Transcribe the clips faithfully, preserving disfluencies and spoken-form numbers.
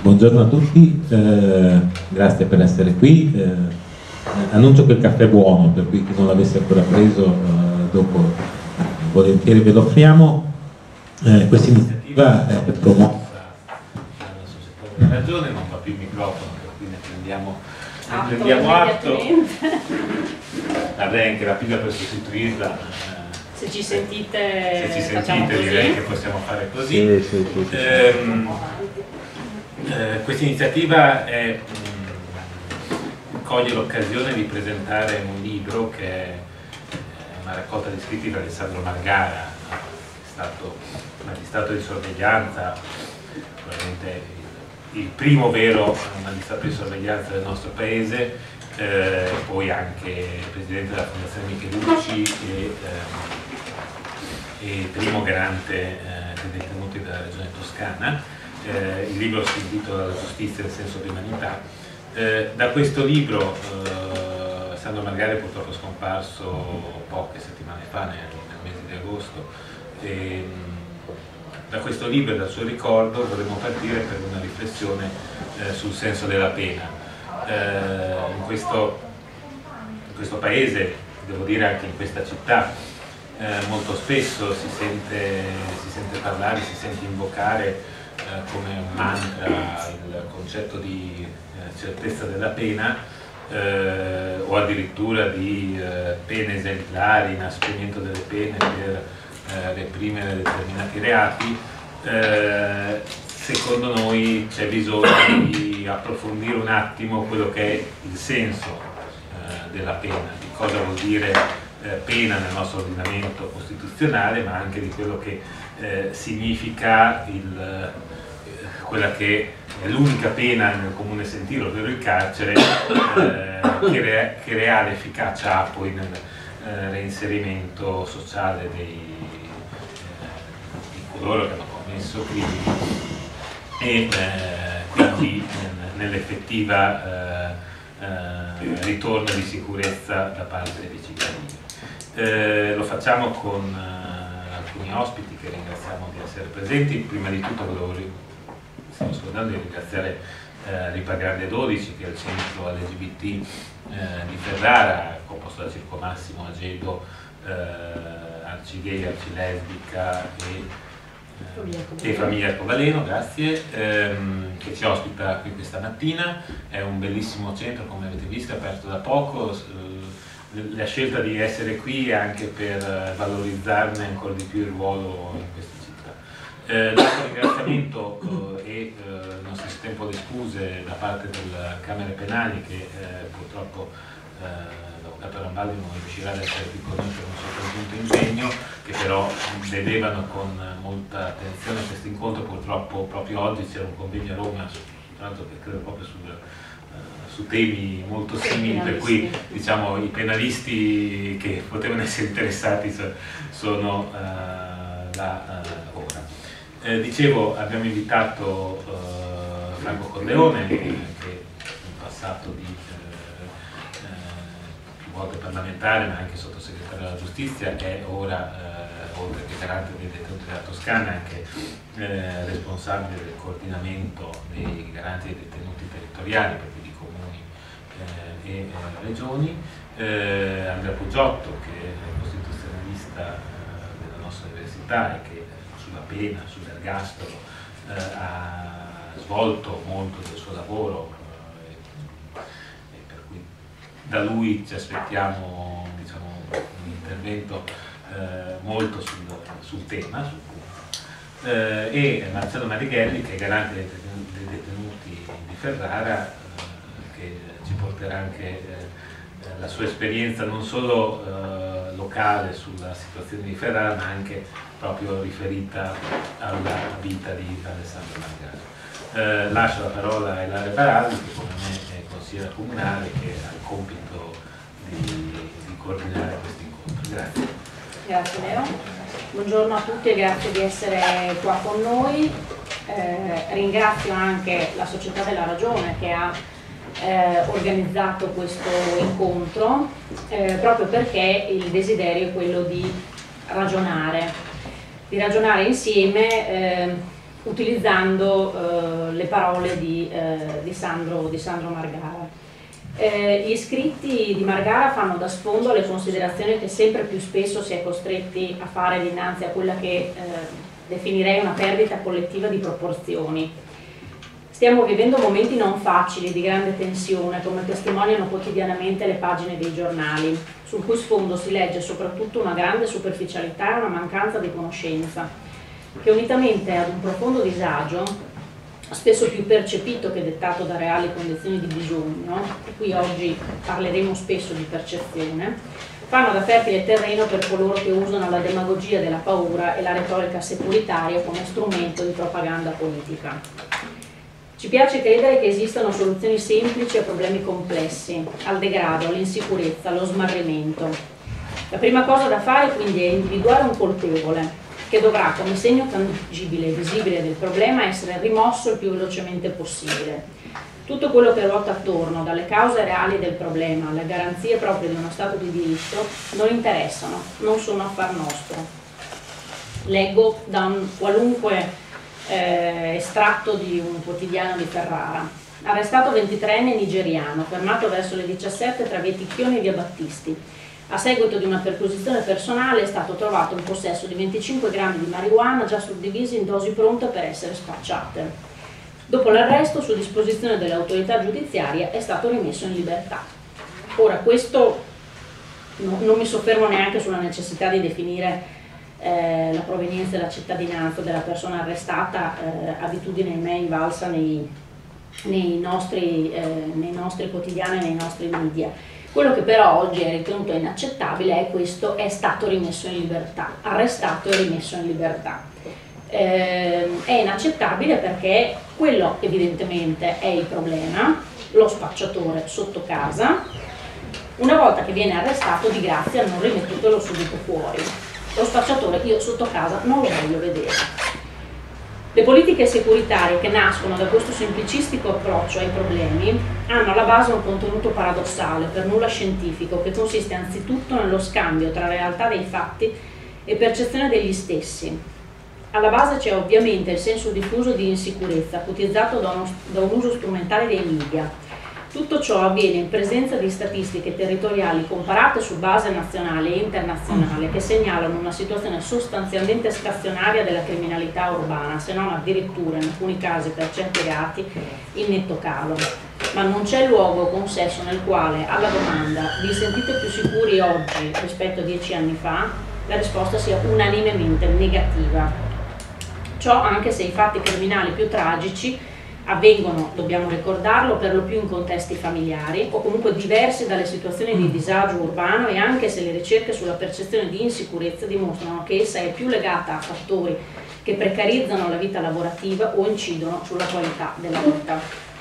Buongiorno a tutti, eh, grazie per essere qui. Eh, annuncio che il caffè è buono, per cui chi non l'avesse ancora preso, eh, dopo eh, volentieri ve lo offriamo. Eh, questa iniziativa è promossa dalla Società della Ragione, non fa più il microfono, per cui ne prendiamo, ne atto, prendiamo atto. Avrei anche la pila per sostituirla. Se ci sentite, se ci sentite direi che possiamo fare così. Sì, sì, sì, sì. Ehm, eh, questa iniziativa è, mh, coglie l'occasione di presentare un libro che è una raccolta di scritti di Alessandro Margara, che è stato magistrato di sorveglianza, probabilmente il, il primo vero magistrato di sorveglianza del nostro paese, eh, poi anche presidente della Fondazione Michelucci e eh, e primo garante eh, dei detenuti della regione toscana. Eh, il libro si intitola La giustizia e il senso di umanità. Eh, da questo libro eh, Sandro Margara purtroppo è scomparso poche settimane fa, nel, nel mese di agosto, e, da questo libro e dal suo ricordo vorremmo partire per una riflessione eh, sul senso della pena. Eh, in, questo, in questo paese, devo dire anche in questa città, Eh, molto spesso si sente, si sente parlare, si sente invocare eh, come un mantra il concetto di eh, certezza della pena eh, o addirittura di eh, pene esemplari, inasprimento delle pene per eh, reprimere determinati reati. Eh, secondo noi c'è bisogno di approfondire un attimo quello che è il senso eh, della pena, di cosa vuol dire Eh, pena nel nostro ordinamento costituzionale, ma anche di quello che eh, significa il, eh, quella che è l'unica pena nel comune sentire, ovvero il carcere, eh, che, re, che reale efficacia ha poi nel eh, reinserimento sociale dei, eh, di coloro che hanno commesso crimini e eh, quindi nell'effettiva eh, eh, ritorno di sicurezza da parte dei cittadini. Eh, lo facciamo con eh, alcuni ospiti che ringraziamo di essere presenti. Prima di tutto volevo, stiamo scordando di ringraziare eh, Ripa Grande dodici, che è il centro L G B T eh, di Ferrara, composto da Circo Massimo, Agedo, eh, Arcigay, Arcilesbica e, eh, e Famiglia Arcobaleno, grazie, ehm, che ci ospita qui questa mattina. È un bellissimo centro, come avete visto, è aperto da poco. Eh, La scelta di essere qui è anche per valorizzarne ancora di più il ruolo in questa città. Eh, Dato il ringraziamento eh, e eh, il nostro tempo le scuse da parte delle Camere Penali, che eh, purtroppo eh, l'avvocato Rambaldi non riuscirà ad essere qui con noi per un suo congiunto impegno, che però vedevano con molta attenzione questo incontro. Purtroppo proprio oggi c'era un convegno a Roma, tra l'altro che credo proprio sul su temi molto simili, per cui diciamo i penalisti che potevano essere interessati sono uh, là uh, ora. Eh, dicevo, abbiamo invitato uh, Franco Corleone, che in passato di uh, uh, più volte parlamentare ma anche sottosegretario della giustizia, è ora uh, oltre che garante dei detenuti della Toscana anche uh, responsabile del coordinamento dei garanti dei detenuti territoriali, per cui di comuni eh, e eh, regioni, eh, Andrea Poggiotto, che è costituzionalista eh, della nostra università e che sulla pena, sull'ergastolo eh, ha svolto molto del suo lavoro, eh, e, e per cui da lui ci aspettiamo, diciamo, un intervento eh, molto sul, sul tema, sul punto. Eh, e Marcello Marighelli, che è garante dei detenuti di Ferrara, eh, che ci porterà anche eh, la sua esperienza non solo eh, locale sulla situazione di Ferrara, ma anche proprio riferita alla vita di Alessandro Margara. Eh, lascio la parola a Ilaria Baraldi, che come me è consigliera comunale, che ha il compito di, di coordinare questo incontro. Grazie. Grazie Leo. Buongiorno a tutti e grazie di essere qua con noi. Eh, ringrazio anche la Società della Ragione che ha eh, organizzato questo incontro, eh, proprio perché il desiderio è quello di ragionare, di ragionare insieme eh, utilizzando eh, le parole di, eh, di, Sandro, di Sandro Margara. Eh, gli scritti di Margara fanno da sfondo alle considerazioni che sempre più spesso si è costretti a fare dinanzi a quella che eh, definirei una perdita collettiva di proporzioni. Stiamo vivendo momenti non facili, di grande tensione, come testimoniano quotidianamente le pagine dei giornali, sul cui sfondo si legge soprattutto una grande superficialità e una mancanza di conoscenza, che unitamente ad un profondo disagio, spesso più percepito che dettato da reali condizioni di bisogno, e qui oggi parleremo spesso di percezione, fanno da fertile terreno per coloro che usano la demagogia della paura e la retorica securitaria come strumento di propaganda politica. Ci piace credere che esistano soluzioni semplici a problemi complessi, al degrado, all'insicurezza, allo smarrimento. La prima cosa da fare quindi è individuare un colpevole, che dovrà, come segno tangibile e visibile del problema, essere rimosso il più velocemente possibile. Tutto quello che ruota attorno, dalle cause reali del problema alle garanzie proprie di uno Stato di diritto, non interessano, non sono affar nostro. Leggo da un qualunque eh, estratto di un quotidiano di Ferrara. Arrestato ventitreenne nigeriano, fermato verso le diciassette tra via Ticchioni e via Battisti. A seguito di una perquisizione personale è stato trovato in possesso di venticinque grammi di marijuana già suddivisi in dosi pronte per essere spacciate. Dopo l'arresto, su disposizione dell'autorità giudiziaria, è stato rimesso in libertà. Ora, questo no, non mi soffermo neanche sulla necessità di definire eh, la provenienza e la cittadinanza della persona arrestata, eh, abitudine ahimè invalsa nei, nei, nostri, eh, nei nostri quotidiani e nei nostri media. Quello che però oggi è ritenuto inaccettabile è questo: è stato rimesso in libertà, arrestato e rimesso in libertà. Eh, è inaccettabile perché quello evidentemente è il problema, lo spacciatore sotto casa. Una volta che viene arrestato, di grazia non rimettetelo subito fuori. Lo spacciatore io sotto casa non lo voglio vedere. Le politiche securitarie che nascono da questo semplicistico approccio ai problemi hanno alla base un contenuto paradossale, per nulla scientifico, che consiste anzitutto nello scambio tra realtà dei fatti e percezione degli stessi. Alla base c'è ovviamente il senso diffuso di insicurezza, ipotizzato da, uno, da un uso strumentale dei media. Tutto ciò avviene in presenza di statistiche territoriali comparate su base nazionale e internazionale che segnalano una situazione sostanzialmente stazionaria della criminalità urbana, se non addirittura in alcuni casi per certi reati in netto calo. Ma non c'è luogo o consesso nel quale alla domanda vi sentite più sicuri oggi rispetto a dieci anni fa la risposta sia unanimemente negativa. Ciò anche se i fatti criminali più tragici avvengono, dobbiamo ricordarlo, per lo più in contesti familiari o comunque diversi dalle situazioni di disagio urbano, e anche se le ricerche sulla percezione di insicurezza dimostrano che essa è più legata a fattori che precarizzano la vita lavorativa o incidono sulla qualità della vita.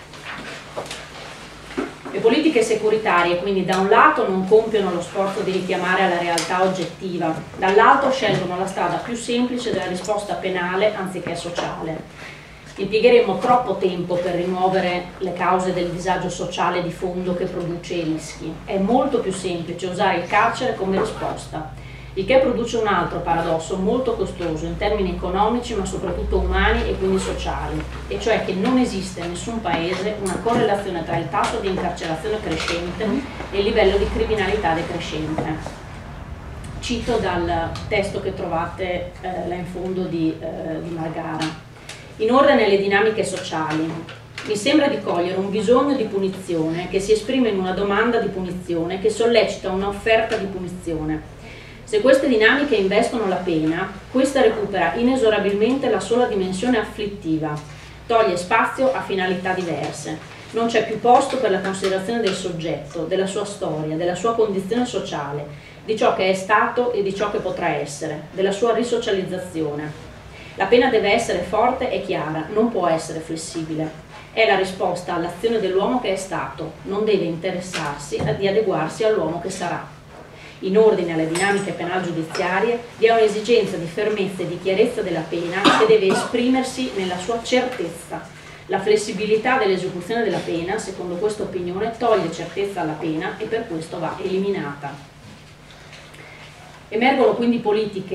Le politiche securitarie quindi da un lato non compiono lo sforzo di richiamare alla realtà oggettiva, dall'altro scelgono la strada più semplice della risposta penale anziché sociale. Impiegheremo troppo tempo per rimuovere le cause del disagio sociale di fondo che produce i rischi. È molto più semplice usare il carcere come risposta, il che produce un altro paradosso molto costoso in termini economici ma soprattutto umani e quindi sociali, e cioè che non esiste in nessun paese una correlazione tra il tasso di incarcerazione crescente e il livello di criminalità decrescente. Cito dal testo che trovate eh, là in fondo di, eh, di Margara. In ordine alle dinamiche sociali, mi sembra di cogliere un bisogno di punizione che si esprime in una domanda di punizione che sollecita un'offerta di punizione. Se queste dinamiche investono la pena, questa recupera inesorabilmente la sola dimensione afflittiva, toglie spazio a finalità diverse. Non c'è più posto per la considerazione del soggetto, della sua storia, della sua condizione sociale, di ciò che è stato e di ciò che potrà essere, della sua risocializzazione. La pena deve essere forte e chiara, non può essere flessibile. È la risposta all'azione dell'uomo che è stato, non deve interessarsi di adeguarsi all'uomo che sarà. In ordine alle dinamiche penal giudiziarie vi è un'esigenza di fermezza e di chiarezza della pena che deve esprimersi nella sua certezza. La flessibilità dell'esecuzione della pena, secondo questa opinione, toglie certezza alla pena e per questo va eliminata. Emergono quindi politiche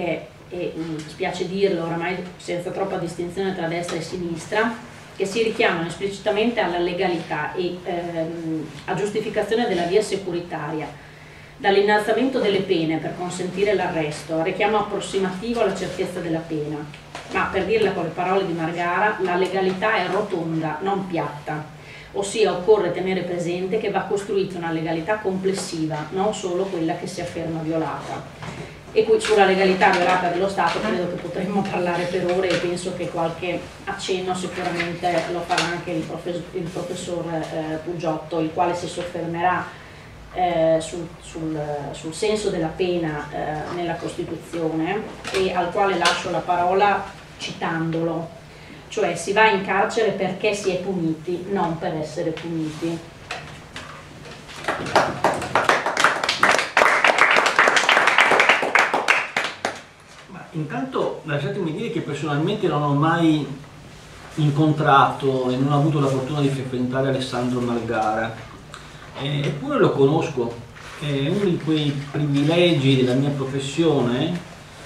e mh, spiace dirlo oramai senza troppa distinzione tra destra e sinistra, che si richiamano esplicitamente alla legalità e ehm, a giustificazione della via securitaria, dall'innalzamento delle pene per consentire l'arresto, al richiamo approssimativo alla certezza della pena. Ma per dirla con le parole di Margara, la legalità è rotonda, non piatta, ossia occorre tenere presente che va costruita una legalità complessiva, non solo quella che si afferma violata. E qui sulla legalità violata dello Stato credo che potremmo parlare per ore e penso che qualche accenno sicuramente lo farà anche il, profes il professor eh, Pugiotto, il quale si soffermerà eh, sul, sul, sul senso della pena eh, nella Costituzione, e al quale lascio la parola citandolo, cioè si va in carcere perché si è puniti, non per essere puniti. Intanto lasciatemi dire che personalmente non ho mai incontrato e non ho avuto la fortuna di frequentare Alessandro Margara, eh, eppure lo conosco. È uno di quei privilegi della mia professione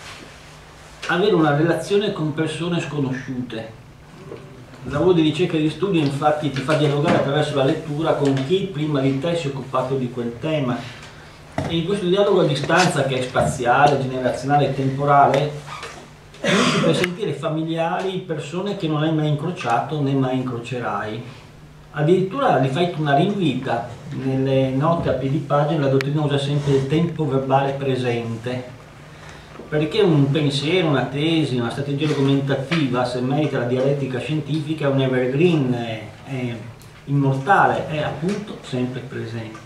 avere una relazione con persone sconosciute. Il lavoro di ricerca e di studio infatti ti fa dialogare attraverso la lettura con chi prima di te si è occupato di quel tema. E in questo dialogo a distanza, che è spaziale, generazionale e temporale, riesci per sentire familiari persone che non hai mai incrociato né mai incrocerai. Addirittura li fai tornare in vita. Nelle note a piedi pagina la dottrina usa sempre il tempo verbale presente, perché un pensiero, una tesi, una strategia argomentativa, se merita la dialettica scientifica, è un evergreen, è, è immortale, è appunto sempre presente.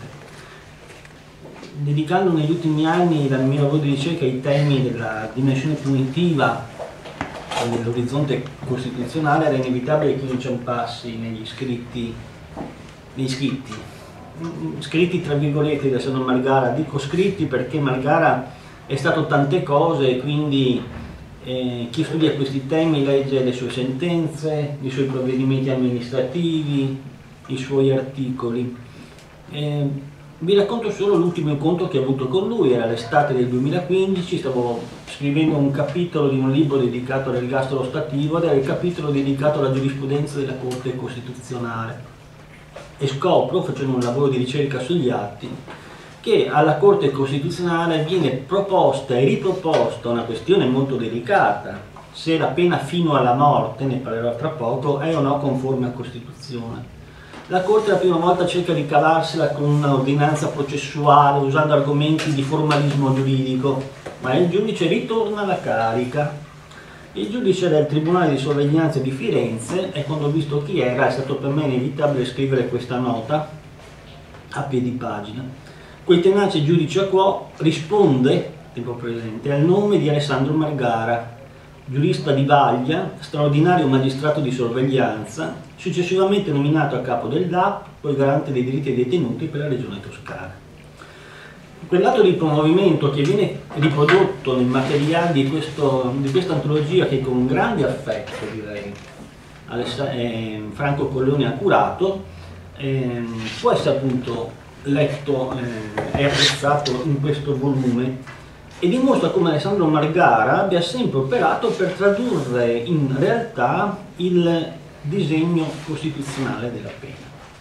Dedicando negli ultimi anni dal mio lavoro di ricerca ai temi della dimensione punitiva e dell'orizzonte costituzionale, era inevitabile che io ci inciampassi negli scritti, negli scritti, scritti tra virgolette di Alessandro Margara. Dico scritti perché Margara è stato tante cose e quindi eh, chi studia questi temi legge le sue sentenze, i suoi provvedimenti amministrativi, i suoi articoli. Eh, Vi racconto solo l'ultimo incontro che ho avuto con lui, era l'estate del duemilaquindici, stavo scrivendo un capitolo di un libro dedicato all'ergastolo stativo ed era il capitolo dedicato alla giurisprudenza della Corte Costituzionale. E scopro, facendo un lavoro di ricerca sugli atti, che alla Corte Costituzionale viene proposta e riproposta una questione molto delicata: se la pena fino alla morte, ne parlerò tra poco, è o no conforme a Costituzione. La Corte la prima volta cerca di cavarsela con un'ordinanza processuale, usando argomenti di formalismo giuridico, ma il giudice ritorna alla carica. Il giudice del Tribunale di Sorveglianza di Firenze, e quando ho visto chi era è stato per me inevitabile scrivere questa nota a piedi pagina. Quel tenace giudice a quo risponde, tempo presente, al nome di Alessandro Margara, giurista di Vaglia, straordinario magistrato di sorveglianza, successivamente nominato a capo del D A P, poi garante dei diritti dei detenuti per la regione Toscana. Quell'atto di promovimento che viene riprodotto nei materiali di, questo, di questa antologia, che con grande affetto, direi, eh, Franco Collone ha curato, eh, può essere appunto letto eh, e apprezzato in questo volume, e dimostra come Alessandro Margara abbia sempre operato per tradurre in realtà il disegno costituzionale della pena.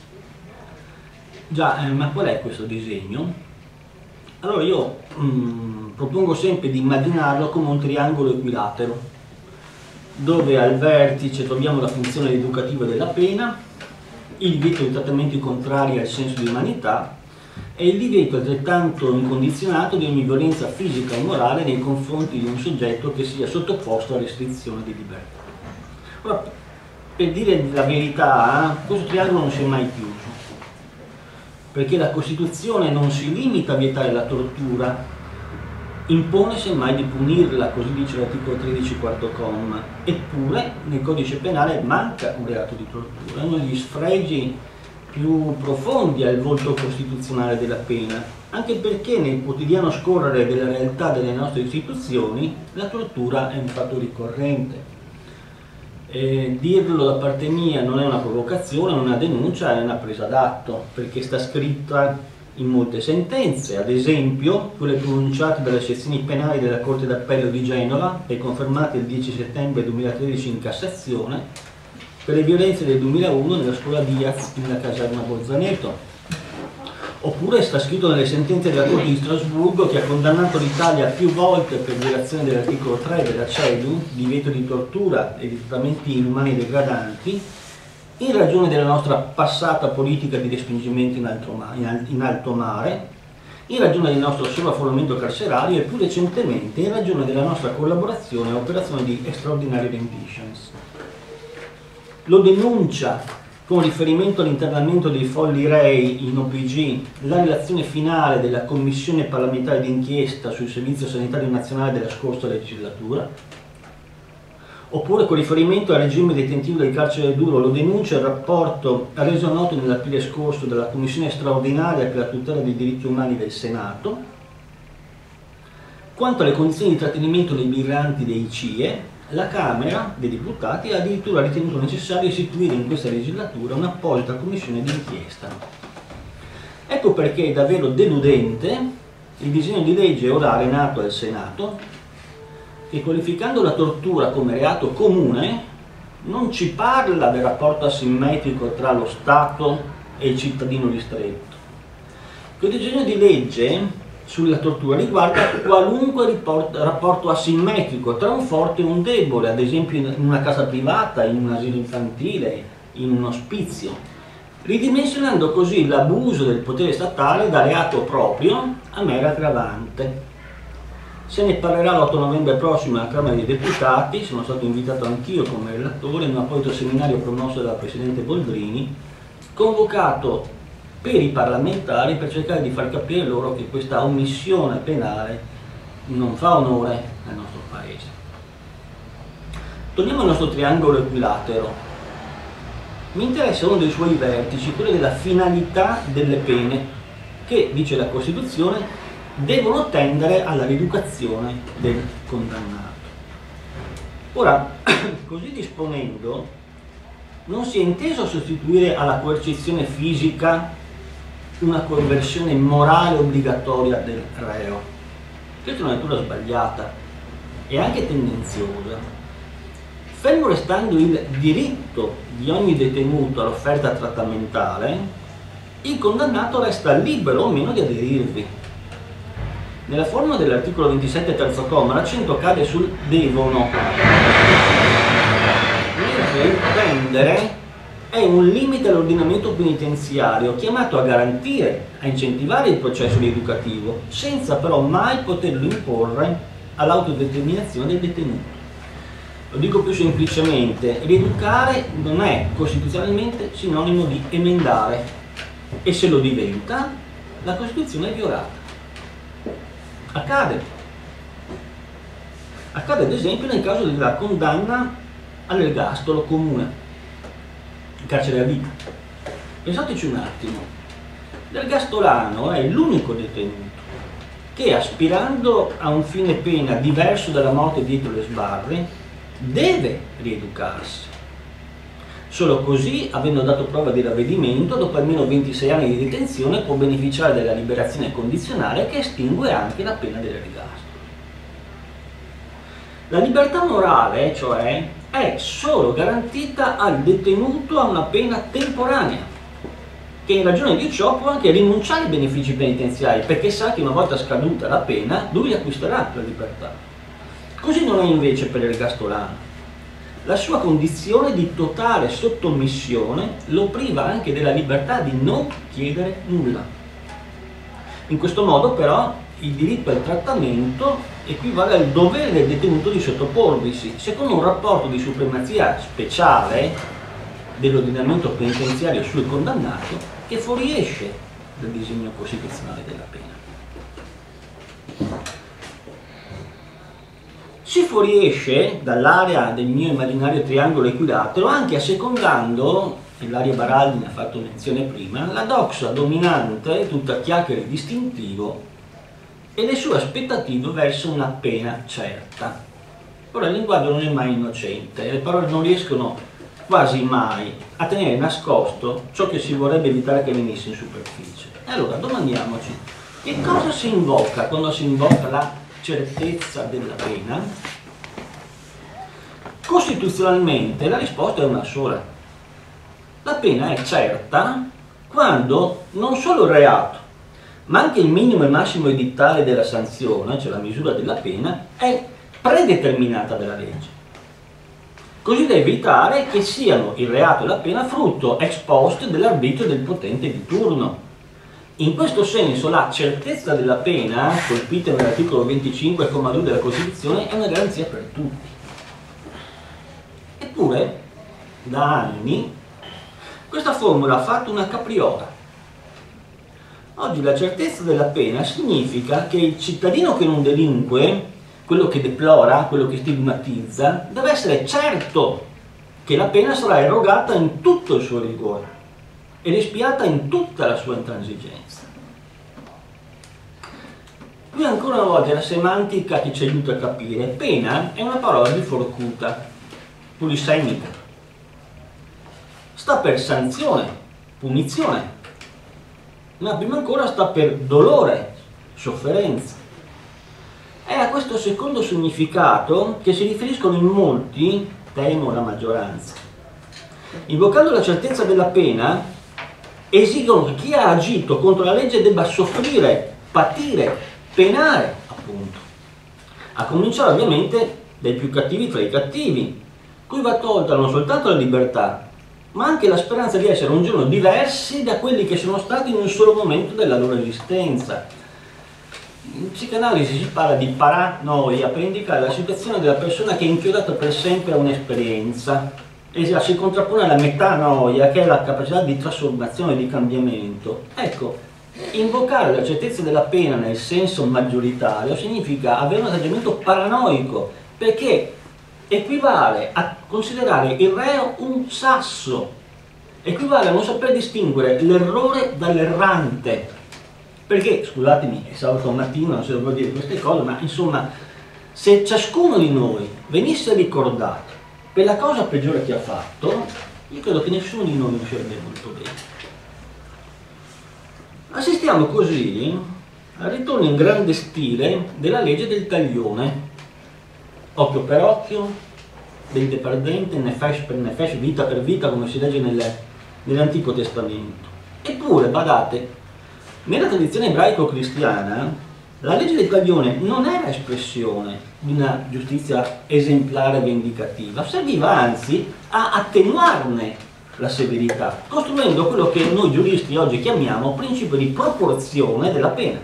Già, eh, ma qual è questo disegno? Allora io mh, propongo sempre di immaginarlo come un triangolo equilatero, dove al vertice troviamo la funzione educativa della pena, il divieto di trattamenti contrari al senso di umanità e il divieto altrettanto incondizionato di ogni violenza fisica o morale nei confronti di un soggetto che sia sottoposto a restrizione di libertà. Ora, per dire la verità, questo triangolo non si è mai chiuso, perché la Costituzione non si limita a vietare la tortura, impone semmai di punirla, così dice l'articolo tredici quarto comma, eppure nel codice penale manca un reato di tortura, è uno degli sfregi più profondi al volto costituzionale della pena, anche perché nel quotidiano scorrere della realtà delle nostre istituzioni la tortura è un fatto ricorrente. Eh, dirlo da parte mia non è una provocazione, non è una denuncia, è una presa d'atto, perché sta scritta in molte sentenze, ad esempio quelle pronunciate dalle sezioni penali della Corte d'Appello di Genova e confermate il dieci settembre duemilatredici in Cassazione per le violenze del duemilauno nella scuola Diaz nella caserma Bolzaneto. Oppure sta scritto nelle sentenze della Corte di Strasburgo, che ha condannato l'Italia più volte per violazione dell'articolo tre della CEDU, divieto di tortura e di trattamenti inumani e degradanti, in ragione della nostra passata politica di respingimento in alto, ma in alto mare, in ragione del nostro sovraffollamento carcerario e più recentemente in ragione della nostra collaborazione a operazioni di extraordinary renditions. Lo denuncia con riferimento all'internamento dei folli rei in O P G la relazione finale della Commissione parlamentare d'inchiesta sul Servizio Sanitario Nazionale della scorsa legislatura, oppure con riferimento al regime detentivo del carcere duro lo denuncia il rapporto reso noto nell'aprile scorso dalla Commissione straordinaria per la tutela dei diritti umani del Senato. Quanto alle condizioni di trattenimento dei migranti dei C I E, la Camera dei Deputati ha addirittura ritenuto necessario istituire in questa legislatura un'apposita commissione d'inchiesta. Ecco perché è davvero deludente il disegno di legge ora arenato al Senato, che qualificando la tortura come reato comune non ci parla del rapporto asimmetrico tra lo Stato e il cittadino ristretto. Quel disegno di legge sulla tortura riguarda qualunque report, rapporto asimmetrico tra un forte e un debole, ad esempio in una casa privata, in un asilo infantile, in un ospizio, ridimensionando così l'abuso del potere statale da reato proprio a mera aggravante. Se ne parlerà l'otto novembre prossimo alla Camera dei Deputati, sono stato invitato anch'io come relatore in un apposito seminario promosso dalla Presidente Boldrini, convocato per i parlamentari per cercare di far capire loro che questa omissione penale non fa onore al nostro Paese. Torniamo al nostro triangolo equilatero. Mi interessa uno dei suoi vertici, quello della finalità delle pene, che, dice la Costituzione, devono tendere alla rieducazione del condannato. Ora, così disponendo, non si è inteso sostituire alla coercizione fisica una conversione morale obbligatoria del reo. Questa è una lettura sbagliata e anche tendenziosa. Fermo restando il diritto di ogni detenuto all'offerta trattamentale, il condannato resta libero o meno di aderirvi. Nella forma dell'articolo ventisette terzo comma l'accento cade sul devono, mentre il tendere è un limite all'ordinamento penitenziario chiamato a garantire, a incentivare il processo rieducativo, senza però mai poterlo imporre all'autodeterminazione del detenuto. Lo dico più semplicemente, rieducare non è costituzionalmente sinonimo di emendare, e se lo diventa, la Costituzione è violata. Accade. Accade ad esempio nel caso della condanna all'ergastolo comune, carcere a vita. Pensateci un attimo, l'ergastolano è l'unico detenuto che, aspirando a un fine pena diverso dalla morte dietro le sbarre, deve rieducarsi. Solo così, avendo dato prova di ravvedimento, dopo almeno ventisei anni di detenzione può beneficiare della liberazione condizionale che estingue anche la pena dell'ergastolo. La libertà morale, cioè, è solo garantita al detenuto a una pena temporanea, che in ragione di ciò può anche rinunciare ai benefici penitenziari, perché sa che una volta scaduta la pena lui acquisterà la libertà. Così non è invece per l'ergastolano. La sua condizione di totale sottomissione lo priva anche della libertà di non chiedere nulla. In questo modo però il diritto al trattamento equivale al dovere del detenuto di sottoporvisi, secondo un rapporto di supremazia speciale dell'ordinamento penitenziario sul condannato che fuoriesce dal disegno costituzionale della pena. Si fuoriesce dall'area del mio immaginario triangolo equilatero anche assecondando, e Ilaria Baraldi ne ha fatto menzione prima, la doxa dominante, tutta chiacchiere distintivo, e le sue aspettative verso una pena certa. Ora il linguaggio non è mai innocente, le parole non riescono quasi mai a tenere nascosto ciò che si vorrebbe evitare che venisse in superficie. E allora domandiamoci, che cosa si invoca quando si invoca la certezza della pena? Costituzionalmente la risposta è una sola. La pena è certa quando non solo il reato, ma anche il minimo e massimo edittale della sanzione, cioè la misura della pena, è predeterminata dalla legge. Così da evitare che siano il reato e la pena frutto ex post dell'arbitrio del potente di turno. In questo senso la certezza della pena, colpita nell'articolo venticinque comma due della Costituzione, è una garanzia per tutti. Eppure, da anni, questa formula ha fatto una capriola. Oggi la certezza della pena significa che il cittadino che non delinque, quello che deplora, quello che stigmatizza, deve essere certo che la pena sarà erogata in tutto il suo rigore ed espiata in tutta la sua intransigenza. Qui ancora una volta la semantica che ci aiuta a capire. Pena è una parola biforcuta, polisemica. Sta per sanzione, punizione, ma prima ancora sta per dolore, sofferenza. È a questo secondo significato che si riferiscono in molti, temo la maggioranza. Invocando la certezza della pena, esigono che chi ha agito contro la legge debba soffrire, patire, penare, appunto. A cominciare ovviamente dai più cattivi tra i cattivi, cui va tolta non soltanto la libertà, ma anche la speranza di essere un giorno diversi da quelli che sono stati in un solo momento della loro esistenza. In psicanalisi si parla di paranoia per indicare la situazione della persona che è inchiodata per sempre a un'esperienza e si contrappone alla metanoia, che è la capacità di trasformazione e di cambiamento. Ecco, invocare la certezza della pena nel senso maggioritario significa avere un atteggiamento paranoico, perché equivale a considerare il reo un sasso, equivale a non saper distinguere l'errore dall'errante. Perché, scusatemi, è sabato mattino, non so se devo dire queste cose, ma insomma, se ciascuno di noi venisse ricordato per la cosa peggiore che ha fatto, io credo che nessuno di noi uscirebbe molto bene. Assistiamo così al ritorno in grande stile della legge del taglione. Occhio per occhio, dente per dente, nefesh per nefesh, vita per vita, come si legge nel, nell'Antico Testamento. Eppure, badate, nella tradizione ebraico-cristiana la legge del taglione non era espressione di una giustizia esemplare e vendicativa, serviva anzi a attenuarne la severità, costruendo quello che noi giuristi oggi chiamiamo principio di proporzione della pena.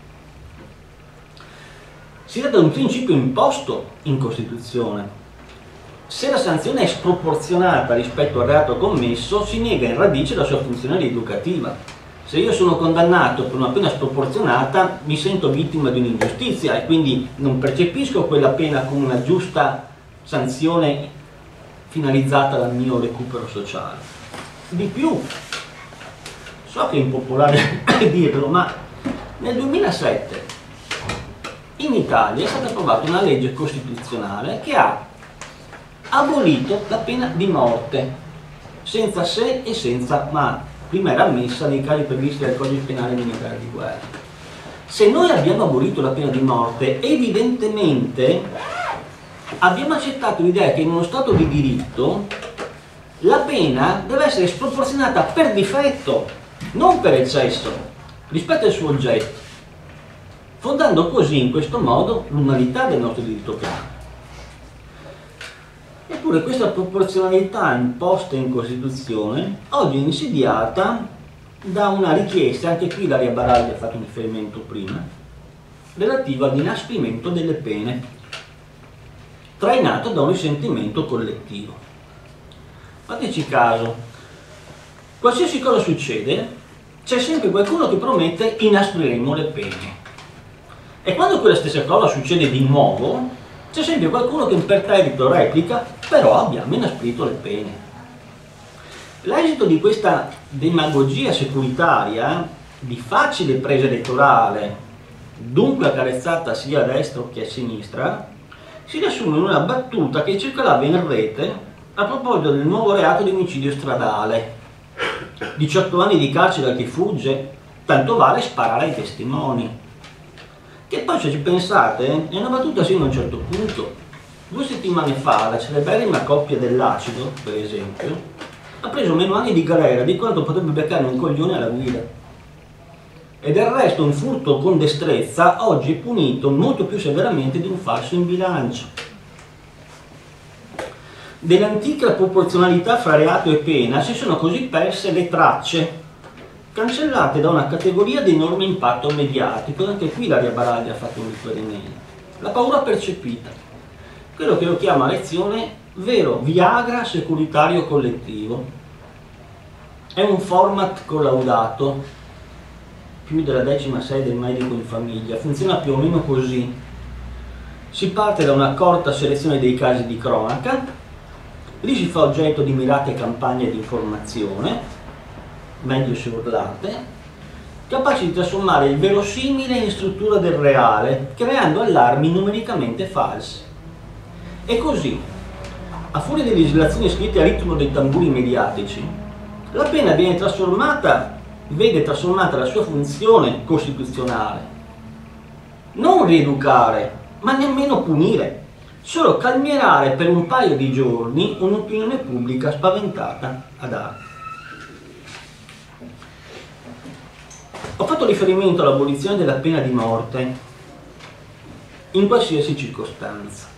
Si tratta di un principio imposto in Costituzione. Se la sanzione è sproporzionata rispetto al reato commesso, si nega in radice la sua funzione rieducativa. Se io sono condannato per una pena sproporzionata, mi sento vittima di un'ingiustizia e quindi non percepisco quella pena come una giusta sanzione finalizzata al mio recupero sociale. Di più, so che è impopolare dirlo, ma nel duemilasette in Italia è stata approvata una legge costituzionale che ha abolito la pena di morte, senza se e senza ma. Prima era ammessa nei casi previsti dal Codice Penale militare di guerra. Se noi abbiamo abolito la pena di morte, evidentemente abbiamo accettato l'idea che in uno Stato di diritto la pena deve essere sproporzionata per difetto, non per eccesso, rispetto al suo oggetto, fondando così in questo modo l'umanità del nostro diritto penale. Eppure questa proporzionalità imposta in Costituzione oggi è insidiata da una richiesta, anche qui Ilaria Baraldi ha fatto un riferimento prima, relativa all'inasprimento delle pene, trainato da un risentimento collettivo. Fateci caso, qualsiasi cosa succede, c'è sempre qualcuno che promette inaspriremo le pene. E quando quella stessa cosa succede di nuovo, c'è sempre qualcuno che imperterrito replica, però abbiamo inasprito le pene. L'esito di questa demagogia securitaria, di facile presa elettorale, dunque accarezzata sia a destra che a sinistra, si riassume in una battuta che circolava in rete a proposito del nuovo reato di omicidio stradale. diciotto anni di carcere a chi fugge, tanto vale sparare ai testimoni. Che poi, se ci pensate, è una battuta sino a un certo punto. Due settimane fa la celeberrima coppia dell'acido, per esempio, ha preso meno anni di galera di quanto potrebbe beccare un coglione alla guida. E del resto un furto con destrezza oggi è punito molto più severamente di un falso in bilancio. Dell'antica proporzionalità fra reato e pena si sono così perse le tracce, cancellate da una categoria di enorme impatto mediatico. Anche qui Ilaria Baraglia ha fatto un riferimento. La paura percepita, quello che io chiamo a lezione vero Viagra securitario collettivo. È un format collaudato, più della decima sei del medico in famiglia. Funziona più o meno così: si parte da una corta selezione dei casi di cronaca, li si fa oggetto di mirate campagne di informazione, meglio se urlate, capaci di trasformare il verosimile in struttura del reale, creando allarmi numericamente falsi. E così, a furia di legislazioni scritte a ritmo dei tamburi mediatici, la pena viene trasformata, vede trasformata la sua funzione costituzionale. Non rieducare, ma nemmeno punire, solo calmierare per un paio di giorni un'opinione pubblica spaventata ad arte. Ho fatto riferimento all'abolizione della pena di morte in qualsiasi circostanza.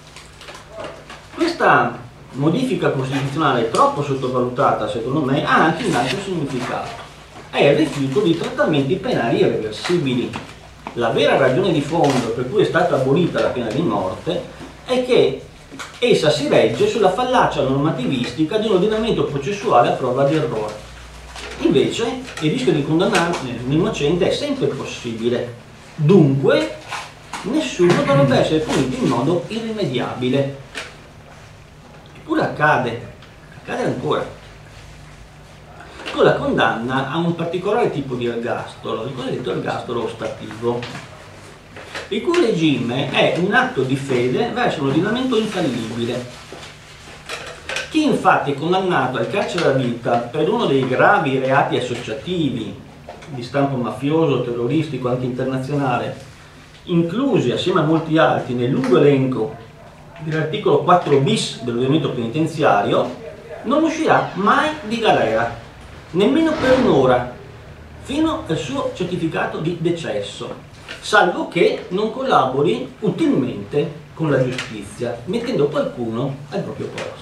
Questa modifica costituzionale troppo sottovalutata, secondo me, ha anche un altro significato: è il rifiuto di trattamenti penali irreversibili. La vera ragione di fondo per cui è stata abolita la pena di morte è che essa si regge sulla fallacia normativistica di un ordinamento processuale a prova di errore. Invece il rischio di condannare un innocente è sempre possibile, dunque nessuno dovrebbe essere punito in modo irrimediabile. Eppure accade, accade ancora. Con la condanna a un particolare tipo di ergastolo, il cosiddetto ergastolo ostativo, il cui regime è un atto di fede verso un ordinamento infallibile. Chi infatti è condannato al carcere a vita per uno dei gravi reati associativi di stampo mafioso, terroristico, anche internazionale, inclusi assieme a molti altri nel lungo elenco dell'articolo quattro bis dell'ordinamento penitenziario, non uscirà mai di galera, nemmeno per un'ora, fino al suo certificato di decesso, salvo che non collabori utilmente con la giustizia, mettendo qualcuno al proprio posto.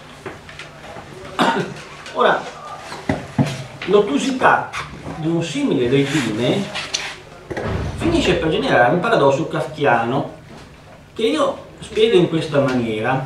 Ora, l'ottusità di un simile regime finisce per generare un paradosso kafkiano che io spiego in questa maniera: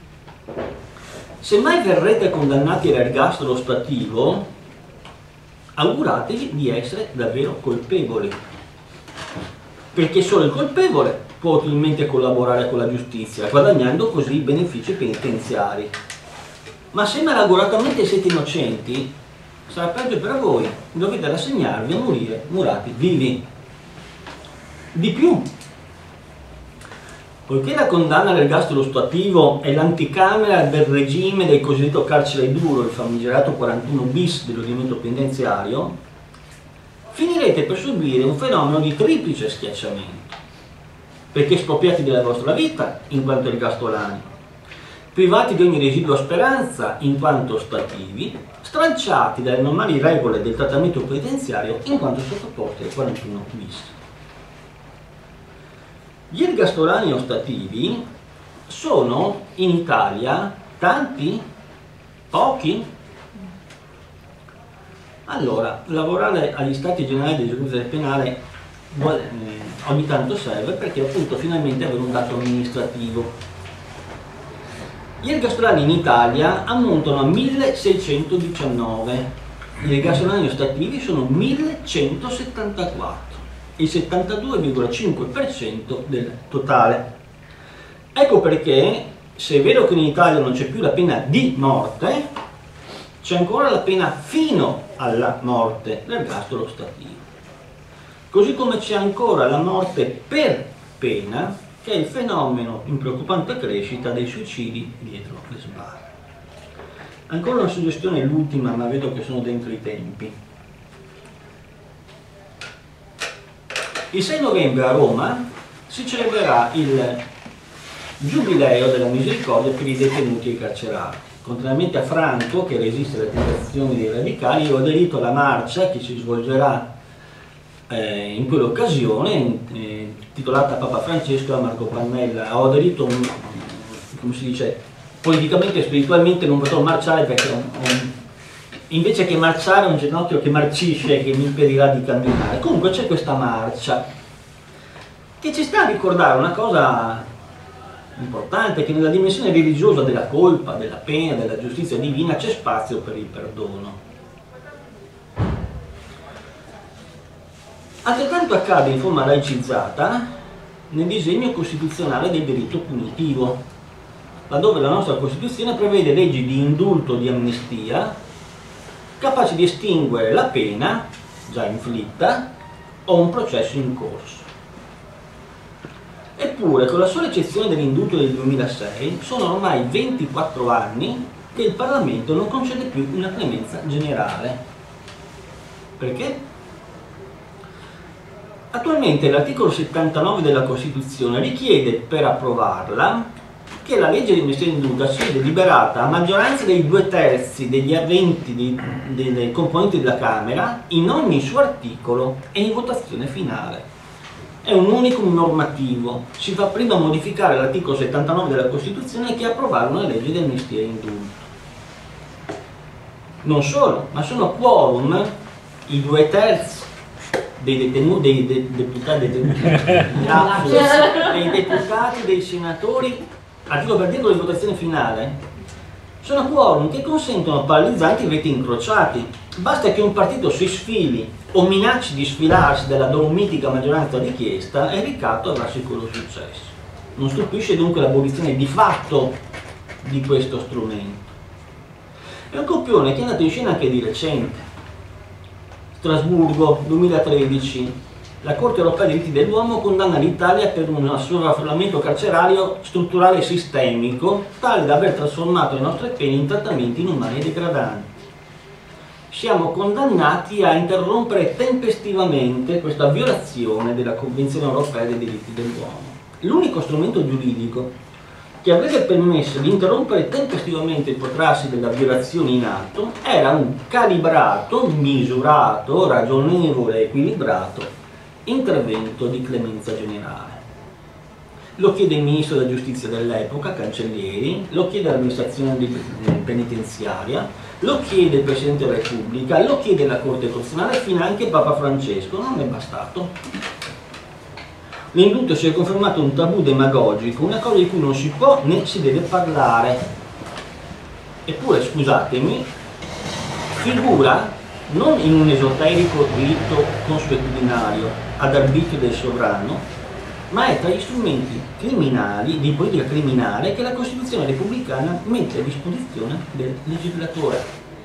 se mai verrete condannati all'ergastolo ostativo, auguratevi di essere davvero colpevoli, perché solo il colpevole può utilmente collaborare con la giustizia, guadagnando così i benefici penitenziari. Ma se malauguratamente siete innocenti, sarà peggio per voi, dovete rassegnarvi a morire murati vivi. Di più, poiché la condanna all'ergastolo ostativo è l'anticamera del regime del cosiddetto carcere duro, il famigerato quarantuno bis dell'ordinamento penitenziario, finirete per subire un fenomeno di triplice schiacciamento, perché espropriati della vostra vita in quanto ergastolani, privati di ogni residua speranza in quanto ostativi, stralciati dalle normali regole del trattamento penitenziario in quanto sottoposti al quarantuno bis. Gli ergastolani ostativi sono in Italia tanti? Pochi? Allora, lavorare agli Stati Generali dell'Esecuzione Penale ogni tanto serve, perché appunto finalmente avere un dato amministrativo. Gli ergastolani in Italia ammontano a milleseicentodiciannove, gli ergastolani ostativi sono millecentosettantaquattro, il settantadue virgola cinque per cento del totale. Ecco perché, se è vero che in Italia non c'è più la pena di morte, c'è ancora la pena fino alla morte, l'ergastolo ostativo. Così come c'è ancora la morte per pena, che è il fenomeno in preoccupante crescita dei suicidi dietro le sbarre. Ancora una suggestione, l'ultima, ma vedo che sono dentro i tempi. Il sei novembre a Roma si celebrerà il Giubileo della Misericordia per i detenuti e i carcerati. Contrariamente a Franco, che resiste alle tentazioni dei radicali, io ho aderito alla marcia che si svolgerà eh, in quell'occasione, eh, titolata Papa Francesco a Marco Pannella. Ho aderito, un, come si dice, politicamente e spiritualmente non potrò marciare perché ho, ho, invece che marciare ho un ginocchio che marcisce e che mi impedirà di camminare. Comunque c'è questa marcia che ci sta a ricordare una cosa importante, che nella dimensione religiosa della colpa, della pena, della giustizia divina c'è spazio per il perdono. Altrettanto accade in forma laicizzata nel disegno costituzionale del diritto punitivo, laddove la nostra Costituzione prevede leggi di indulto o di amnistia capaci di estinguere la pena già inflitta o un processo in corso. Eppure, con la sola eccezione dell'indulto del duemilasei, sono ormai ventiquattro anni che il Parlamento non concede più una clemenza generale. Perché? Attualmente l'articolo settantanove della Costituzione richiede per approvarla che la legge di amnistia e indulto sia deliberata a maggioranza dei due terzi degli aventi dei, dei componenti della Camera in ogni suo articolo e in votazione finale. È un unicum normativo, si fa prima modificare l'articolo settantanove della Costituzione che approvare una legge di amnistia e indulto. Non solo, ma sono quorum i due terzi dei detenuti, dei de, deputati, detenuti, dei deputati, dei senatori, articolo per articolo di votazione finale, sono quorum che consentono paralizzanti i veti incrociati. Basta che un partito si sfili o minacci di sfilarsi dalla dolomitica maggioranza richiesta e il ricatto avrà sicuro successo. Non stupisce dunque l'abolizione di fatto di questo strumento. È un copione che è andato in scena anche di recente. Strasburgo, duemilatredici, la Corte Europea dei Diritti dell'Uomo condanna l'Italia per un sovraffollamento carcerario strutturale e sistemico, tale da aver trasformato le nostre pene in trattamenti inumani e degradanti. Siamo condannati a interrompere tempestivamente questa violazione della Convenzione Europea dei Diritti dell'Uomo. L'unico strumento giuridico che avrebbe permesso di interrompere tempestivamente il protrarsi della violazione in atto era un calibrato, misurato, ragionevole e equilibrato intervento di clemenza generale. Lo chiede il Ministro della Giustizia dell'epoca, Cancellieri, lo chiede l'amministrazione penitenziaria, lo chiede il Presidente della Repubblica, lo chiede la Corte Costituzionale e finanche Papa Francesco. Non è bastato. L'indulto si è confermato un tabù demagogico, una cosa di cui non si può né si deve parlare. Eppure, scusatemi, figura non in un esoterico rito consuetudinario ad arbitrio del sovrano, ma è tra gli strumenti criminali, di politica criminale, che la Costituzione repubblicana mette a disposizione del legislatore.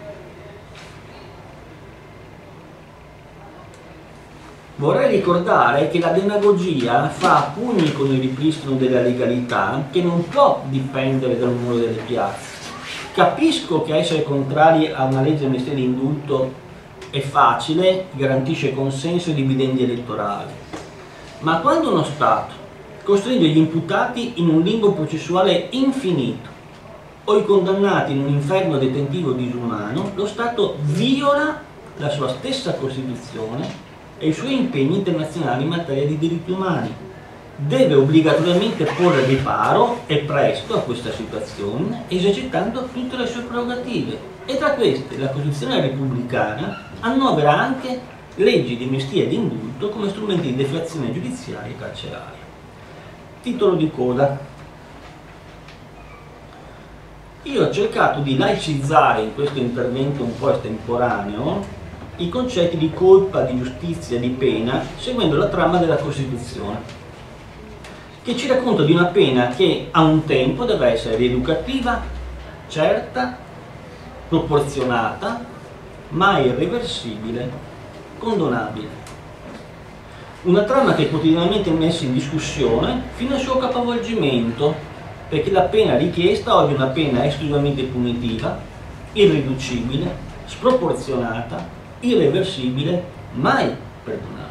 Vorrei ricordare che la demagogia fa a pugni con il ripristino della legalità che non può dipendere dall'umore delle piazze. Capisco che essere contrari a una legge di amnistia e di indulto è facile, garantisce consenso e dividendi elettorali. Ma quando uno Stato costringe gli imputati in un limbo processuale infinito o i condannati in un inferno detentivo disumano, lo Stato viola la sua stessa Costituzione e i suoi impegni internazionali in materia di diritti umani. Deve obbligatoriamente porre riparo e presto a questa situazione, esercitando tutte le sue prerogative. E tra queste la Costituzione repubblicana annovera anche leggi di amnistia e di indulto come strumenti di deflazione giudiziaria e carceraria. Titolo di coda. Io ho cercato di laicizzare in questo intervento un po' estemporaneo i concetti di colpa, di giustizia, di pena, seguendo la trama della Costituzione, che ci racconta di una pena che a un tempo deve essere rieducativa, certa, proporzionata, mai irreversibile, condonabile. Una trama che è quotidianamente messa in discussione fino al suo capovolgimento, perché la pena richiesta oggi è una pena esclusivamente punitiva, irriducibile, sproporzionata, irreversibile, mai perdonabile.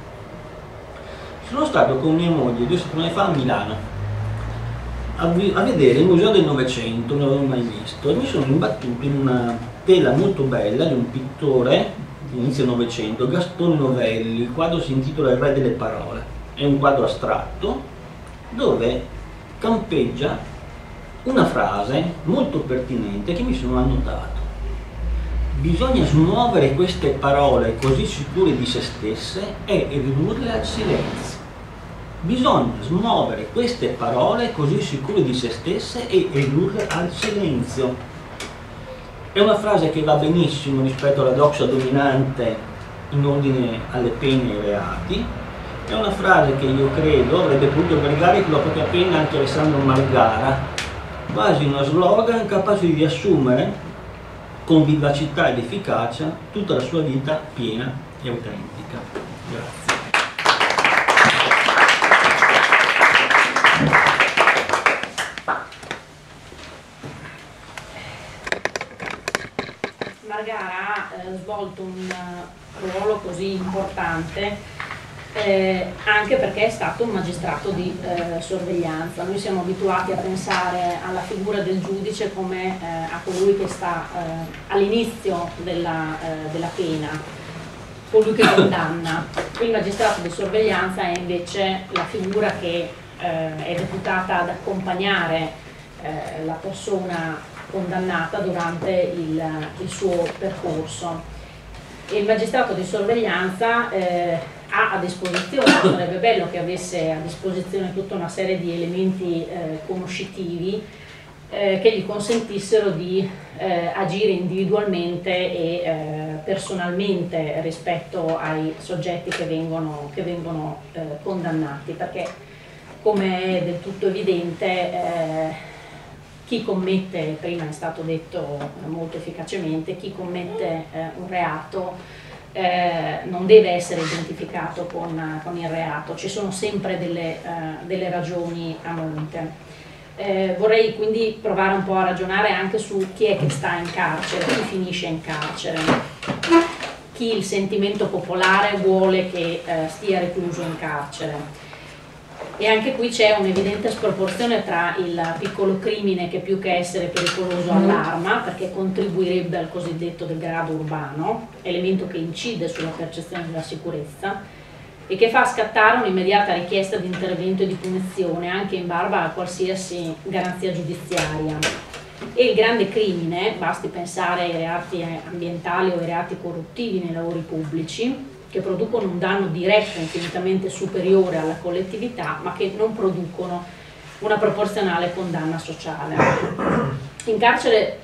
Sono stato con mia moglie due settimane fa a Milano a, a vedere il Museo del Novecento, non l'avevo mai visto, e mi sono imbattuto in una tela molto bella di un pittore di inizio Novecento, Gastone Novelli. Il quadro si intitola Il Re delle Parole, è un quadro astratto dove campeggia una frase molto pertinente che mi sono annotato: bisogna smuovere queste parole così sicure di se stesse e ridurle al silenzio. Bisogna smuovere queste parole così sicure di se stesse e ridurle al silenzio. È una frase che va benissimo rispetto alla doxa dominante in ordine alle pene e ai reati. È una frase che io credo avrebbe potuto pregare con la propria penna anche Alessandro Margara, quasi uno slogan capace di riassumere con vivacità ed efficacia tutta la sua vita piena e autentica. Grazie. Margara ha eh, svolto un uh, ruolo così importante eh, anche perché è stato un magistrato di eh, sorveglianza. Noi siamo abituati a pensare alla figura del giudice come eh, a colui che sta eh, all'inizio della, eh, della pena, colui che condanna. Il magistrato di sorveglianza è invece la figura che eh, è deputata ad accompagnare eh, la persona condannata durante il, il suo percorso. E il magistrato di sorveglianza eh, ha a disposizione, sarebbe bello che avesse a disposizione tutta una serie di elementi eh, conoscitivi eh, che gli consentissero di eh, agire individualmente e eh, personalmente rispetto ai soggetti che vengono, che vengono eh, condannati, perché come è del tutto evidente eh, chi commette, prima è stato detto molto efficacemente, chi commette eh, un reato eh, non deve essere identificato con, con il reato, ci sono sempre delle, eh, delle ragioni a monte. Eh, vorrei quindi provare un po' a ragionare anche su chi è che sta in carcere, chi finisce in carcere, chi il sentimento popolare vuole che eh, stia recluso in carcere. E anche qui c'è un'evidente sproporzione tra il piccolo crimine che più che essere pericoloso allarma, perché contribuirebbe al cosiddetto degrado urbano, elemento che incide sulla percezione della sicurezza e che fa scattare un'immediata richiesta di intervento e di punizione anche in barba a qualsiasi garanzia giudiziaria. E il grande crimine, basti pensare ai reati ambientali o ai reati corruttivi nei lavori pubblici, che producono un danno diretto infinitamente superiore alla collettività, ma che non producono una proporzionale condanna sociale. In carcere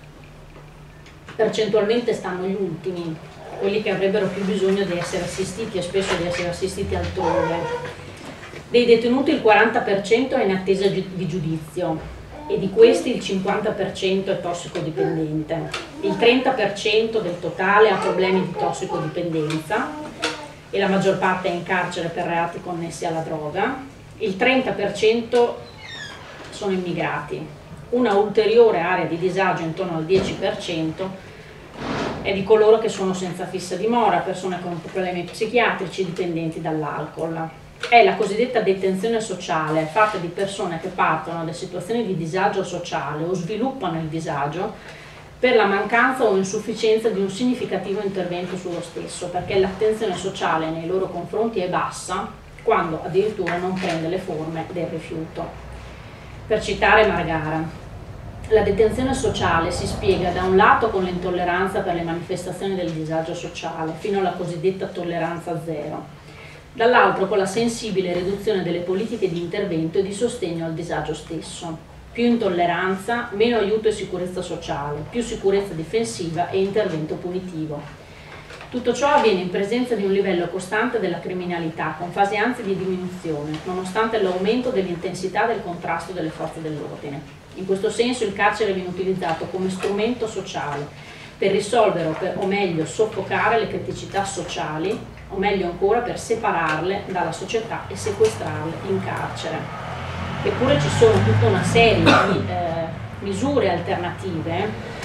percentualmente stanno gli ultimi, quelli che avrebbero più bisogno di essere assistiti e spesso di essere assistiti altrove. Dei detenuti il quaranta per cento è in attesa di giudizio e di questi il cinquanta per cento è tossicodipendente, il trenta per cento del totale ha problemi di tossicodipendenza e la maggior parte è in carcere per reati connessi alla droga, il trenta per cento sono immigrati, una ulteriore area di disagio intorno al dieci per cento è di coloro che sono senza fissa dimora, persone con problemi psichiatrici dipendenti dall'alcol. È la cosiddetta detenzione sociale, fatta di persone che partono da situazioni di disagio sociale o sviluppano il disagio per la mancanza o insufficienza di un significativo intervento sullo stesso, perché l'attenzione sociale nei loro confronti è bassa, quando addirittura non prende le forme del rifiuto. Per citare Margara, la detenzione sociale si spiega da un lato con l'intolleranza per le manifestazioni del disagio sociale, fino alla cosiddetta tolleranza zero, dall'altro con la sensibile riduzione delle politiche di intervento e di sostegno al disagio stesso. Più intolleranza, meno aiuto e sicurezza sociale, più sicurezza difensiva e intervento punitivo. Tutto ciò avviene in presenza di un livello costante della criminalità, con fasi anzi di diminuzione, nonostante l'aumento dell'intensità del contrasto delle forze dell'ordine. In questo senso il carcere viene utilizzato come strumento sociale per risolvere o, per, o meglio soffocare le criticità sociali, o meglio ancora per separarle dalla società e sequestrarle in carcere. Eppure ci sono tutta una serie di eh, misure alternative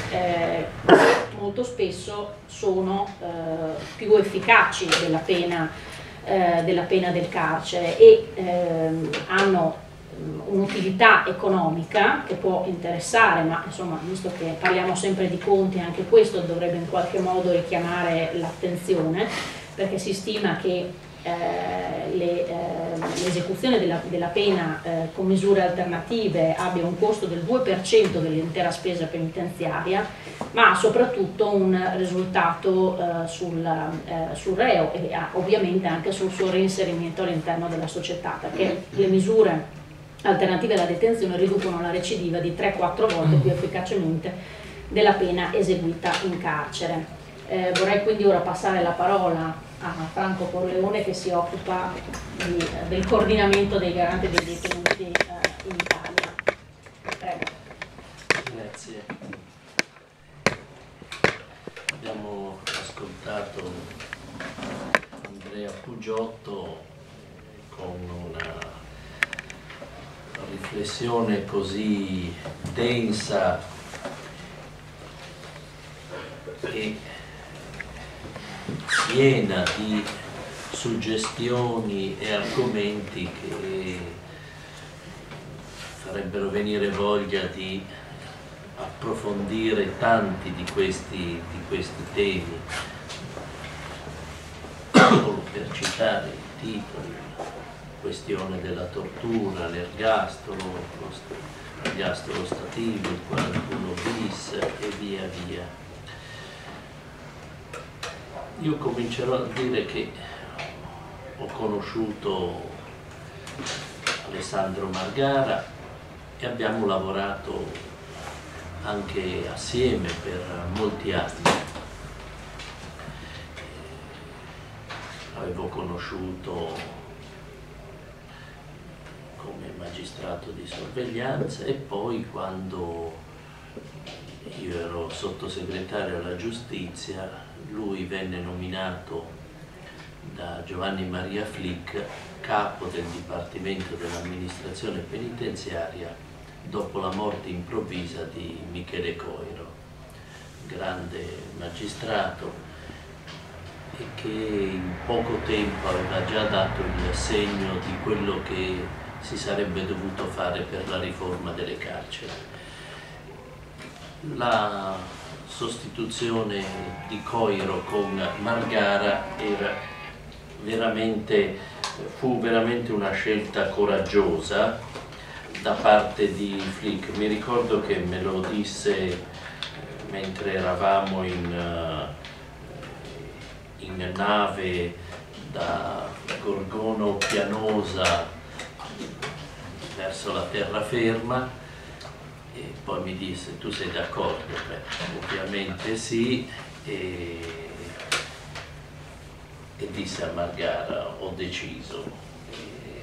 eh, molto spesso sono eh, più efficaci della pena, eh, della pena del carcere e eh, hanno un'utilità economica che può interessare, ma insomma, visto che parliamo sempre di conti, anche questo dovrebbe in qualche modo richiamare l'attenzione, perché si stima che eh, le, eh, l'esecuzione della, della pena eh, con misure alternative abbia un costo del due per cento dell'intera spesa penitenziaria, ma soprattutto un risultato eh, sul, eh, sul reo e eh, ovviamente anche sul suo reinserimento all'interno della società, perché le misure alternative alla detenzione riducono la recidiva di tre quattro volte più efficacemente della pena eseguita in carcere. Eh, vorrei quindi ora passare la parola a Franco Corleone, che si occupa di, eh, del coordinamento dei garanti dei detenuti eh, in Italia. Prego. Grazie. Abbiamo ascoltato Andrea Pugiotto con una riflessione così densa e piena di suggestioni e argomenti che farebbero venire voglia di approfondire tanti di questi, di questi temi, solo per citare i titoli: questione della tortura, l'ergastolo, l'ergastolo stativo, il quarantuno bis e via via. Io comincerò a dire che ho conosciuto Alessandro Margara e abbiamo lavorato anche assieme per molti anni. Avevo conosciuto come magistrato di sorveglianza e poi, quando io ero sottosegretario alla giustizia, lui venne nominato da Giovanni Maria Flick capo del Dipartimento dell'Amministrazione Penitenziaria dopo la morte improvvisa di Michele Coiro, grande magistrato e che in poco tempo aveva già dato il segno di quello che si sarebbe dovuto fare per la riforma delle carceri. La sostituzione di Coiro con Margara era veramente, fu veramente una scelta coraggiosa da parte di Flick. Mi ricordo che me lo disse mentre eravamo in, in nave da Gorgono Pianosa verso la terraferma, e poi mi disse: tu sei d'accordo? Beh, ovviamente sì, e, e disse a Margara: ho deciso. E,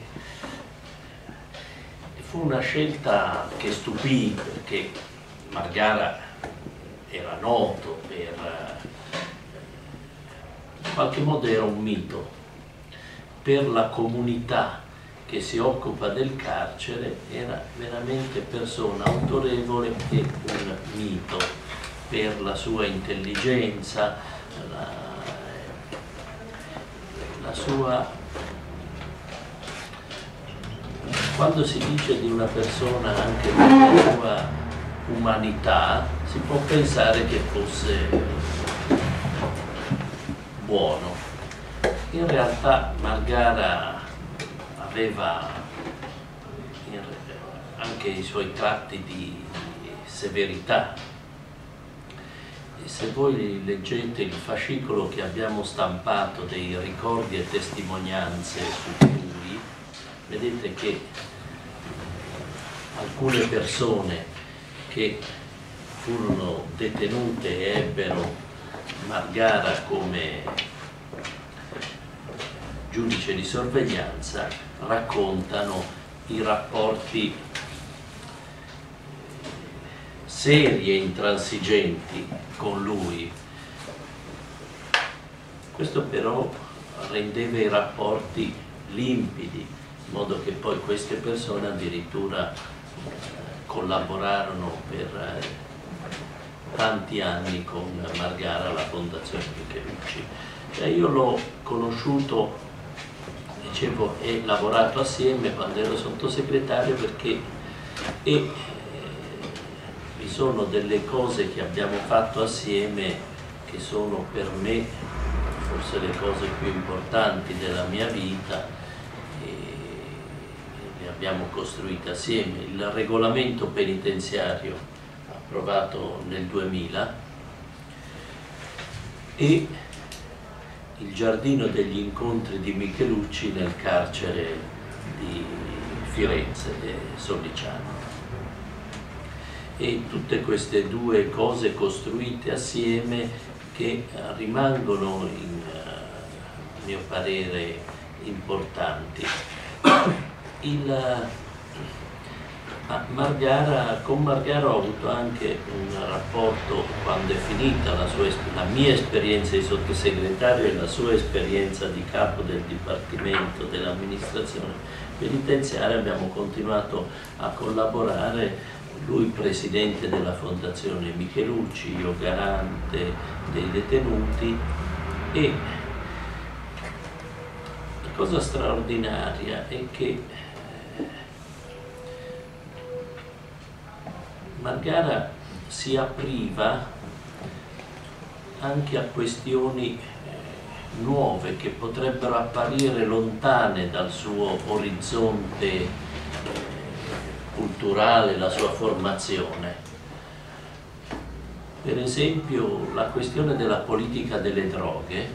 e fu una scelta che stupì, perché Margara era noto per, in qualche modo era un mito per la comunità che si occupa del carcere, era veramente persona autorevole e un mito per la sua intelligenza, la, la sua... Quando si dice di una persona anche per la sua umanità, si può pensare che fosse buono. In realtà Margara aveva anche i suoi tratti di severità, e se voi leggete il fascicolo che abbiamo stampato dei ricordi e testimonianze su lui, vedete che alcune persone che furono detenute e ebbero Margara come giudice di sorveglianza raccontano i rapporti seri e intransigenti con lui. Questo però rendeva i rapporti limpidi, in modo che poi queste persone addirittura collaborarono per tanti anni con Margara alla Fondazione Michelucci. Cioè io l'ho conosciuto, dicevo, e lavorato assieme quando ero sottosegretario, perché e, eh, vi sono delle cose che abbiamo fatto assieme che sono per me forse le cose più importanti della mia vita, e le abbiamo costruite assieme. Il regolamento penitenziario approvato nel duemila e il giardino degli incontri di Michelucci nel carcere di Firenze e Sollicciano. E tutte queste due cose costruite assieme che rimangono, in uh, mio parere, importanti. Il, Ah, Margara, con Margara ho avuto anche un rapporto, quando è finita la, sua, la mia esperienza di sottosegretario e la sua esperienza di capo del Dipartimento dell'amministrazione penitenziaria, abbiamo continuato a collaborare, lui presidente della Fondazione Michelucci, io garante dei detenuti. E la cosa straordinaria è che Margara si apriva anche a questioni eh, nuove che potrebbero apparire lontane dal suo orizzonte eh, culturale, la sua formazione. Per esempio la questione della politica delle droghe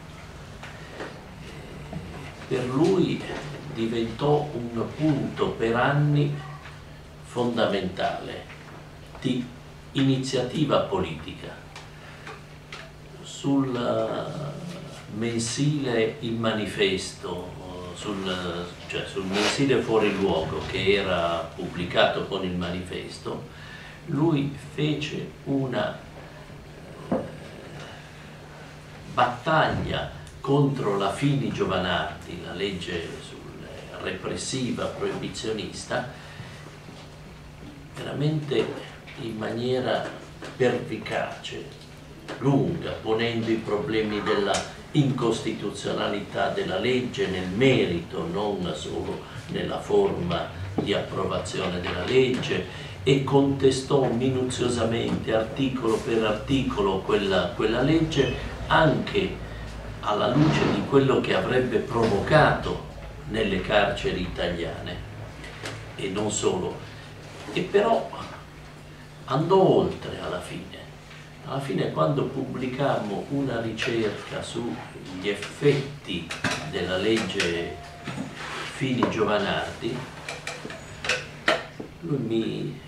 per lui diventò un punto per anni fondamentale di iniziativa politica. Sul mensile Il Manifesto, sul, cioè sul mensile Fuori Luogo che era pubblicato con il Manifesto, lui fece una eh, battaglia contro la Fini-Giovanardi, la legge sul, repressiva proibizionista, veramente in maniera pervicace, lunga, ponendo i problemi della incostituzionalità della legge nel merito, non solo nella forma di approvazione della legge, e contestò minuziosamente, articolo per articolo, quella, quella legge, anche alla luce di quello che avrebbe provocato nelle carceri italiane, e non solo. E però andò oltre alla fine. Alla fine, quando pubblicammo una ricerca sugli effetti della legge Fini-Giovanardi, lui mi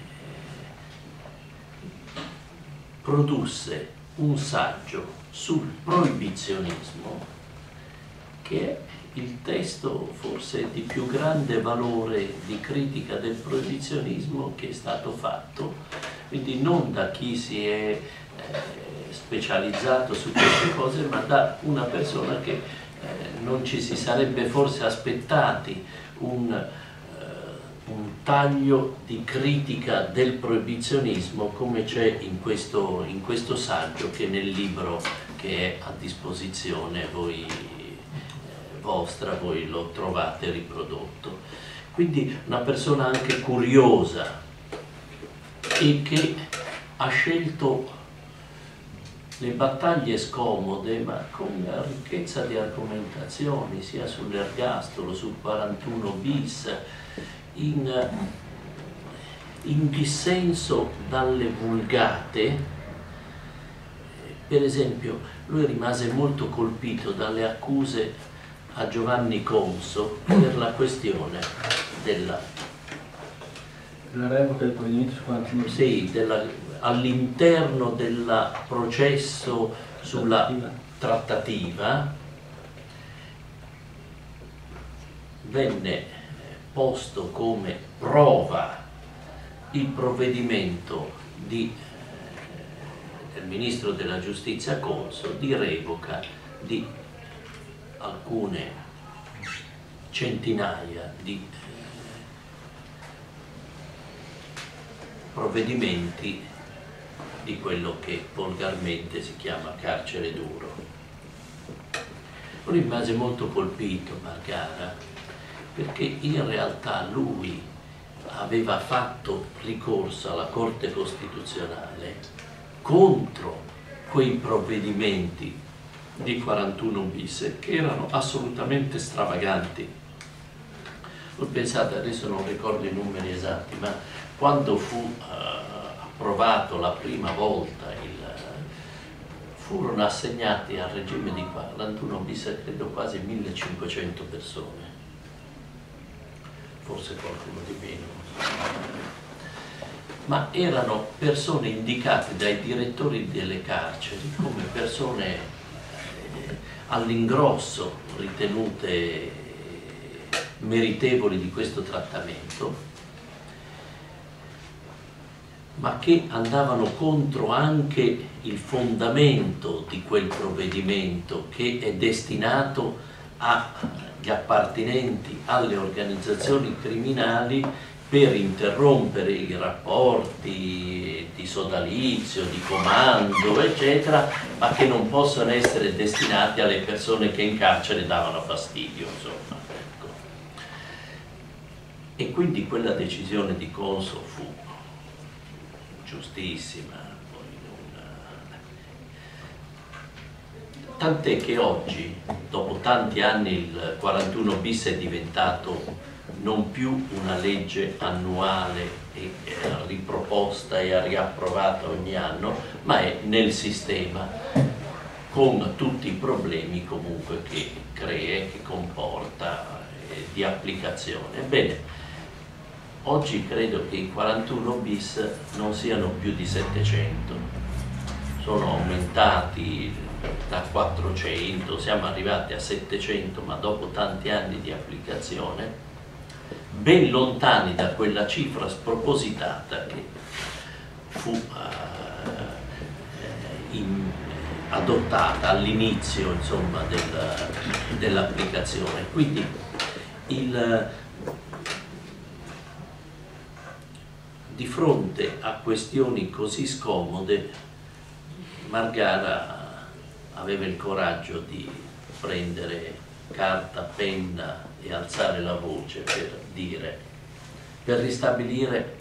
produsse un saggio sul proibizionismo, che è il testo forse di più grande valore di critica del proibizionismo che è stato fatto, quindi non da chi si è eh, specializzato su queste cose, ma da una persona che eh, non ci si sarebbe forse aspettati un, eh, un taglio di critica del proibizionismo come c'è in questo, in questo saggio, che nel libro che è a disposizione voi, eh, vostra, voi lo trovate riprodotto. Quindi una persona anche curiosa e che ha scelto le battaglie scomode ma con ricchezza di argomentazioni, sia sull'ergastolo, sul quarantuno bis, in, in dissenso dalle vulgate. Per esempio, lui rimase molto colpito dalle accuse a Giovanni Conso per la questione della La revoca del provvedimento su quarantuno bis. Sì, all'interno del processo sulla trattativa. trattativa venne posto come prova il provvedimento di, eh, del Ministro della Giustizia Conso di revoca di alcune centinaia di provvedimenti di quello che volgarmente si chiama carcere duro. Rimase molto colpito Margara, perché in realtà lui aveva fatto ricorso alla Corte Costituzionale contro quei provvedimenti di quarantuno bis che erano assolutamente stravaganti. Voi pensate, adesso non ricordo i numeri esatti, ma quando fu uh, approvato la prima volta, il, furono assegnati al regime di quarantuno bis credo quasi millecinquecento persone, forse qualcuno di meno, ma erano persone indicate dai direttori delle carceri come persone eh, all'ingrosso ritenute meritevoli di questo trattamento, ma che andavano contro anche il fondamento di quel provvedimento, che è destinato agli appartenenti alle organizzazioni criminali per interrompere i rapporti di sodalizio, di comando, eccetera, ma che non possono essere destinati alle persone che in carcere davano fastidio, insomma. Ecco. E quindi quella decisione di Conso fu giustissima, poi non... tant'è che oggi, dopo tanti anni, il quarantuno bis è diventato non più una legge annuale e riproposta e riapprovata ogni anno, ma è nel sistema, con tutti i problemi comunque che crea, che comporta, eh, di applicazione. Ebbene, oggi credo che i quarantuno bis non siano più di settecento, sono aumentati da quattrocento, siamo arrivati a settecento, ma dopo tanti anni di applicazione, ben lontani da quella cifra spropositata che fu uh, in, adottata all'inizio, insomma, del, dell'applicazione. Quindi il di fronte a questioni così scomode, Margara aveva il coraggio di prendere carta, penna e alzare la voce per dire, per ristabilire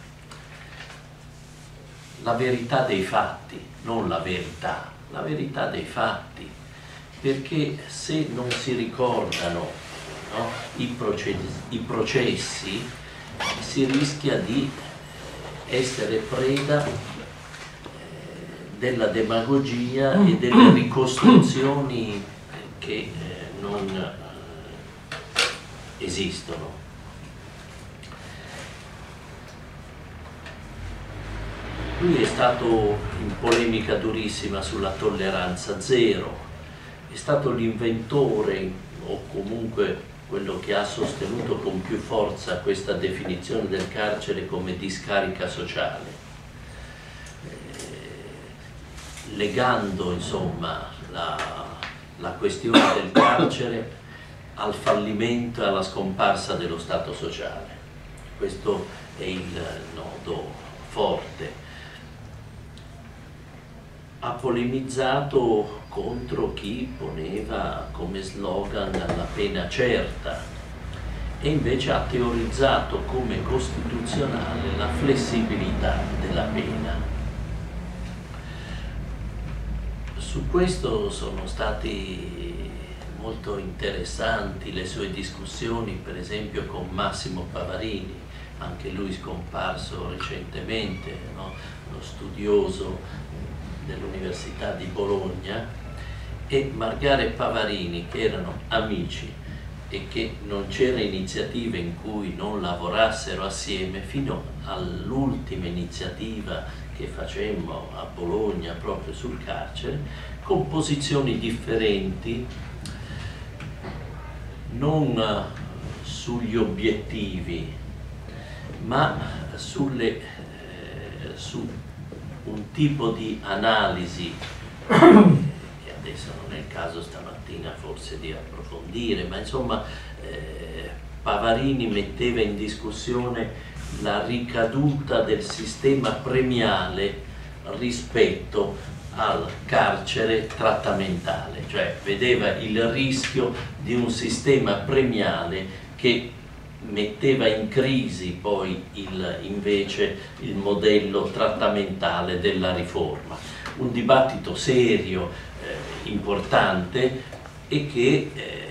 la verità dei fatti, non la verità, la verità dei fatti, perché se non si ricordano, no, i processi, i processi, si rischia di essere preda della demagogia e delle ricostruzioni che eh, non esistono. Lui è stato in polemica durissima sulla tolleranza zero, è stato l'inventore o comunque quello che ha sostenuto con più forza questa definizione del carcere come discarica sociale, eh, legando insomma la, la questione del carcere al fallimento e alla scomparsa dello Stato sociale. Questo è il nodo forte. Ha polemizzato contro chi poneva come slogan la pena certa e invece ha teorizzato come costituzionale la flessibilità della pena. Su questo sono stati molto interessanti le sue discussioni, per esempio con Massimo Pavarini, anche lui scomparso recentemente, no? Lo studioso dell'Università di Bologna, e Margara e Pavarini, che erano amici e che non c'era iniziativa in cui non lavorassero assieme, fino all'ultima iniziativa che facemmo a Bologna proprio sul carcere, con posizioni differenti, non sugli obiettivi, ma sulle, eh, su un tipo di analisi che adesso non è il caso stamattina forse di approfondire, ma insomma eh, Pavarini metteva in discussione la ricaduta del sistema premiale rispetto al carcere trattamentale, cioè vedeva il rischio di un sistema premiale che metteva in crisi poi il, invece il modello trattamentale della riforma. Un dibattito serio, eh, importante e che eh,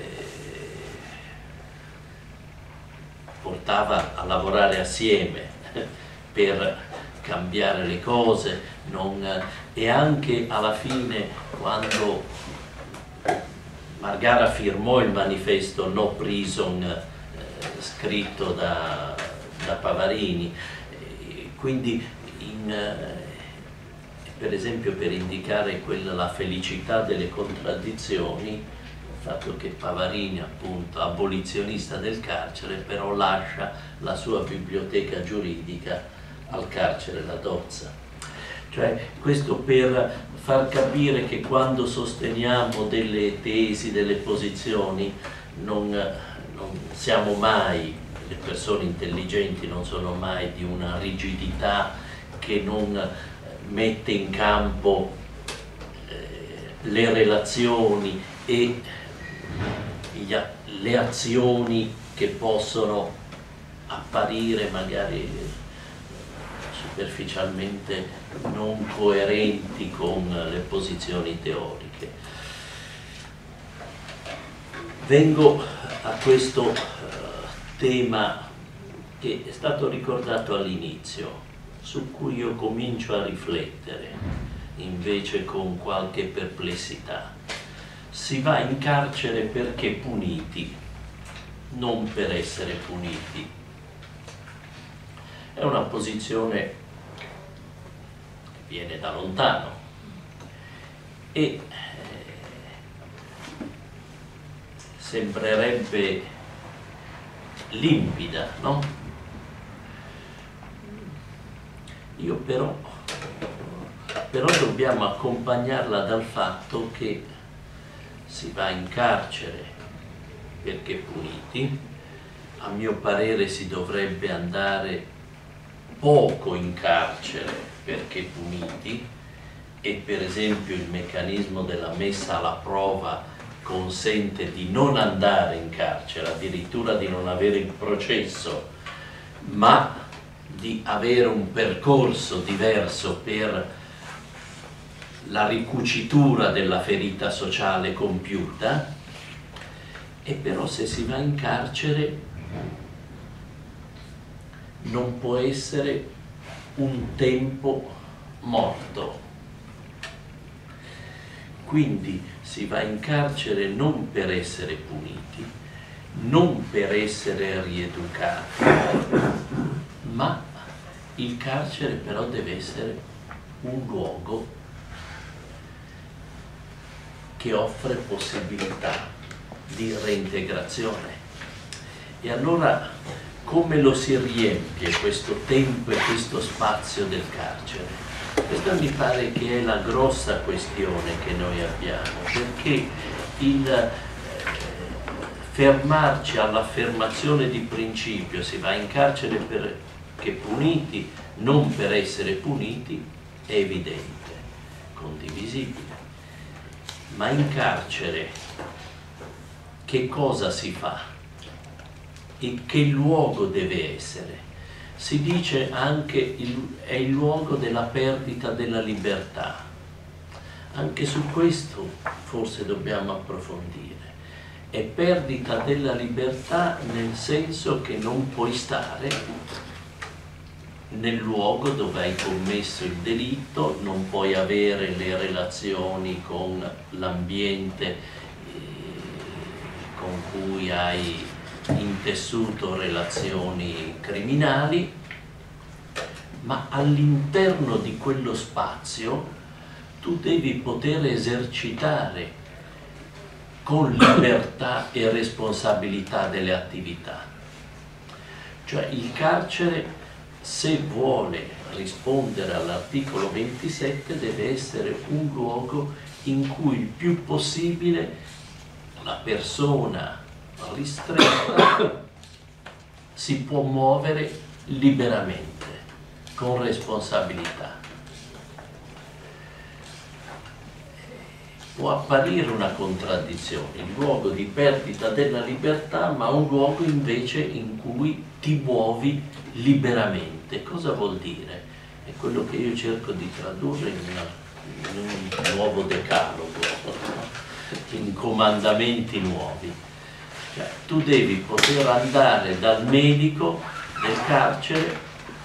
portava a lavorare assieme per cambiare le cose, non, e anche alla fine quando Margara firmò il manifesto No Prison eh, scritto da, da Pavarini, eh, quindi in, eh, per esempio per indicare quella, la felicità delle contraddizioni, il fatto che Pavarini, appunto abolizionista del carcere, però lascia la sua biblioteca giuridica al carcere La Dozza. Cioè questo per far capire che quando sosteniamo delle tesi, delle posizioni, non, non siamo mai, le persone intelligenti non sono mai di una rigidità che non mette in campo eh, le relazioni e gli, le azioni che possono apparire magari superficialmente non coerenti con le posizioni teoriche. Vengo a questo uh, tema che è stato ricordato all'inizio, su cui io comincio a riflettere invece con qualche perplessità. Si va in carcere perché puniti, non per essere puniti. È una posizione che viene da lontano e eh, sembrerebbe limpida, no? Io però, però dobbiamo accompagnarla dal fatto che si va in carcere perché puniti. A mio parere si dovrebbe andare poco in carcere perché puniti, e per esempio il meccanismo della messa alla prova consente di non andare in carcere, addirittura di non avere il processo, ma di avere un percorso diverso per la ricucitura della ferita sociale compiuta. E però se si va in carcere non può essere un tempo morto. Quindi si va in carcere non per essere puniti, non per essere rieducati, ma il carcere però deve essere un luogo che offre possibilità di reintegrazione. E allora come lo si riempie questo tempo e questo spazio del carcere? Questa mi pare che è la grossa questione che noi abbiamo, perché il eh, fermarci all'affermazione di principio, si va in carcere perché puniti, non per essere puniti, è evidente, condivisibile. Ma in carcere che cosa si fa? E che luogo deve essere? Si dice anche il, è il luogo della perdita della libertà. Anche su questo forse dobbiamo approfondire. È perdita della libertà nel senso che non puoi stare nel luogo dove hai commesso il delitto, non puoi avere le relazioni con l'ambiente eh, con cui hai intessuto relazioni criminali, ma all'interno di quello spazio tu devi poter esercitare con libertà e responsabilità delle attività. Cioè il carcere, se vuole rispondere all'articolo ventisette, deve essere un luogo in cui il più possibile la persona ristretta si può muovere liberamente, con responsabilità. può apparire una contraddizione, il luogo di perdita della libertà, ma un luogo invece in cui ti muovi liberamente. Cosa vuol dire? È quello che io cerco di tradurre in, una, in un nuovo decalogo, in comandamenti nuovi. Cioè, tu devi poter andare dal medico del carcere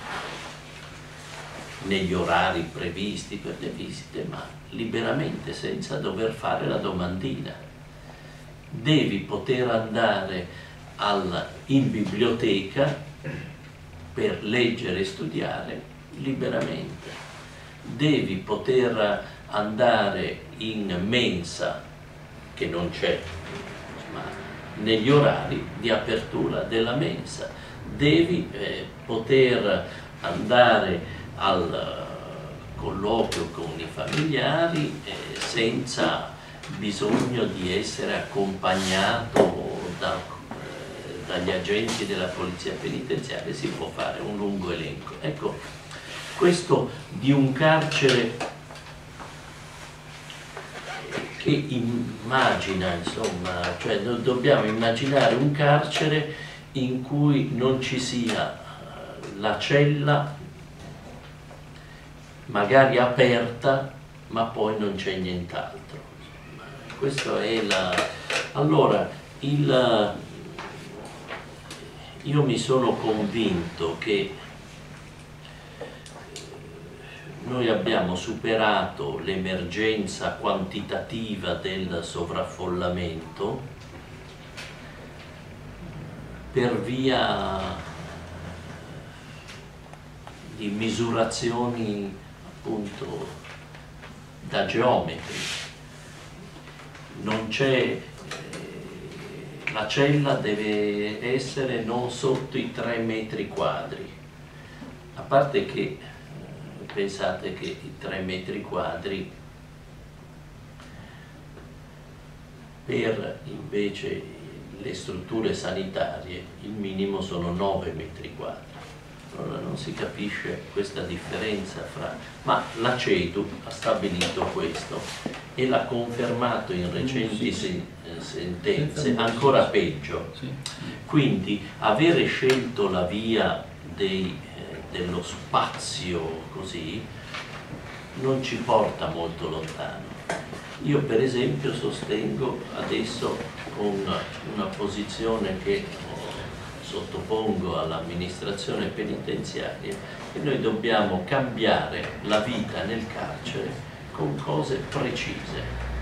negli orari previsti per le visite, ma liberamente, senza dover fare la domandina. Devi poter andare al, in biblioteca per leggere e studiare liberamente. Devi poter andare in mensa, che non c'è, ma negli orari di apertura della mensa. Devi eh, poter andare al colloquio con i familiari eh, senza bisogno di essere accompagnato da, eh, dagli agenti della polizia penitenziaria. Si può fare un lungo elenco. Ecco, questo di un carcere che immagina, insomma, cioè do dobbiamo immaginare un carcere in cui non ci sia la cella magari aperta, ma poi non c'è nient'altro. Questo è la... Allora, il... io mi sono convinto che noi abbiamo superato l'emergenza quantitativa del sovraffollamento per via di misurazioni appunto da geometri. Non c'è, eh, la cella deve essere non sotto i tre metri quadri, a parte che eh, pensate che i tre metri quadri per invece le strutture sanitarie il minimo sono nove metri quadri. Allora non si capisce questa differenza fra... ma la CEDU ha stabilito questo e l'ha confermato in recenti sen sentenze, ancora peggio. Quindi avere scelto la via dei, eh, dello spazio così non ci porta molto lontano. Io per esempio sostengo adesso con una posizione che sottopongo all'amministrazione penitenziaria, che noi dobbiamo cambiare la vita nel carcere con cose precise,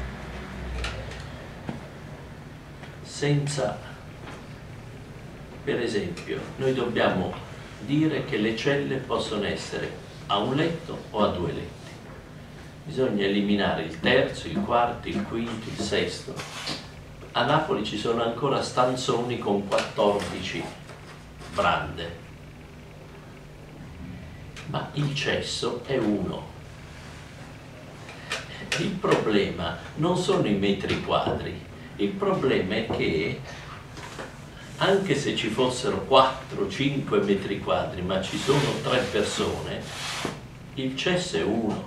senza, per esempio, noi dobbiamo dire che le celle possono essere a un letto o a due letti. Bisogna eliminare il terzo, il quarto, il quinto, il sesto. A Napoli ci sono ancora stanzoni con quattordici brande, ma il cesso è uno. Il problema non sono i metri quadri, il problema è che anche se ci fossero quattro cinque metri quadri, ma ci sono tre persone, il cesso è uno.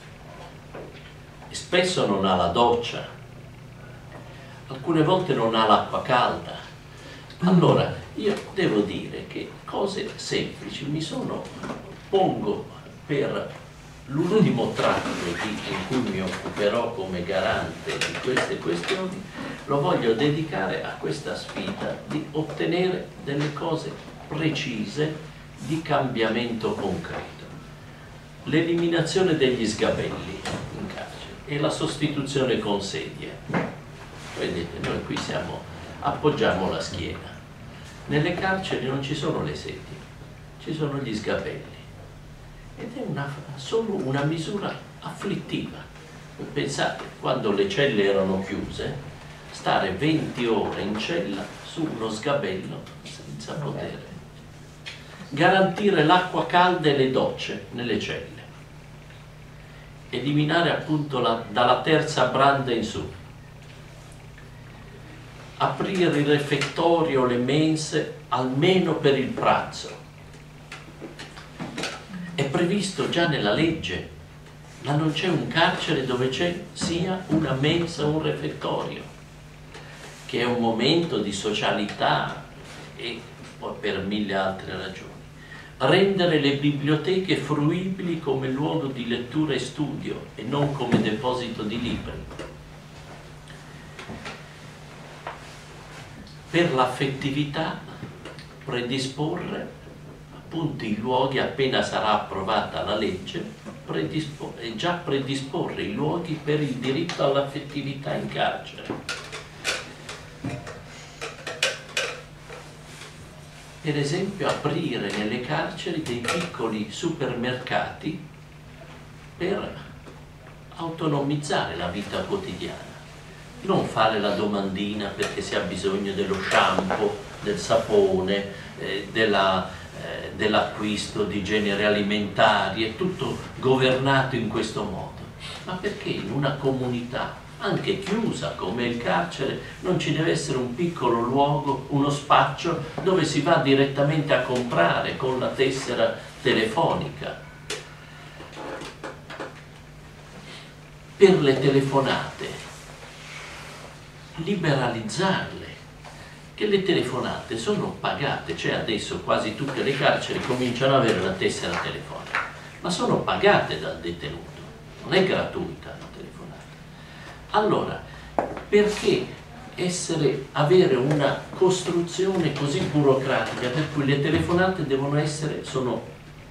E spesso non ha la doccia, alcune volte non ha l'acqua calda. Allora io devo dire che cose semplici mi sono, pongo per l'ultimo tratto in cui mi occuperò come garante di queste questioni, lo voglio dedicare a questa sfida di ottenere delle cose precise di cambiamento concreto. L'eliminazione degli sgabelli in carcere e la sostituzione con sedie. Vedete, noi qui siamo, appoggiamo la schiena. Nelle carceri non ci sono le sedie, ci sono gli sgabelli. Ed è una, solo una misura afflittiva. Pensate, quando le celle erano chiuse, stare venti ore in cella su uno sgabello senza potere. Garantire l'acqua calda e le docce nelle celle. Eliminare appunto la, dalla terza branda in su. Aprire il refettorio, le mense, almeno per il pranzo. È previsto già nella legge ma non c'è un carcere dove c'è sia una mensa o un refettorio, che è un momento di socialità e poi per mille altre ragioni. Rendere le biblioteche fruibili come luogo di lettura e studio e non come deposito di libri. Per l'affettività predisporre appunto i luoghi, appena sarà approvata la legge, e già predisporre i luoghi per il diritto all'affettività in carcere. Per esempio aprire nelle carceri dei piccoli supermercati per autonomizzare la vita quotidiana. Non fare la domandina perché si ha bisogno dello shampoo, del sapone, eh, della, eh, dell'acquisto di generi alimentari, è tutto governato in questo modo. Ma perché in una comunità, anche chiusa come il carcere, non ci deve essere un piccolo luogo, uno spaccio dove si va direttamente a comprare con la tessera telefonica? Per le telefonate, liberalizzarle, che le telefonate sono pagate, cioè adesso quasi tutte le carceri cominciano ad avere la tessera telefonica, ma sono pagate dal detenuto, non è gratuita la telefonata. Allora, perché essere, avere una costruzione così burocratica per cui le telefonate devono essere, sono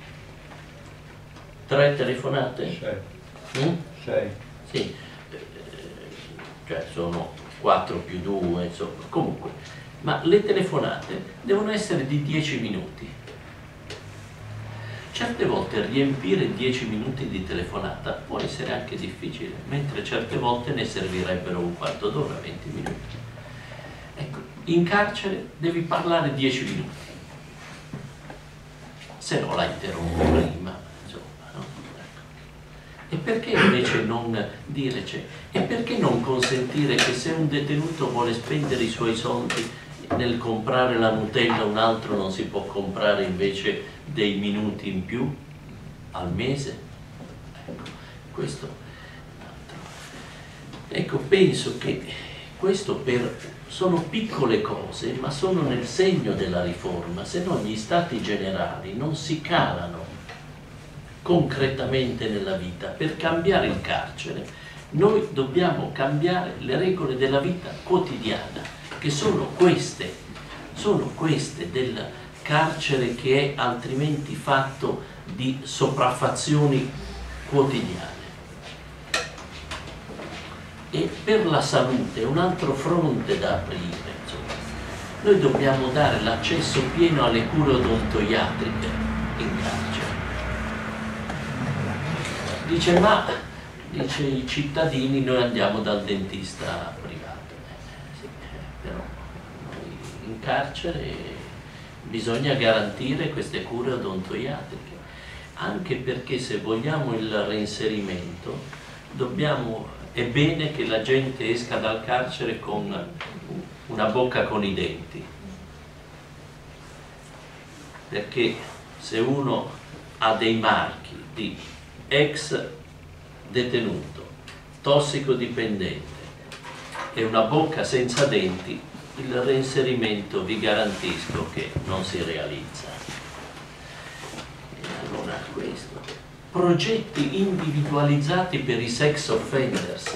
tre telefonate? Sei. Mm? Sei. Sì, cioè sono quattro più due, insomma, comunque, ma le telefonate devono essere di dieci minuti. Certe volte riempire dieci minuti di telefonata può essere anche difficile, mentre certe volte ne servirebbero un quarto d'ora, venti minuti. Ecco, in carcere devi parlare dieci minuti, se no la interrompo prima, insomma, no? E perché invece non dire, cioè, e perché non consentire che se un detenuto vuole spendere i suoi soldi nel comprare la Nutella, un altro non si può comprare invece dei minuti in più al mese? Ecco, questo ecco, penso che questo per, sono piccole cose, ma sono nel segno della riforma, se no gli stati generali non si calano concretamente nella vita. Per cambiare il carcere noi dobbiamo cambiare le regole della vita quotidiana, che sono queste, sono queste del carcere che è altrimenti fatto di sopraffazioni quotidiane. E per la salute è un altro fronte da aprire, insomma. Noi dobbiamo dare l'accesso pieno alle cure odontoiatriche in carcere. Dice, ma dice, i cittadini, noi andiamo dal dentista privato. Però in carcere bisogna garantire queste cure odontoiatriche, anche perché se vogliamo il reinserimento dobbiamo, è bene che la gente esca dal carcere con una bocca con i denti, perché se uno ha dei marchi di ex detenuto, tossicodipendente e una bocca senza denti, il reinserimento vi garantisco che non si realizza. E allora questo. Progetti individualizzati per i sex offenders.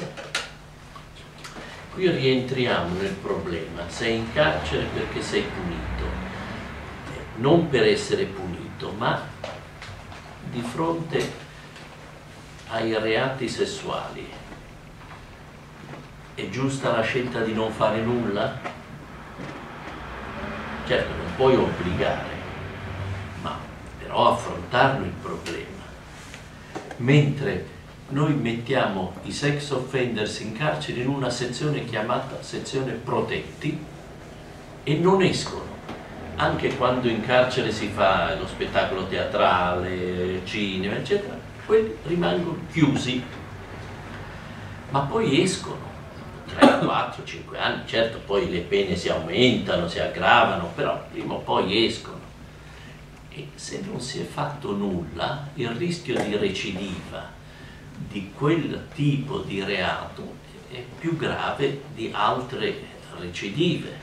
Qui rientriamo nel problema, sei in carcere perché sei punito, non per essere punito, ma di fronte ai reati sessuali. È giusta la scelta di non fare nulla? Certo, non puoi obbligare, ma però affrontarlo il problema. Mentre noi mettiamo i sex offenders in carcere in una sezione chiamata sezione protetti e non escono, anche quando in carcere si fa lo spettacolo teatrale, cinema, eccetera, quelli rimangono chiusi, ma poi escono. tre, quattro, cinque anni, certo poi le pene si aumentano, si aggravano, però prima o poi escono. E se non si è fatto nulla, il rischio di recidiva di quel tipo di reato è più grave di altre recidive.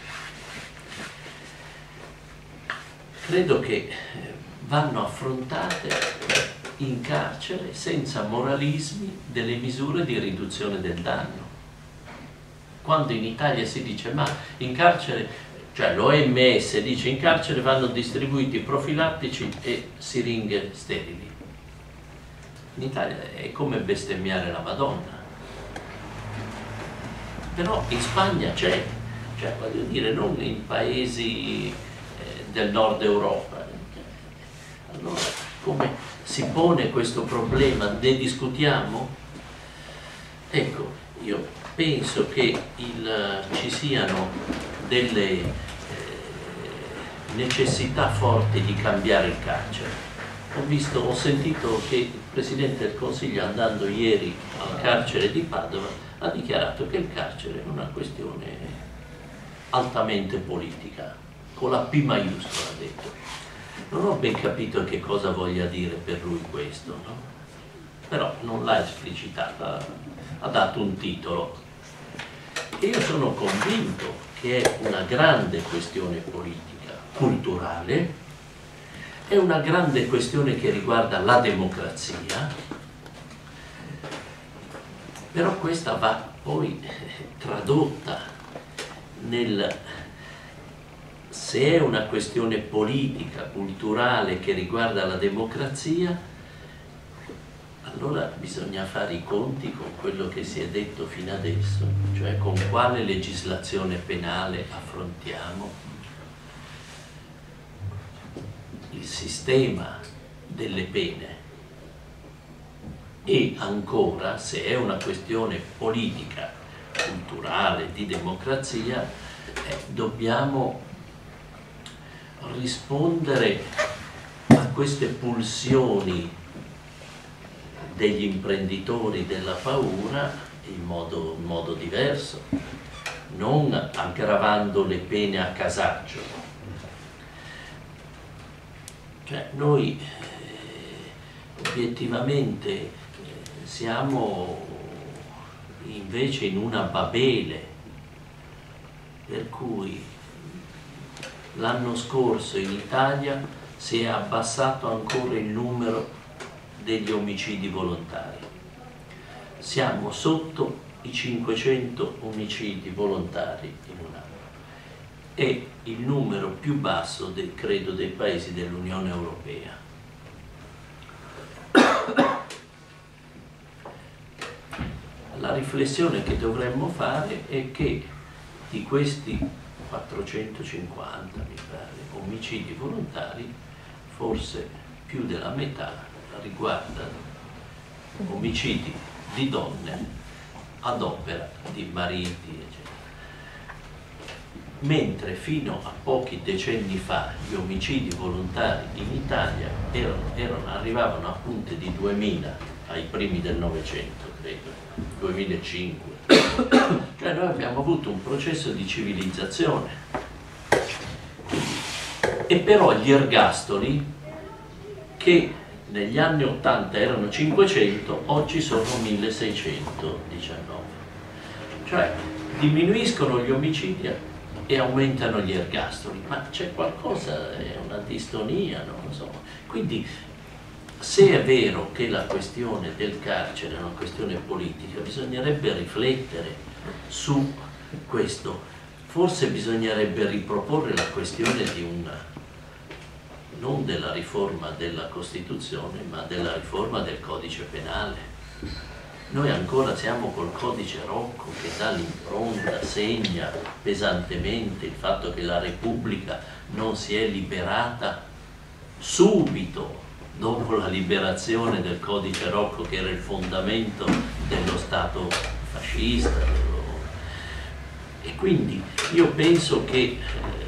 Credo che vanno affrontate in carcere senza moralismi delle misure di riduzione del danno. Quando in Italia si dice ma in carcere, cioè l'O M S dice in carcere vanno distribuiti profilattici e siringhe sterili. In Italia è come bestemmiare la Madonna. Però in Spagna c'è, cioè voglio dire, non in paesi eh, del nord Europa. Allora, come si pone questo problema? Ne discutiamo? Ecco, io penso che il, ci siano delle eh, necessità forti di cambiare il carcere. Ho visto, ho sentito che il Presidente del Consiglio, andando ieri al carcere di Padova, ha dichiarato che il carcere è una questione altamente politica, con la P maiuscola ha detto. Non ho ben capito che cosa voglia dire per lui questo, no? Però non l'ha esplicitata, ha dato un titolo. E io sono convinto che è una grande questione politica, culturale, è una grande questione che riguarda la democrazia, però questa va poi tradotta nel, se è una questione politica, culturale che riguarda la democrazia, allora bisogna fare i conti con quello che si è detto fino adesso, cioè con quale legislazione penale affrontiamo il sistema delle pene. E ancora, se è una questione politica, culturale, di democrazia, eh, dobbiamo rispondere a queste pulsioni degli imprenditori della paura in modo, in modo diverso, non aggravando le pene a casaggio. Cioè, noi eh, obiettivamente siamo invece in una Babele, per cui l'anno scorso in Italia si è abbassato ancora il numero degli omicidi volontari. Siamo sotto i cinquecento omicidi volontari in un anno. È il numero più basso, del, credo, dei paesi dell'Unione Europea. La riflessione che dovremmo fare è che di questi quattrocentocinquanta, mi pare, omicidi volontari, forse più della metà riguardano omicidi di donne ad opera di mariti, eccetera. Mentre fino a pochi decenni fa gli omicidi volontari in Italia erano, erano, arrivavano a punte di duemila ai primi del Novecento, credo, duemilacinque. Cioè noi abbiamo avuto un processo di civilizzazione. E però gli ergastoli, che negli anni ottanta erano cinquecento, oggi sono milleseicentodiciannove. Cioè diminuiscono gli omicidi e aumentano gli ergastoli, ma c'è qualcosa, è una distonia, non lo so. Quindi se è vero che la questione del carcere è una questione politica, bisognerebbe riflettere su questo. Forse bisognerebbe riproporre la questione di una, non della riforma della Costituzione, ma della riforma del codice penale. Noi ancora siamo col codice Rocco che dà l'impronta, segna pesantemente il fatto che la Repubblica non si è liberata subito dopo la liberazione del codice Rocco, che era il fondamento dello Stato fascista. E quindi io penso che eh,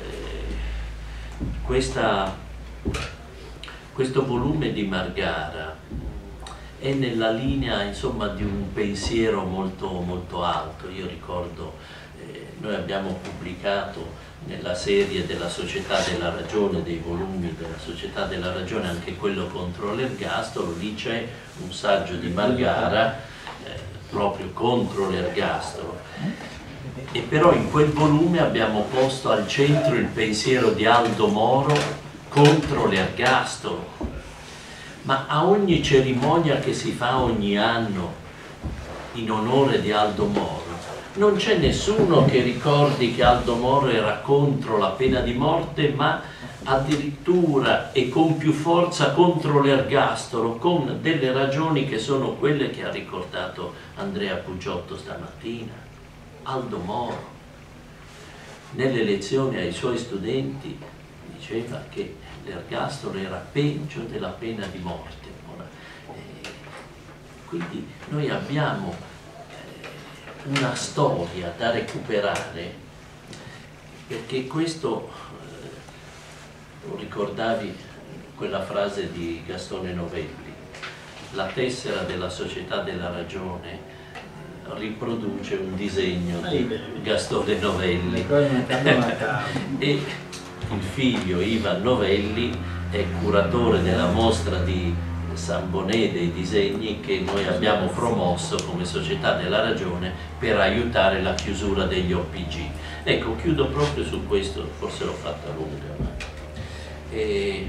questa, questo volume di Margara è nella linea, insomma, di un pensiero molto, molto alto. Io ricordo, eh, noi abbiamo pubblicato nella serie della Società della Ragione, dei volumi della Società della Ragione, anche quello contro l'ergastolo, lì c'è un saggio di Margara eh, proprio contro l'ergastolo. E però in quel volume abbiamo posto al centro il pensiero di Aldo Moro contro l'ergastolo. Ma a ogni cerimonia che si fa ogni anno in onore di Aldo Moro, non c'è nessuno che ricordi che Aldo Moro era contro la pena di morte, ma addirittura e con più forza contro l'ergastolo, con delle ragioni che sono quelle che ha ricordato Andrea Pugiotto stamattina. Aldo Moro, nelle lezioni ai suoi studenti, diceva che l'ergastolo era peggio della pena di morte. Ora, eh, quindi noi abbiamo una storia da recuperare, perché questo, eh, lo ricordavi quella frase di Gastone Novelli, la tessera della Società della Ragione eh, riproduce un disegno di Gastone Novelli e il figlio Ivan Novelli è curatore della mostra di San Bonè dei disegni che noi abbiamo promosso come Società della Ragione per aiutare la chiusura degli O P G. Ecco, chiudo proprio su questo, forse l'ho fatta lunga, ma e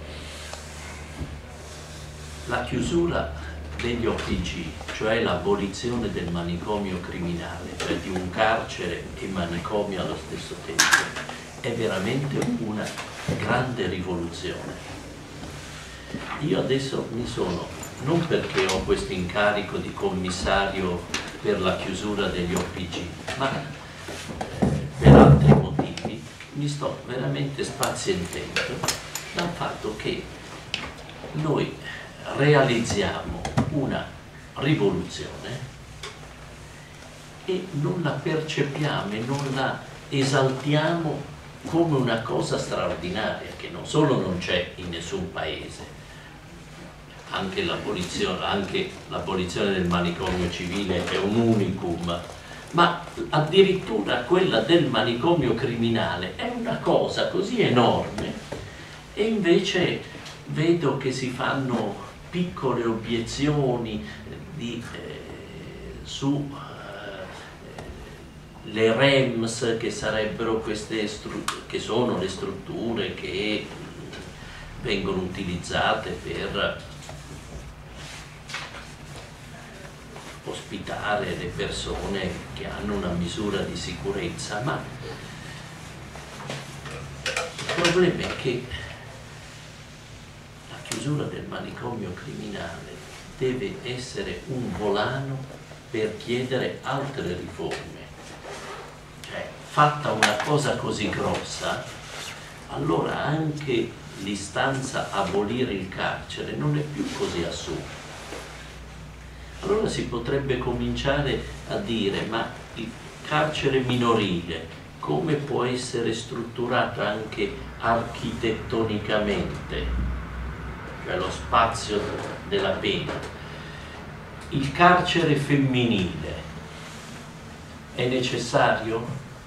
la chiusura degli O P G, cioè l'abolizione del manicomio criminale, cioè di un carcere e manicomio allo stesso tempo, è veramente una grande rivoluzione. Io adesso mi sono, non perché ho questo incarico di commissario per la chiusura degli O P G, ma eh, per altri motivi, mi sto veramente spazientendo dal fatto che noi realizziamo una rivoluzione e non la percepiamo e non la esaltiamo come una cosa straordinaria, che non solo non c'è in nessun paese, anche l'abolizione, anche l'abolizione del manicomio civile è un unicum, ma addirittura quella del manicomio criminale è una cosa così enorme, e invece vedo che si fanno piccole obiezioni di, eh, su eh, le R E M S, che sarebbero queste che sono le strutture che vengono utilizzate per ospitare le persone che hanno una misura di sicurezza, ma il problema è che la chiusura del manicomio criminale deve essere un volano per chiedere altre riforme. Cioè, fatta una cosa così grossa, allora anche l'istanza abolire il carcere non è più così assurda. Allora si potrebbe cominciare a dire, ma il carcere minorile come può essere strutturato anche architettonicamente, cioè lo spazio della pena? Il carcere femminile è necessario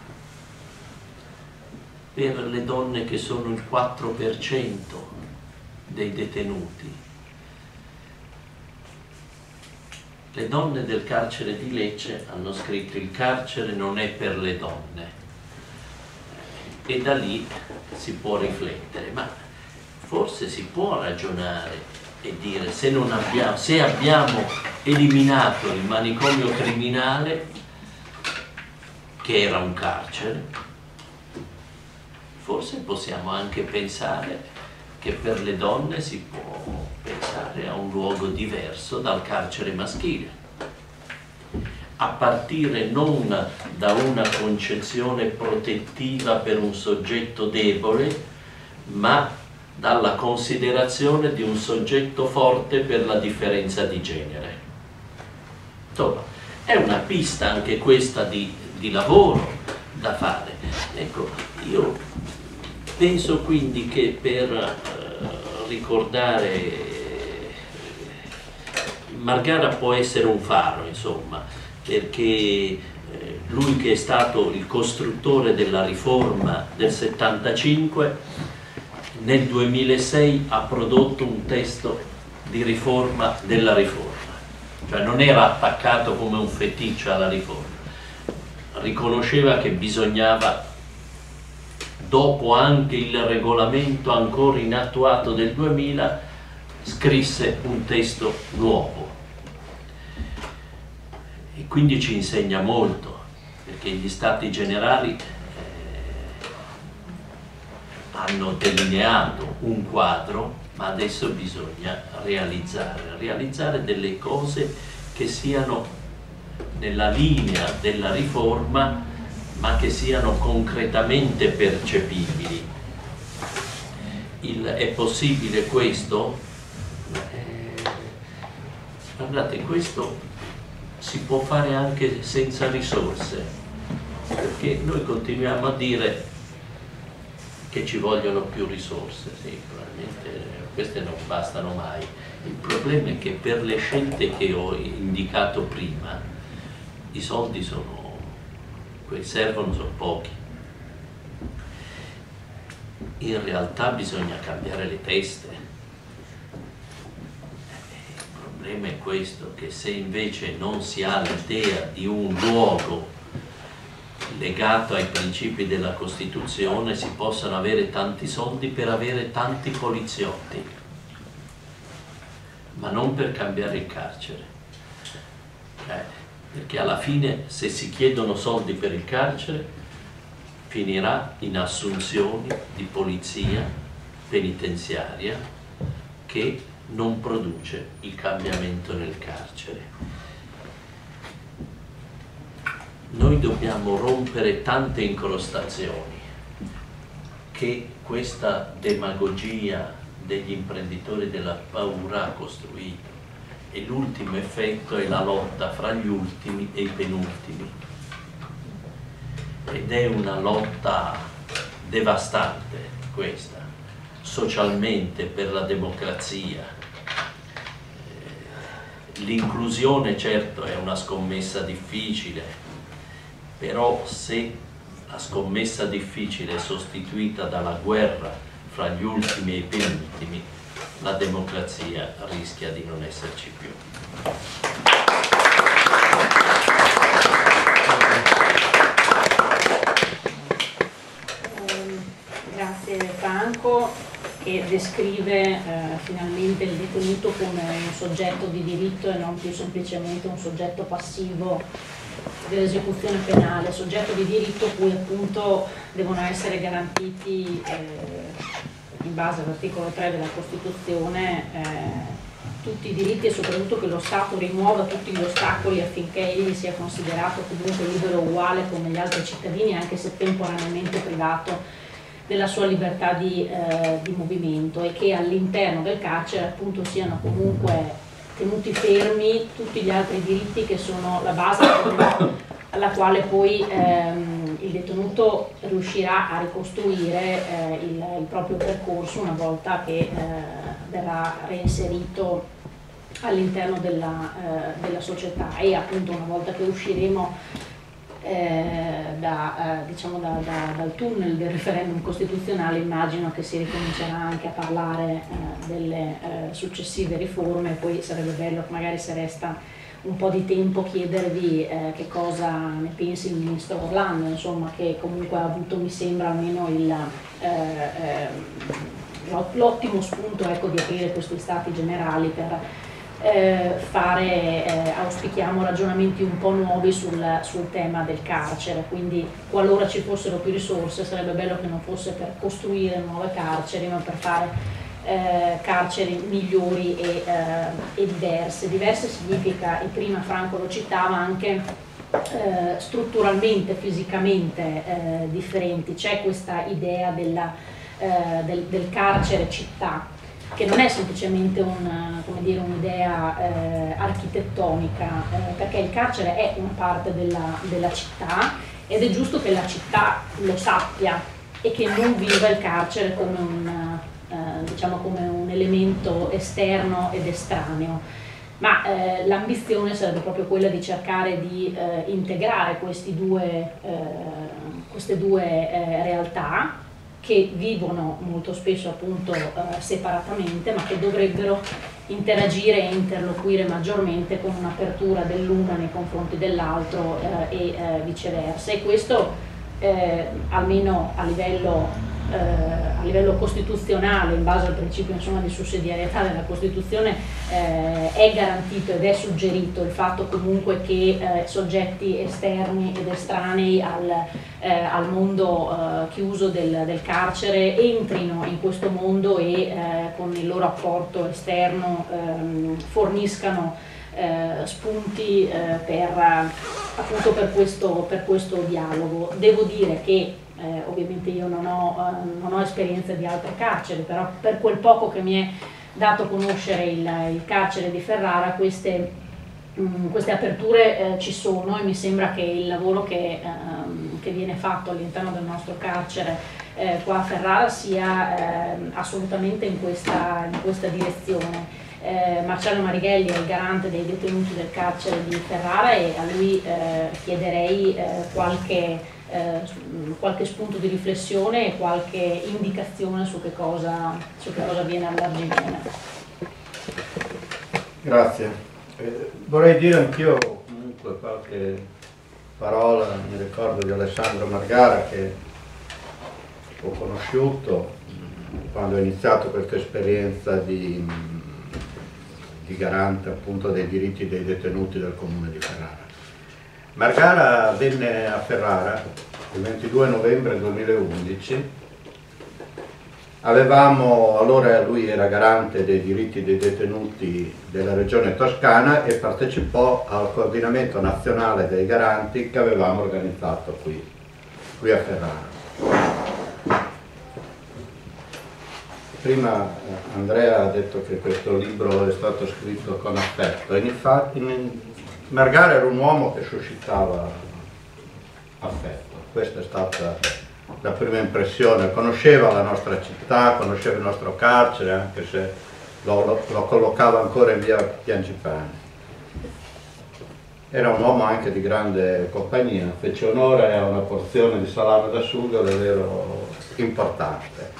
per le donne che sono il quattro per cento dei detenuti? Le donne del carcere di Lecce hanno scritto: il carcere non è per le donne, e da lì si può riflettere, ma forse si può ragionare e dire, se, non abbiamo, se abbiamo eliminato il manicomio criminale, che era un carcere, forse possiamo anche pensare che per le donne si può pensare a un luogo diverso dal carcere maschile, a partire non da una concezione protettiva per un soggetto debole, ma dalla considerazione di un soggetto forte per la differenza di genere. Insomma, è una pista anche questa di, di lavoro da fare. Ecco, io penso quindi che per eh, ricordare Margara può essere un faro, insomma, perché eh, lui che è stato il costruttore della riforma del settantacinque, nel duemilasei ha prodotto un testo di riforma della riforma, cioè non era attaccato come un feticcio alla riforma, riconosceva che bisognava, dopo anche il regolamento ancora inattuato del duemila, scrisse un testo nuovo. E quindi ci insegna molto, perché gli Stati Generali eh, hanno delineato un quadro, ma adesso bisogna realizzare, realizzare delle cose che siano nella linea della riforma, ma che siano concretamente percepibili. Il, è possibile questo? Eh, guardate, questo si può fare anche senza risorse, perché noi continuiamo a dire che ci vogliono più risorse, sì, probabilmente queste non bastano mai. Il problema è che per le scelte che ho indicato prima, i soldi sono, quelli servono sono pochi. In realtà bisogna cambiare le teste. Il problema è questo, che se invece non si ha l'idea di un luogo legato ai principi della Costituzione, si possono avere tanti soldi per avere tanti poliziotti, ma non per cambiare il carcere. Eh, perché alla fine, se si chiedono soldi per il carcere, finirà in assunzioni di polizia penitenziaria che non produce il cambiamento nel carcere. Noi dobbiamo rompere tante incrostazioni che questa demagogia degli imprenditori della paura ha costruito, e l'ultimo effetto è la lotta fra gli ultimi e i penultimi, ed è una lotta devastante questa, socialmente, per la democrazia. L'inclusione certo è una scommessa difficile, però se la scommessa difficile è sostituita dalla guerra fra gli ultimi e i penultimi, la democrazia rischia di non esserci più. Grazie Franco, che descrive eh, finalmente il detenuto come un soggetto di diritto e non più semplicemente un soggetto passivo dell'esecuzione penale, soggetto di diritto cui appunto devono essere garantiti eh, in base all'articolo tre della Costituzione eh, tutti i diritti, e soprattutto che lo Stato rimuova tutti gli ostacoli affinché egli sia considerato comunque libero e uguale come gli altri cittadini, anche se temporaneamente privato della sua libertà di, eh, di movimento, e che all'interno del carcere appunto siano comunque tenuti fermi tutti gli altri diritti che sono la base alla quale poi ehm, il detenuto riuscirà a ricostruire eh, il, il proprio percorso una volta che eh, verrà reinserito all'interno della, eh, della società, e appunto una volta che usciremo eh, da, eh, diciamo da, da, dal tunnel del referendum costituzionale, immagino che si ricomincerà anche a parlare eh, delle eh, successive riforme. Poi sarebbe bello magari, se resta un po' di tempo, chiedervi eh, che cosa ne pensi il ministro Orlando, insomma, che comunque ha avuto, mi sembra, almeno il, eh, eh, l'ottimo spunto, ecco, di aprire questi stati generali per eh, fare, eh, auspichiamo, ragionamenti un po' nuovi sul, sul tema del carcere. Quindi qualora ci fossero più risorse sarebbe bello che non fosse per costruire nuove carceri, ma per fare Eh, carceri migliori e, eh, e diverse. Diverse significa, e prima Franco lo citava, anche eh, strutturalmente, fisicamente eh, differenti. C'è questa idea della, eh, del, del carcere città, che non è semplicemente un, come dire, un'idea eh, architettonica, eh, perché il carcere è una parte della, della città, ed è giusto che la città lo sappia e che non viva il carcere come un Eh, diciamo come un elemento esterno ed estraneo. ma eh, l'ambizione sarebbe proprio quella di cercare di eh, integrare questi due, eh, queste due eh, realtà che vivono molto spesso appunto eh, separatamente, ma che dovrebbero interagire e interloquire maggiormente con un'apertura dell'una nei confronti dell'altro eh, e eh, viceversa. E questo eh, almeno a livello Eh, a livello costituzionale, in base al principio insomma, di sussidiarietà della Costituzione, eh, è garantito ed è suggerito il fatto comunque che eh, soggetti esterni ed estranei al, eh, al mondo eh, chiuso del, del carcere entrino in questo mondo e eh, con il loro apporto esterno ehm, forniscano eh, spunti eh, per, appunto per questo, per questo dialogo. Devo dire che Eh, ovviamente io non ho, eh, non ho esperienza di altre carceri, però per quel poco che mi è dato conoscere il, il carcere di Ferrara, queste, mh, queste aperture eh, ci sono, e mi sembra che il lavoro che, ehm, che viene fatto all'interno del nostro carcere eh, qua a Ferrara sia eh, assolutamente in questa, in questa direzione. Eh, Marcello Marighelli è il garante dei detenuti del carcere di Ferrara e a lui eh, chiederei eh, qualche Eh, qualche spunto di riflessione e qualche indicazione su che cosa, su che cosa avviene all'Arginone. Grazie. Eh, vorrei dire anch'io comunque qualche parola, mi ricordo di Alessandro Margara che ho conosciuto quando ho iniziato questa esperienza di, di garante appunto dei diritti dei detenuti del comune di Ferrara. Margara venne a Ferrara il ventidue novembre duemilaundici, avevamo, allora lui era garante dei diritti dei detenuti della regione Toscana e partecipò al coordinamento nazionale dei garanti che avevamo organizzato qui, qui a Ferrara. Prima Andrea ha detto che questo libro è stato scritto con affetto, e infatti in, Margara era un uomo che suscitava affetto, questa è stata la prima impressione, conosceva la nostra città, conosceva il nostro carcere, anche se lo, lo, lo collocava ancora in via Piangipani. Era un uomo anche di grande compagnia, fece onore a una porzione di salame da sugo davvero importante.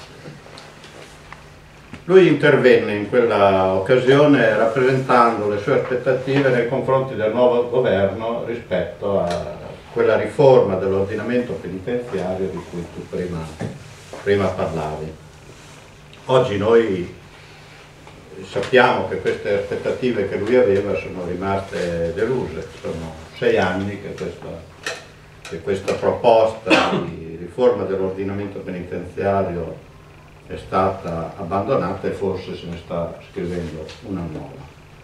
Lui intervenne in quella occasione rappresentando le sue aspettative nei confronti del nuovo governo rispetto a quella riforma dell'ordinamento penitenziario di cui tu prima, prima parlavi. Oggi noi sappiamo che queste aspettative che lui aveva sono rimaste deluse, sono sei anni che questa, che questa proposta di riforma dell'ordinamento penitenziario è stata abbandonata e forse se ne sta scrivendo una nuova.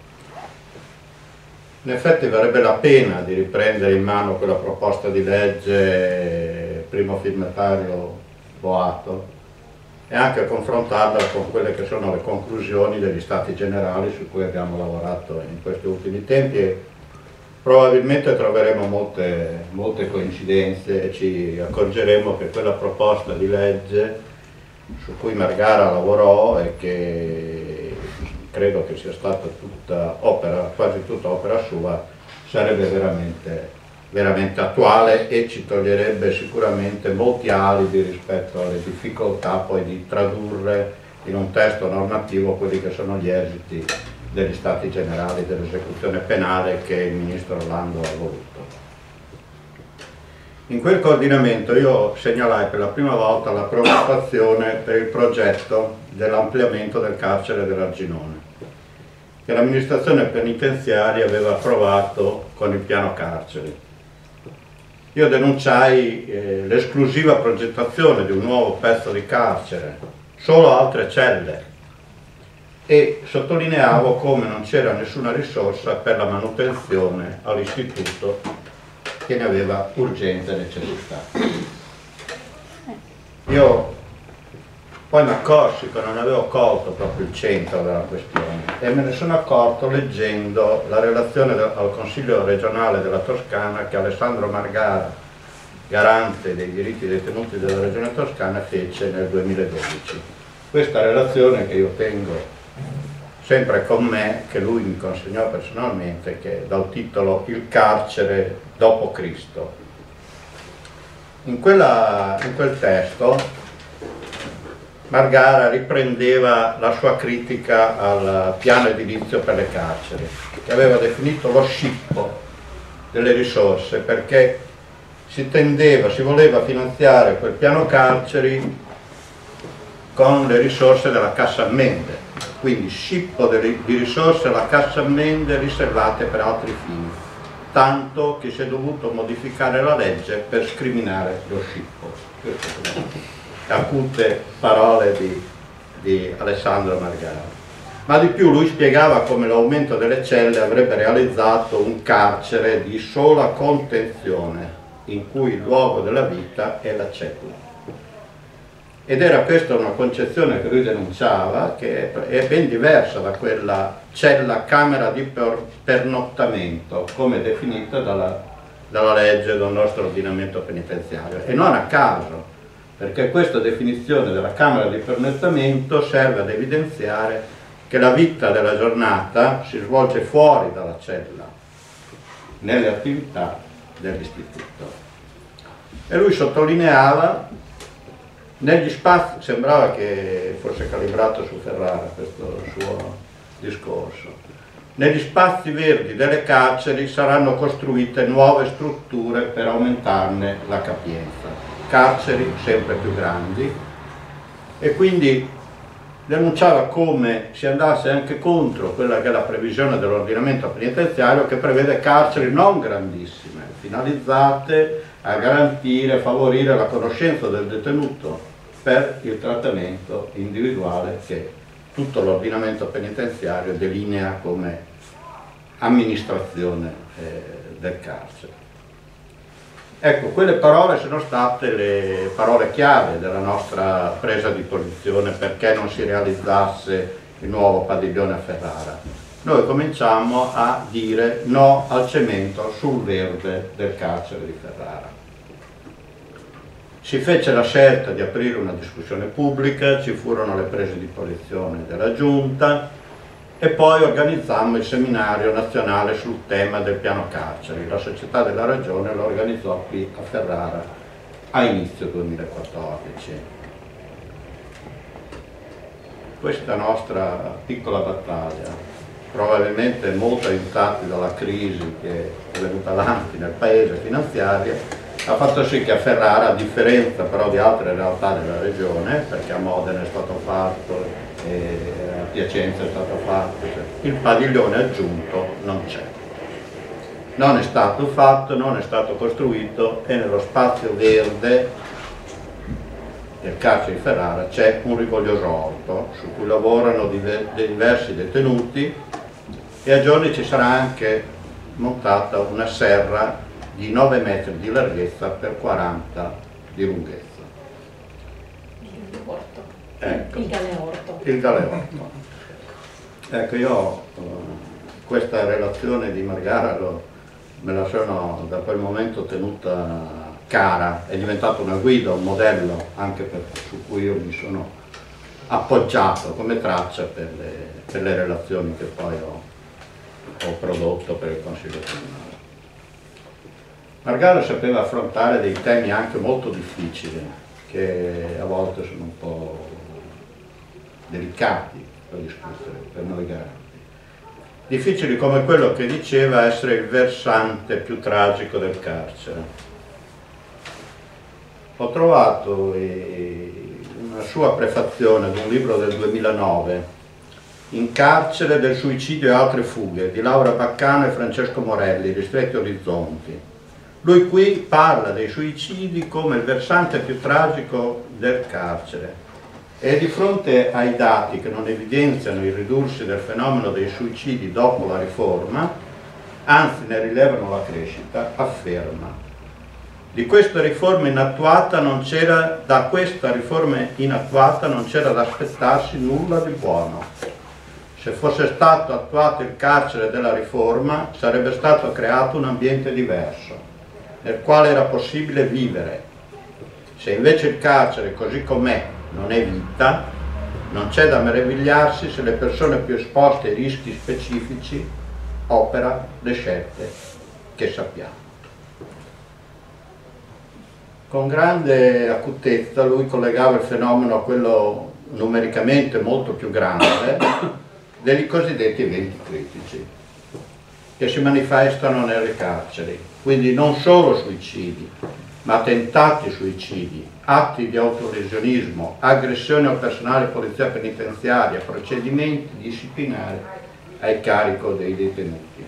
In effetti varrebbe la pena di riprendere in mano quella proposta di legge, primo firmatario Boato, e anche confrontarla con quelle che sono le conclusioni degli Stati Generali su cui abbiamo lavorato in questi ultimi tempi, e probabilmente troveremo molte, molte coincidenze e ci accorgeremo che quella proposta di legge su cui Margara lavorò e che credo che sia stata tutta opera, quasi tutta opera sua, sarebbe veramente, veramente attuale e ci toglierebbe sicuramente molti alibi rispetto alle difficoltà poi di tradurre in un testo normativo quelli che sono gli esiti degli Stati Generali dell'esecuzione penale che il ministro Orlando ha voluto. In quel coordinamento io segnalai per la prima volta la preoccupazione per il progetto dell'ampliamento del carcere dell'Arginone, che l'amministrazione penitenziaria aveva approvato con il piano carceri. Io denunciai eh, l'esclusiva progettazione di un nuovo pezzo di carcere, solo altre celle, e sottolineavo come non c'era nessuna risorsa per la manutenzione all'istituto che ne aveva urgenza e necessità. Io poi mi accorsi che non avevo colto proprio il centro della questione e me ne sono accorto leggendo la relazione del, al Consiglio regionale della Toscana che Alessandro Margara, garante dei diritti dei detenuti della regione Toscana, fece nel duemiladodici. Questa relazione, che io tengo sempre con me, che lui mi consegnò personalmente, che dal titolo Il carcere dopo Cristo. In, quella, in quel testo Margara riprendeva la sua critica al piano edilizio per le carceri, che aveva definito lo scippo delle risorse, perché si tendeva, si voleva finanziare quel piano carceri con le risorse della Cassa Ammende, quindi scippo di risorse alla Cassa Ammende riservate per altri fini, tanto che si è dovuto modificare la legge per scriminare lo scippo. Queste sono acute parole di, di Alessandro Margara. Ma di più lui spiegava come l'aumento delle celle avrebbe realizzato un carcere di sola contenzione, in cui il luogo della vita è la cella. Ed era questa una concezione che lui denunciava, che è ben diversa da quella cella camera di pernottamento, come definita dalla, dalla legge del nostro ordinamento penitenziario. E non a caso, perché questa definizione della camera di pernottamento serve ad evidenziare che la vita della giornata si svolge fuori dalla cella, nelle attività dell'istituto. E lui sottolineava, negli spazi, sembrava che fosse calibrato su Ferrara questo suo discorso, negli spazi verdi delle carceri saranno costruite nuove strutture per aumentarne la capienza, carceri sempre più grandi, e quindi denunciava come si andasse anche contro quella che è la previsione dell'ordinamento penitenziario, che prevede carceri non grandissime, finalizzate a garantire e favorire la conoscenza del detenuto per il trattamento individuale che tutto l'ordinamento penitenziario delinea come amministrazione eh, del carcere. Ecco, quelle parole sono state le parole chiave della nostra presa di posizione perché non si realizzasse il nuovo padiglione a Ferrara. Noi cominciamo a dire no al cemento sul verde del carcere di Ferrara. Si fece la scelta di aprire una discussione pubblica, ci furono le prese di posizione della Giunta e poi organizzammo il seminario nazionale sul tema del piano carceri. La Società della Ragione lo organizzò qui a Ferrara a inizio duemilaquattordici. Questa nostra piccola battaglia, probabilmente molto aiutati dalla crisi che è venuta avanti nel paese finanziaria, ha fatto sì che a Ferrara, a differenza però di altre realtà della regione, perché a Modena è stato fatto, e a Piacenza è stato fatto, cioè, il padiglione aggiunto non c'è. Non è stato fatto, non è stato costruito e nello spazio verde del carcere di Ferrara c'è un rigoglioso orto su cui lavorano diversi detenuti e a giorni ci sarà anche montata una serra di nove metri di larghezza per quaranta di lunghezza. Ecco. Il Galeorto. Il Galeorto. Ecco, io eh, questa relazione di Margara lo, me la sono da quel momento tenuta cara, è diventata una guida, un modello anche per, su cui io mi sono appoggiato come traccia per le, per le relazioni che poi ho, ho prodotto per il Consiglio Comunale. Margara sapeva affrontare dei temi anche molto difficili, che a volte sono un po' delicati da discutere per noi garanti. Difficili come quello che diceva essere il versante più tragico del carcere. Ho trovato eh, una sua prefazione ad un libro del duemilanove, In carcere del suicidio e altre fughe, di Laura Baccano e Francesco Morelli, Ristretti Orizzonti. Lui qui parla dei suicidi come il versante più tragico del carcere e di fronte ai dati che non evidenziano il ridursi del fenomeno dei suicidi dopo la riforma, anzi ne rilevano la crescita, afferma: di questa riforma inattuata non c'era, da questa riforma inattuata non c'era da aspettarsi nulla di buono. Se fosse stato attuato il carcere della riforma, sarebbe stato creato un ambiente diverso, nel quale era possibile vivere. Se invece il carcere così com'è non è vita, Non c'è da meravigliarsi se le persone più esposte ai rischi specifici opera le scelte che sappiamo. Con grande acutezza lui collegava il fenomeno a quello numericamente molto più grande dei cosiddetti eventi critici, che si manifestano nelle carceri, quindi non solo suicidi, ma tentati suicidi, atti di autolesionismo, aggressioni al personale di polizia penitenziaria, procedimenti disciplinari a carico dei detenuti.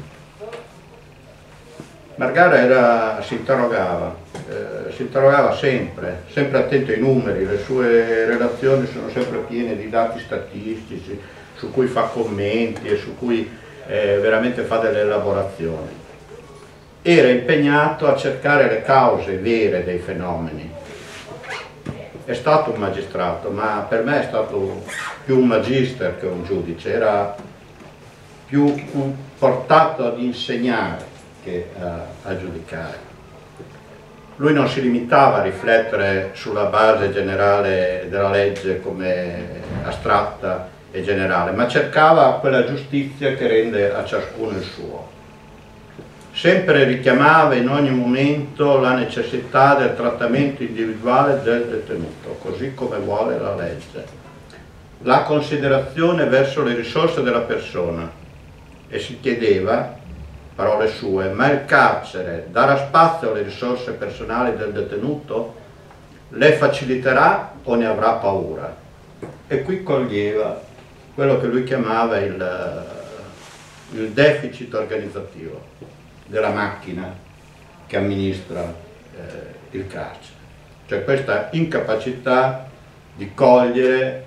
Margara era, si interrogava, eh, si interrogava sempre, sempre attento ai numeri, le sue relazioni sono sempre piene di dati statistici su cui fa commenti e su cui eh, veramente fa delle elaborazioni. Era impegnato a cercare le cause vere dei fenomeni. È stato un magistrato, ma per me è stato più un magister che un giudice, era più un portato ad insegnare che a, a giudicare. Lui non si limitava a riflettere sulla base generale della legge come astratta e generale, ma cercava quella giustizia che rende a ciascuno il suo. Sempre richiamava in ogni momento la necessità del trattamento individuale del detenuto, così come vuole la legge, la considerazione verso le risorse della persona, e si chiedeva, parole sue, ma il carcere darà spazio alle risorse personali del detenuto? Le faciliterà o ne avrà paura? E qui coglieva quello che lui chiamava il, il deficit organizzativo della macchina che amministra eh, il carcere, cioè questa incapacità di cogliere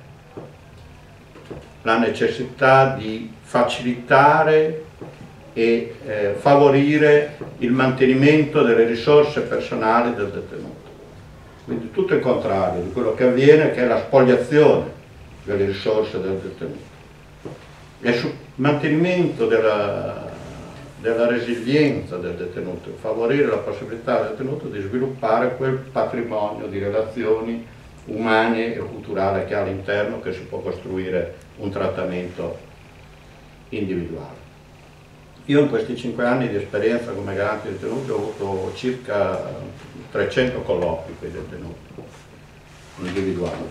la necessità di facilitare e eh, favorire il mantenimento delle risorse personali del detenuto. Quindi tutto il contrario di quello che avviene, che è la spoliazione delle risorse del detenuto. E sul mantenimento della, della resilienza del detenuto, favorire la possibilità del detenuto di sviluppare quel patrimonio di relazioni umane e culturali che ha all'interno, che si può costruire un trattamento individuale. Io in questi cinque anni di esperienza come garante dei detenuti ho avuto circa trecento colloqui con i detenuti, individuali.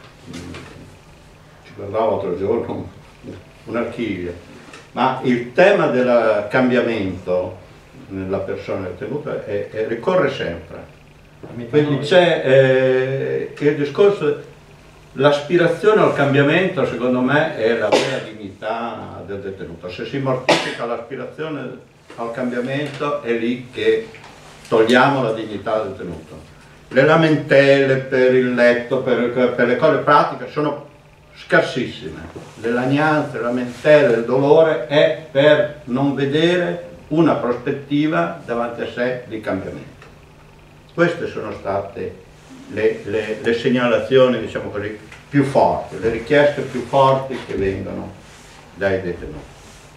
Ci guardavo l'altro giorno un archivio, ma il tema del cambiamento nella persona detenuta è, è, ricorre sempre. Quindi c'è eh, il discorso, l'aspirazione al cambiamento secondo me è la vera dignità del detenuto. Se si mortifica l'aspirazione al cambiamento è lì che togliamo la dignità del detenuto. Le lamentele per il letto, per, per le cose pratiche sono scarsissime. Le lagnanze, le lamentele, il dolore è per non vedere una prospettiva davanti a sé di cambiamento. Queste sono state le, le, le segnalazioni, diciamo così, più forti, le richieste più forti che vengono dai detenuti.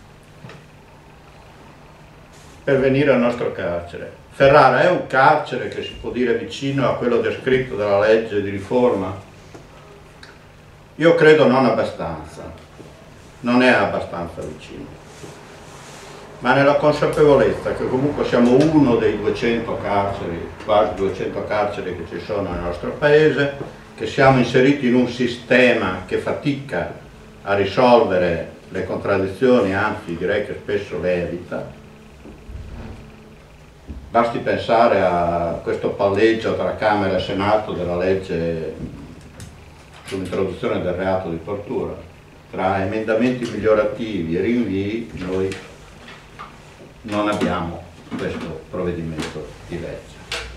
Per venire al nostro carcere. Ferrara è un carcere che si può dire vicino a quello descritto dalla legge di riforma? Io credo non abbastanza, non è abbastanza vicino. Ma nella consapevolezza che comunque siamo uno dei duecento carceri, quasi duecento carceri che ci sono nel nostro paese, che siamo inseriti in un sistema che fatica a risolvere le contraddizioni, anzi direi che spesso le evita. Basti pensare a questo palleggio tra Camera e Senato della legge sull'introduzione del reato di tortura. Tra emendamenti migliorativi e rinvii noi non abbiamo questo provvedimento di legge.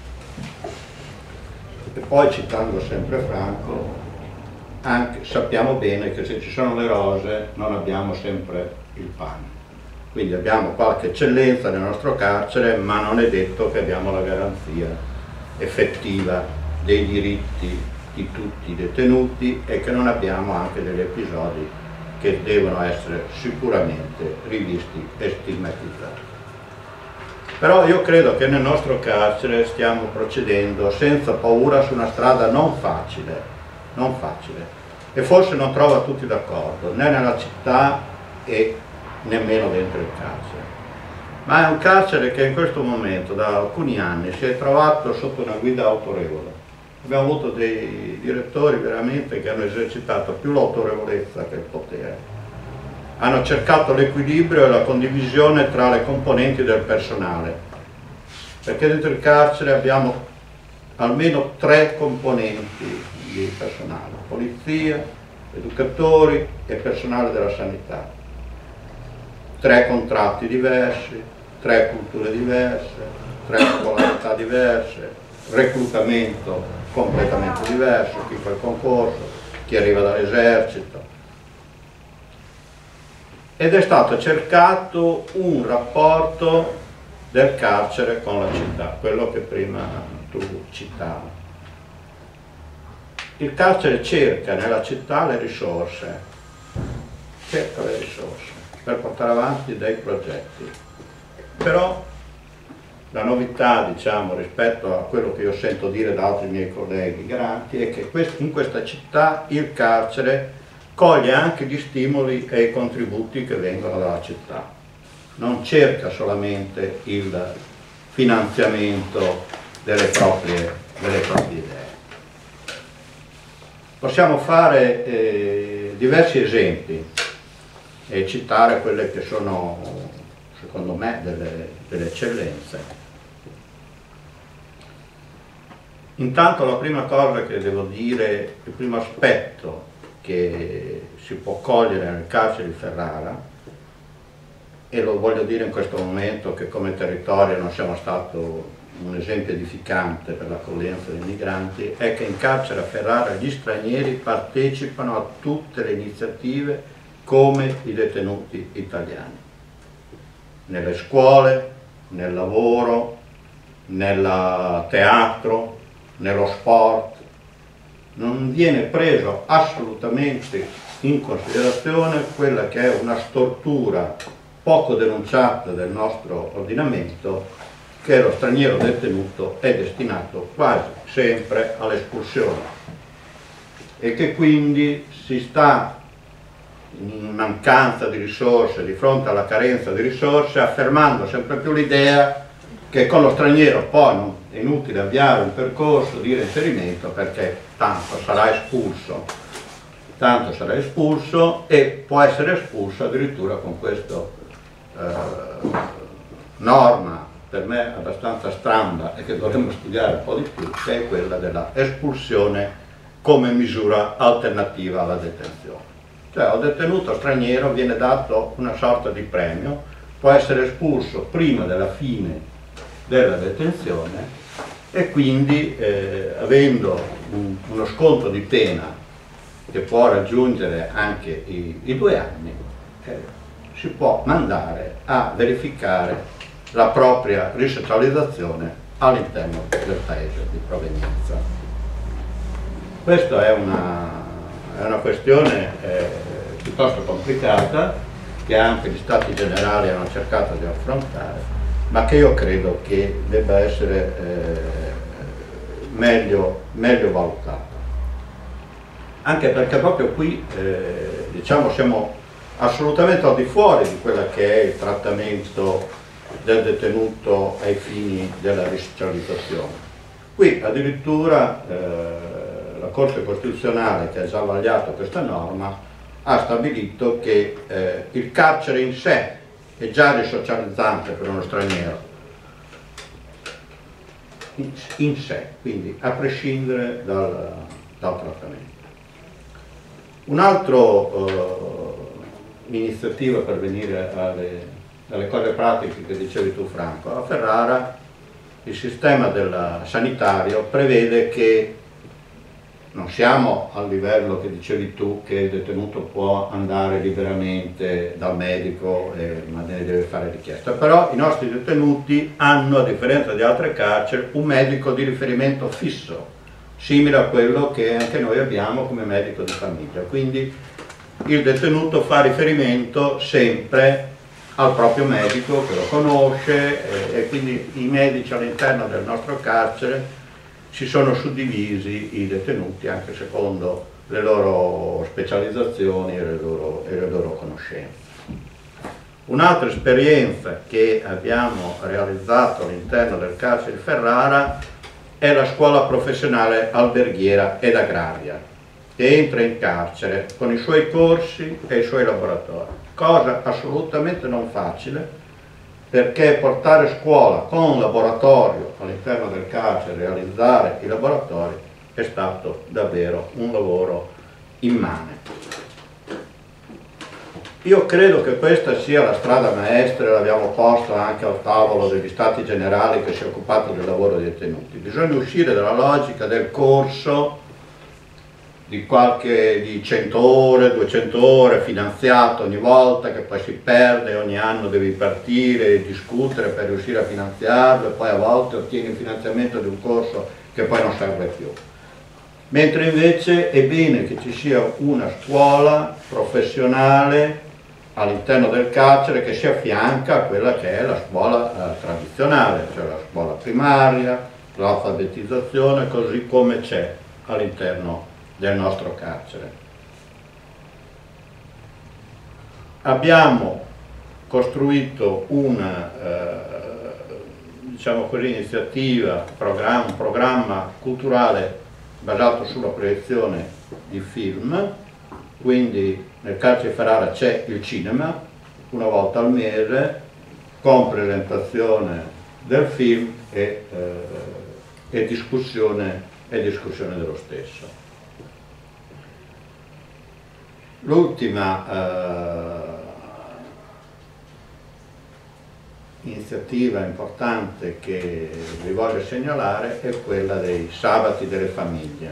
E poi, citando sempre Franco, anche, sappiamo bene che se ci sono le rose non abbiamo sempre il pane. Quindi abbiamo qualche eccellenza nel nostro carcere, ma non è detto che abbiamo la garanzia effettiva dei diritti di tutti i detenuti e che non abbiamo anche degli episodi che devono essere sicuramente rivisti e stigmatizzati. Però io credo che nel nostro carcere stiamo procedendo senza paura su una strada non facile, non facile, e forse non trova tutti d'accordo, né nella città e nemmeno dentro il carcere. Ma è un carcere che in questo momento, da alcuni anni, si è trovato sotto una guida autorevole. Abbiamo avuto dei direttori veramente che hanno esercitato più l'autorevolezza che il potere. Hanno cercato l'equilibrio e la condivisione tra le componenti del personale, perché dentro il carcere abbiamo almeno tre componenti di personale: polizia, educatori e personale della sanità. Tre contratti diversi, tre culture diverse, tre scolarità diverse, reclutamento completamente diverso, chi fa il concorso, chi arriva dall'esercito. Ed è stato cercato un rapporto del carcere con la città, quello che prima tu citavi. Il carcere cerca nella città le risorse, cerca le risorse per portare avanti dei progetti. Però la novità, diciamo, rispetto a quello che io sento dire da altri miei colleghi garanti è che in questa città il carcere coglie anche gli stimoli e i contributi che vengono dalla città. Non cerca solamente il finanziamento delle proprie, delle proprie idee. Possiamo fare eh, diversi esempi e citare quelle che sono, secondo me, delle, delle eccellenze. Intanto la prima cosa che devo dire, il primo aspetto che si può cogliere nel carcere di Ferrara, e lo voglio dire in questo momento che come territorio non siamo stati un esempio edificante per l'accoglienza dei migranti, è che in carcere a Ferrara gli stranieri partecipano a tutte le iniziative come i detenuti italiani, nelle scuole, nel lavoro, nel teatro, nello sport. Non viene preso assolutamente in considerazione quella che è una stortura poco denunciata del nostro ordinamento, che lo straniero detenuto è destinato quasi sempre all'espulsione e che quindi si sta, in mancanza di risorse, di fronte alla carenza di risorse, affermando sempre più l'idea che con lo straniero poi non è inutile avviare un percorso di reinserimento perché tanto sarà espulso, tanto sarà espulso e può essere espulso addirittura con questa eh, norma per me abbastanza stramba e che dovremmo studiare un po' di più, che è quella della espulsione come misura alternativa alla detenzione. Cioè al detenuto straniero viene dato una sorta di premio, può essere espulso prima della fine della detenzione e quindi eh, avendo un, uno sconto di pena che può raggiungere anche i, i due anni, eh, si può mandare a verificare la propria risocializzazione all'interno del paese di provenienza. Questa è una, è una questione eh, piuttosto complicata che anche gli Stati Generali hanno cercato di affrontare, ma che io credo che debba essere eh, meglio, meglio valutata. Anche perché proprio qui eh, diciamo, siamo assolutamente al di fuori di quello che è il trattamento del detenuto ai fini della risocializzazione. Qui addirittura eh, la Corte Costituzionale, che ha già vagliato questa norma, ha stabilito che eh, il carcere in sé è già risocializzante per uno straniero, in, in sé, quindi a prescindere dal, dal trattamento. Un'altra eh, iniziativa per venire alle dalle cose pratiche che dicevi tu Franco, a Ferrara il sistema del sanitario prevede che non siamo al livello che dicevi tu che il detenuto può andare liberamente dal medico e ma ne deve fare richiesta, però i nostri detenuti hanno, a differenza di altre carceri, un medico di riferimento fisso, simile a quello che anche noi abbiamo come medico di famiglia, quindi il detenuto fa riferimento sempre al proprio medico che lo conosce e, e quindi i medici all'interno del nostro carcere si sono suddivisi i detenuti anche secondo le loro specializzazioni e le loro, e le loro conoscenze. Un'altra esperienza che abbiamo realizzato all'interno del carcere di Ferrara è la scuola professionale alberghiera ed agraria, che entra in carcere con i suoi corsi e i suoi laboratori, cosa assolutamente non facile, perché portare a scuola con un laboratorio all'interno del carcere, realizzare i laboratori, è stato davvero un lavoro immane. Io credo che questa sia la strada maestra, l'abbiamo posto anche al tavolo degli Stati Generali che si è occupato del lavoro dei detenuti. Bisogna uscire dalla logica del corso di qualche di cento ore, duecento ore, finanziato ogni volta, che poi si perde, ogni anno devi partire e discutere per riuscire a finanziarlo, e poi a volte ottieni il finanziamento di un corso che poi non serve più. Mentre invece è bene che ci sia una scuola professionale all'interno del carcere che si affianca a quella che è la scuola eh, tradizionale, cioè la scuola primaria, l'alfabetizzazione, così come c'è all'interno del nostro carcere. Abbiamo costruito una eh, diciamo così, iniziativa, programma, un programma culturale basato sulla proiezione di film, quindi nel carcere di Ferrara c'è il cinema una volta al mese con presentazione del film e, eh, e, discussione, e discussione dello stesso. L'ultima eh, iniziativa importante che vi voglio segnalare è quella dei sabati delle famiglie.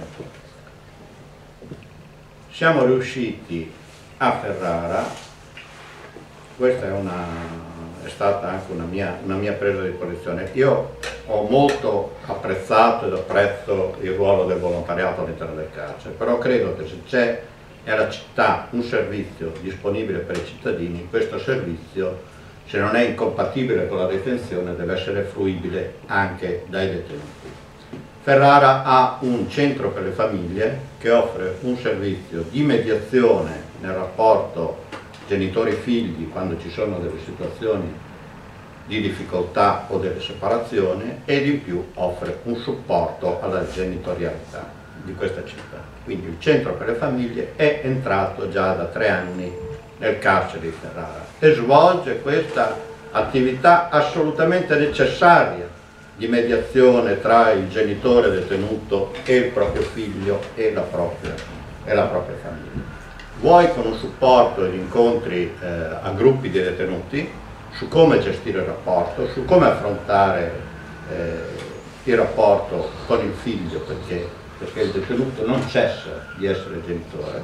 Siamo riusciti a Ferrara, questa è, una, è stata anche una mia, una mia presa di posizione. Io ho molto apprezzato ed apprezzo il ruolo del volontariato all'interno del carcere, però credo che se c'è nella città un servizio disponibile per i cittadini, questo servizio, se non è incompatibile con la detenzione, deve essere fruibile anche dai detenuti. Ferrara ha un centro per le famiglie che offre un servizio di mediazione nel rapporto genitori-figli quando ci sono delle situazioni di difficoltà o delle separazioni, ed in più offre un supporto alla genitorialità di questa città. Quindi il centro per le famiglie è entrato già da tre anni nel carcere di Ferrara e svolge questa attività assolutamente necessaria di mediazione tra il genitore detenuto e il proprio figlio e la propria, e la propria famiglia. Vuoi con un supporto ed incontri eh, a gruppi di detenuti su come gestire il rapporto, su come affrontare eh, il rapporto con il figlio, perché, perché il detenuto non cessa di essere genitore,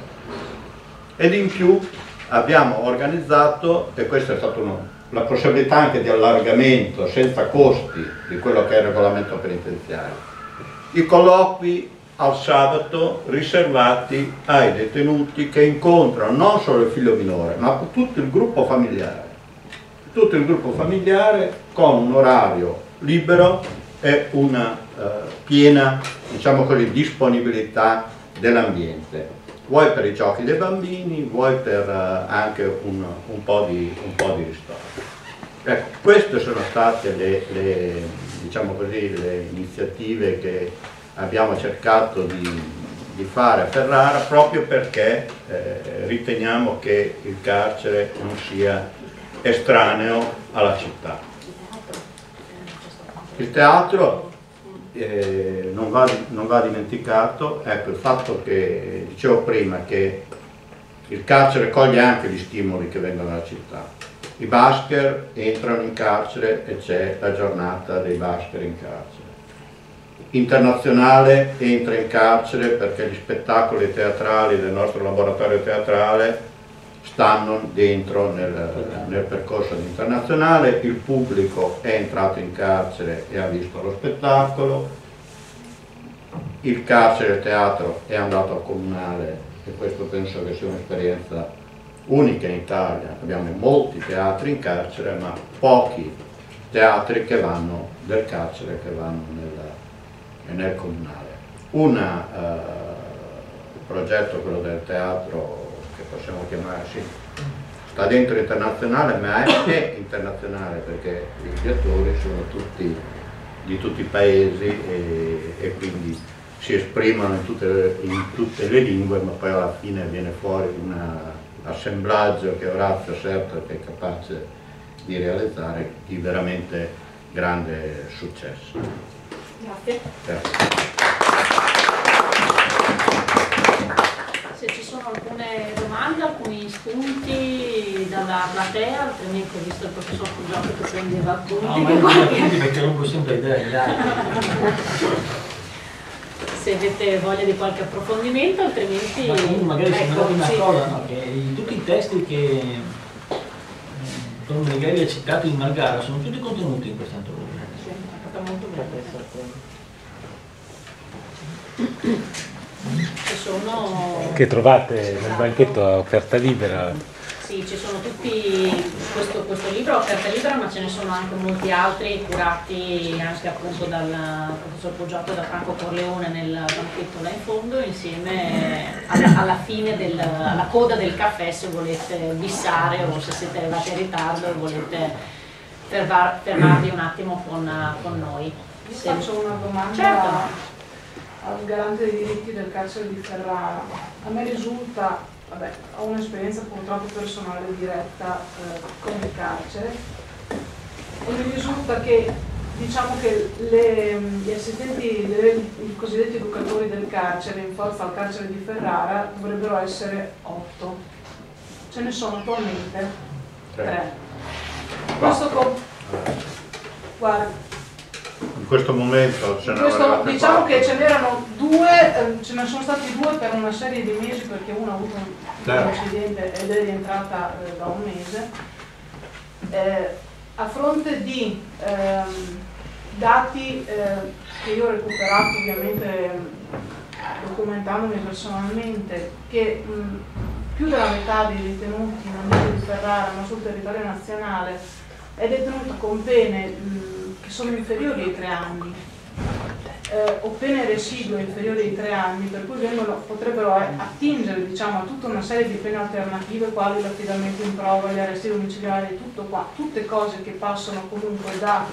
ed in più abbiamo organizzato, e questa è stata una, la possibilità anche di allargamento senza costi di quello che è il regolamento penitenziario, i colloqui al sabato riservati ai detenuti che incontrano non solo il figlio minore, ma tutto il gruppo familiare, tutto il gruppo familiare con un orario libero e una eh, piena, diciamo così, disponibilità dell'ambiente. Vuoi per i giochi dei bambini, vuoi per uh, anche un, un, po di, un po' di ristoro. Ecco, queste sono state le, le, diciamo così, le iniziative che abbiamo cercato di, di fare a Ferrara, proprio perché eh, riteniamo che il carcere non sia estraneo alla città. Il teatro Eh, non, va, non va dimenticato, ecco, il fatto che, dicevo prima, che il carcere coglie anche gli stimoli che vengono dalla città. I basker entrano in carcere e c'è la giornata dei basker in carcere. Internazionale entra in carcere perché gli spettacoli teatrali del nostro laboratorio teatrale stanno dentro nel, nel percorso di Internazionale, il pubblico è entrato in carcere e ha visto lo spettacolo, il carcere teatro è andato al comunale, e questo penso che sia un'esperienza unica in Italia. Abbiamo molti teatri in carcere, ma pochi teatri che vanno del carcere che vanno nel, e nel comunale. Un eh, progetto, quello del teatro, che possiamo chiamare sì, sta dentro internazionale, ma è internazionale perché gli attori sono tutti di tutti i paesi e, e quindi si esprimono in tutte, in tutte le lingue, ma poi alla fine viene fuori un assemblaggio che Orazio Serta è capace di realizzare di veramente grande successo. Grazie. Grazie. Se ci sono alcune domande, alcuni spunti dalla platea, altrimenti ho visto il professor Puggiotto che prendeva appunti. No, ma io non appunti perché non ho sempre idee, dai. Se avete voglia di qualche approfondimento, altrimenti... Ma comunque magari ecco, segnalate una sì. cosa, no? Che i- tutti i testi che Don Miguel ha citato in Margara sono tutti contenuti in questa antologia. Sì, è fatto molto bene. Ci sono... Che trovate nel banchetto a offerta libera. Sì, ci sono tutti, questo, questo libro a offerta libera, ma ce ne sono anche molti altri curati anche appunto dal professor Poggiotto e da Franco Corleone nel banchetto là in fondo, insieme alla, alla fine, del, alla coda del caffè, se volete bissare o se siete arrivati in ritardo e volete fervar, fermarvi un attimo con, con noi. Vi Se- faccio una domanda Certo. al garante dei diritti del carcere di Ferrara. A me risulta, vabbè, ho un'esperienza purtroppo personale diretta eh, con il carcere e mi risulta che diciamo che le, gli assistenti, le, i cosiddetti educatori del carcere in forza al carcere di Ferrara dovrebbero essere otto. Ce ne sono attualmente tre. Questo con... Guarda, In questo momento ce ne questo, avevate diciamo quattro. che ce n'erano due, eh, ce ne sono stati due per una serie di mesi perché uno ha avuto un, Certo. un incidente ed è rientrata eh, da un mese. Eh, a fronte di ehm, dati eh, che io ho recuperato ovviamente documentandomi personalmente, che mh, più della metà dei detenuti non di Ferrara ma sul territorio nazionale è detenuta con pene mh, che sono inferiori ai tre anni eh, o pene residue inferiori ai tre anni, per cui vengono, potrebbero attingere diciamo, a tutta una serie di pene alternative quali l'affidamento in prova, gli arresti domiciliari, tutto qua, tutte cose che passano comunque da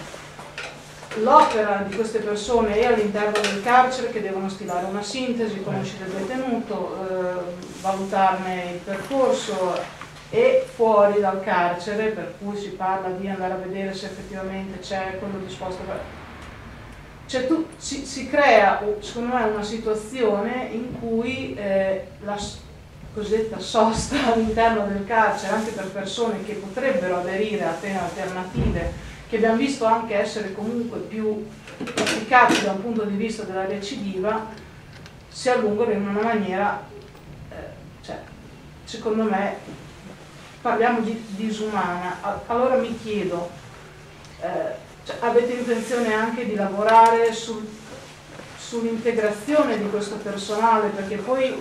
l'opera di queste persone e all'interno del carcere, che devono stilare una sintesi, conoscere il detenuto, eh, valutarne il percorso, e fuori dal carcere, per cui si parla di andare a vedere se effettivamente c'è quello disposto per... Cioè, tu, si, si crea, secondo me, una situazione in cui eh, la cosiddetta sosta all'interno del carcere, anche per persone che potrebbero aderire a pene alternative, che abbiamo visto anche essere comunque più efficaci da un punto di vista della recidiva, si allungano in una maniera, eh, cioè, secondo me, parliamo di disumana. Allora mi chiedo, eh, cioè, avete intenzione anche di lavorare sul, sull'integrazione di questo personale? Perché poi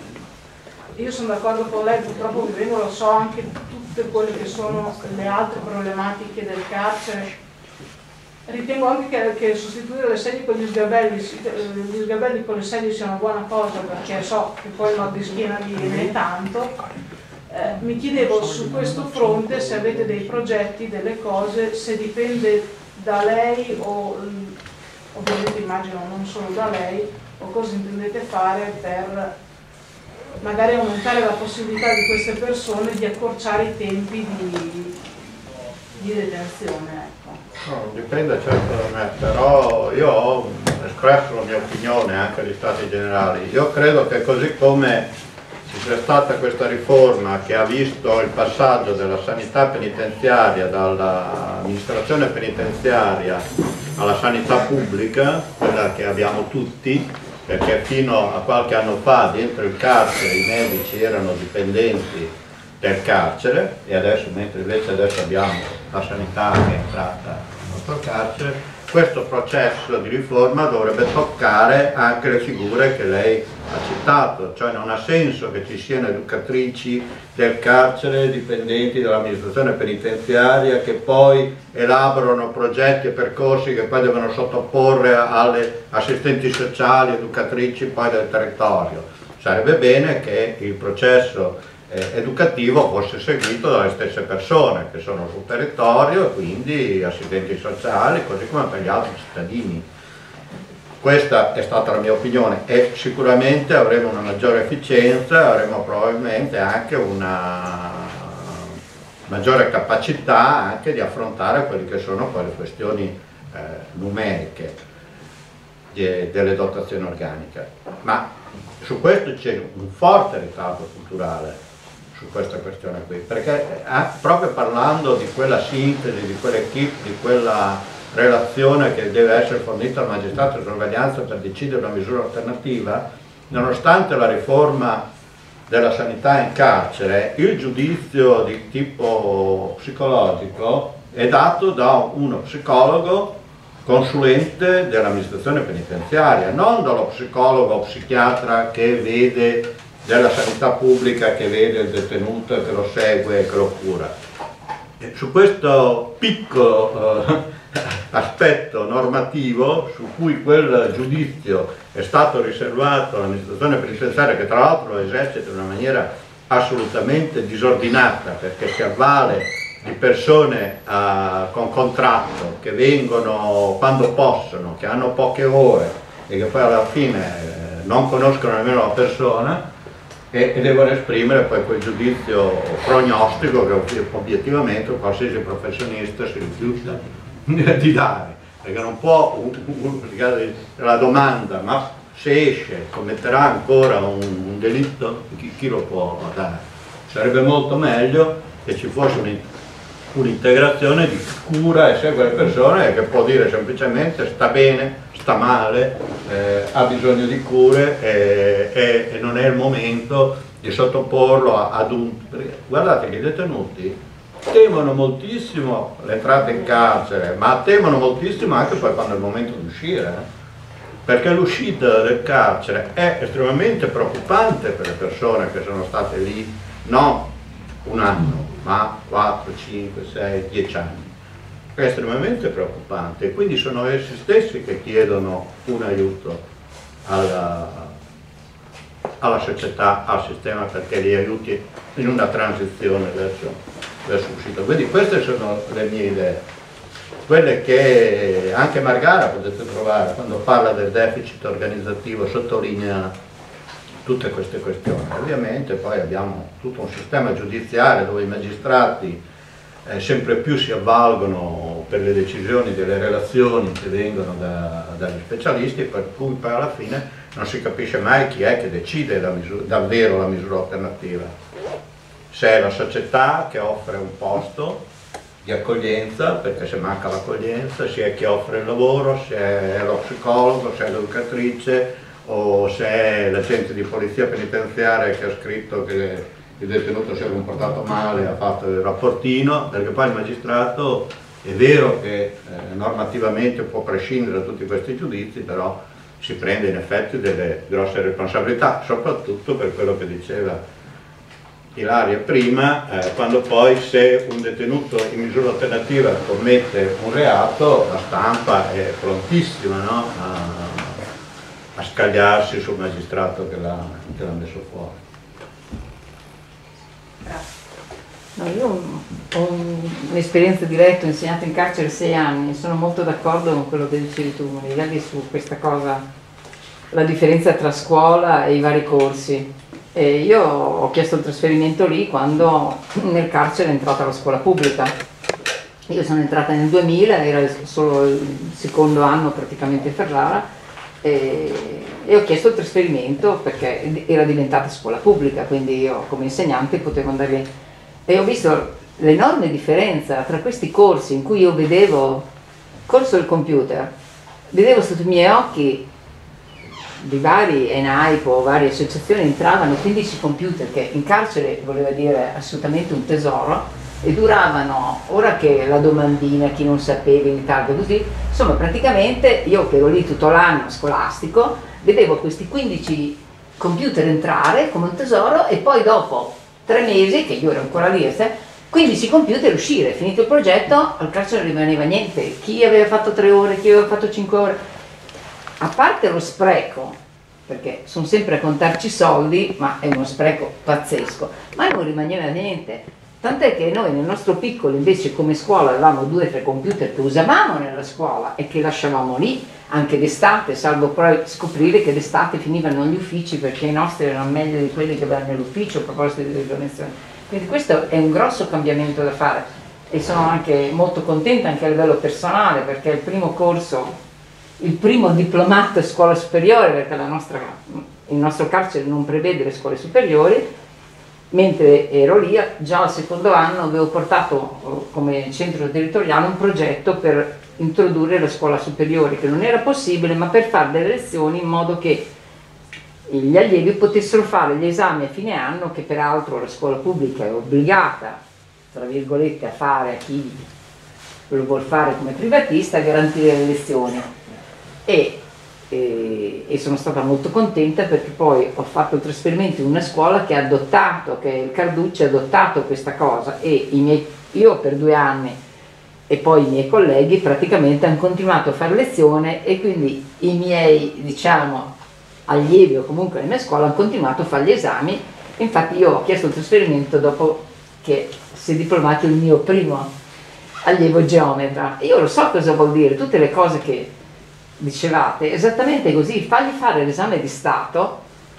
io sono d'accordo con lei, purtroppo vivendo lo so anche tutte quelle che sono le altre problematiche del carcere. Ritengo anche che, che sostituire le sedie con gli sgabelli, gli sgabelli con le sedie sia una buona cosa, perché so che poi il mal di schiena viene tanto. Eh, mi chiedevo su questo fronte se avete dei progetti, delle cose, se dipende da lei o ovviamente immagino non solo da lei, o cosa intendete fare per magari aumentare la possibilità di queste persone di accorciare i tempi di, di detenzione. Ecco. No, dipende certo da me, però io ho espresso la mia opinione anche agli Stati Generali. Io credo che così come ci sia stata questa riforma che ha visto il passaggio della sanità penitenziaria dall'amministrazione penitenziaria alla sanità pubblica, quella che abbiamo tutti, perché fino a qualche anno fa dentro il carcere i medici erano dipendenti del carcere, e adesso, mentre invece adesso abbiamo la sanità che è entrata nel nostro carcere, questo processo di riforma dovrebbe toccare anche le figure che lei ha citato, cioè non ha senso che ci siano educatrici del carcere, dipendenti dall'amministrazione penitenziaria, che poi elaborano progetti e percorsi che poi devono sottoporre alle assistenti sociali, educatrici poi del territorio. Sarebbe bene che il processo eh, educativo fosse seguito dalle stesse persone che sono sul territorio, e quindi assistenti sociali, così come per gli altri cittadini. Questa è stata la mia opinione, e sicuramente avremo una maggiore efficienza, avremo probabilmente anche una maggiore capacità anche di affrontare quelle che sono poi le questioni eh, numeriche de, delle dotazioni organiche. Ma su questo c'è un forte ritardo culturale, su questa questione qui, perché eh, proprio parlando di quella sintesi, di quell'equipe, di quella relazione che deve essere fornita al magistrato di sorveglianza per decidere una misura alternativa, nonostante la riforma della sanità in carcere, il giudizio di tipo psicologico è dato da uno psicologo consulente dell'amministrazione penitenziaria, non dallo psicologo o psichiatra che vede della sanità pubblica, che vede il detenuto, che lo segue e che lo cura. E su questo piccolo eh, aspetto normativo, su cui quel giudizio è stato riservato all'amministrazione penitenziaria, che tra l'altro lo esercita in una maniera assolutamente disordinata, perché si avvale di persone uh, con contratto, che vengono quando possono, che hanno poche ore e che poi alla fine eh, non conoscono nemmeno la persona, e, e devono esprimere poi quel giudizio prognostico che obiettivamente qualsiasi professionista si rifiuta di dare, perché non può, un, un, la domanda, ma se esce commetterà ancora un, un delitto, chi, chi lo può dare? Sarebbe molto meglio che ci fosse un'integrazione di cura e segue le persone, che può dire semplicemente sta bene, sta male, eh, ha bisogno di cure eh, eh, e non è il momento di sottoporlo ad un... Guardate che i detenuti temono moltissimo l'entrata in carcere, ma temono moltissimo anche poi quando è il momento di uscire, eh? Perché l'uscita del carcere è estremamente preoccupante per le persone che sono state lì non un anno, ma quattro, cinque, sei, dieci anni. È estremamente preoccupante, e quindi sono essi stessi che chiedono un aiuto alla, alla società, al sistema, perché li aiuti in una transizione verso verso l'uscita. Quindi queste sono le mie idee, quelle che anche Margara potete trovare quando parla del deficit organizzativo, sottolinea tutte queste questioni. Ovviamente poi abbiamo tutto un sistema giudiziario dove i magistrati eh, sempre più si avvalgono per le decisioni delle relazioni che vengono da, dagli specialisti, per cui poi alla fine non si capisce mai chi è che decide la misura, davvero la misura alternativa. Se è la società che offre un posto di accoglienza, perché se manca l'accoglienza, se è chi offre il lavoro, se è lo psicologo, se è l'educatrice, o se è l'agente di polizia penitenziaria che ha scritto che il detenuto si è comportato male, ha fatto il rapportino, perché poi il magistrato è vero che eh, normativamente può prescindere da tutti questi giudizi, però si prende in effetti delle grosse responsabilità, soprattutto per quello che diceva Ilaria prima, eh, quando poi se un detenuto in misura alternativa commette un reato, la stampa è prontissima, no? a, a scagliarsi sul magistrato che l'ha messo fuori. No, io ho un'esperienza diretta, ho insegnato in carcere sei anni, sono molto d'accordo con quello che dicevi tu, Marielli, su questa cosa, la differenza tra scuola e i vari corsi. E io ho chiesto il trasferimento lì quando nel carcere è entrata la scuola pubblica. Io sono entrata nel duemila, era solo il secondo anno praticamente a Ferrara, e, e ho chiesto il trasferimento perché era diventata scuola pubblica, quindi io come insegnante potevo andare lì. E ho visto l'enorme differenza tra questi corsi in cui io vedevo il corso del computer, vedevo sotto i miei occhi di vari ENAIP o varie associazioni entravano quindici computer, che in carcere voleva dire assolutamente un tesoro, e duravano, ora che la domandina, chi non sapeva in Italia così, insomma praticamente io che ero lì tutto l'anno scolastico, vedevo questi quindici computer entrare come un tesoro e poi dopo tre mesi, che io ero ancora lì, quindici computer uscire, finito il progetto, al carcere non rimaneva niente, chi aveva fatto tre ore, chi aveva fatto cinque ore, a parte lo spreco, perché sono sempre a contarci soldi, ma è uno spreco pazzesco, ma non rimaneva niente, tant'è che noi nel nostro piccolo invece come scuola avevamo due o tre computer che usavamo nella scuola e che lasciavamo lì, anche d'estate, salvo poi scoprire che d'estate finivano negli uffici perché i nostri erano meglio di quelli che avevano nell'ufficio a proposito di donazioni. Quindi questo è un grosso cambiamento da fare e sono anche molto contenta anche a livello personale perché il primo corso, il primo diplomato a scuola superiore, perché la nostra, il nostro carcere non prevede le scuole superiori, mentre ero lì, già al secondo anno avevo portato come centro territoriale un progetto per introdurre la scuola superiore, che non era possibile, ma per fare delle lezioni in modo che gli allievi potessero fare gli esami a fine anno, che peraltro la scuola pubblica è obbligata, tra virgolette, a fare a chi lo vuol fare come privatista, a garantire le lezioni. E, e, e sono stata molto contenta perché poi ho fatto il trasferimento in una scuola che ha adottato, che il Carducci ha adottato questa cosa e i miei, io per due anni e poi i miei colleghi praticamente hanno continuato a fare lezione e quindi i miei, diciamo, allievi o comunque la mia scuola hanno continuato a fare gli esami. Infatti io ho chiesto il trasferimento dopo che si è diplomato il mio primo allievo geometra. Io lo so cosa vuol dire, tutte le cose che dicevate, esattamente così, fargli fare l'esame di Stato,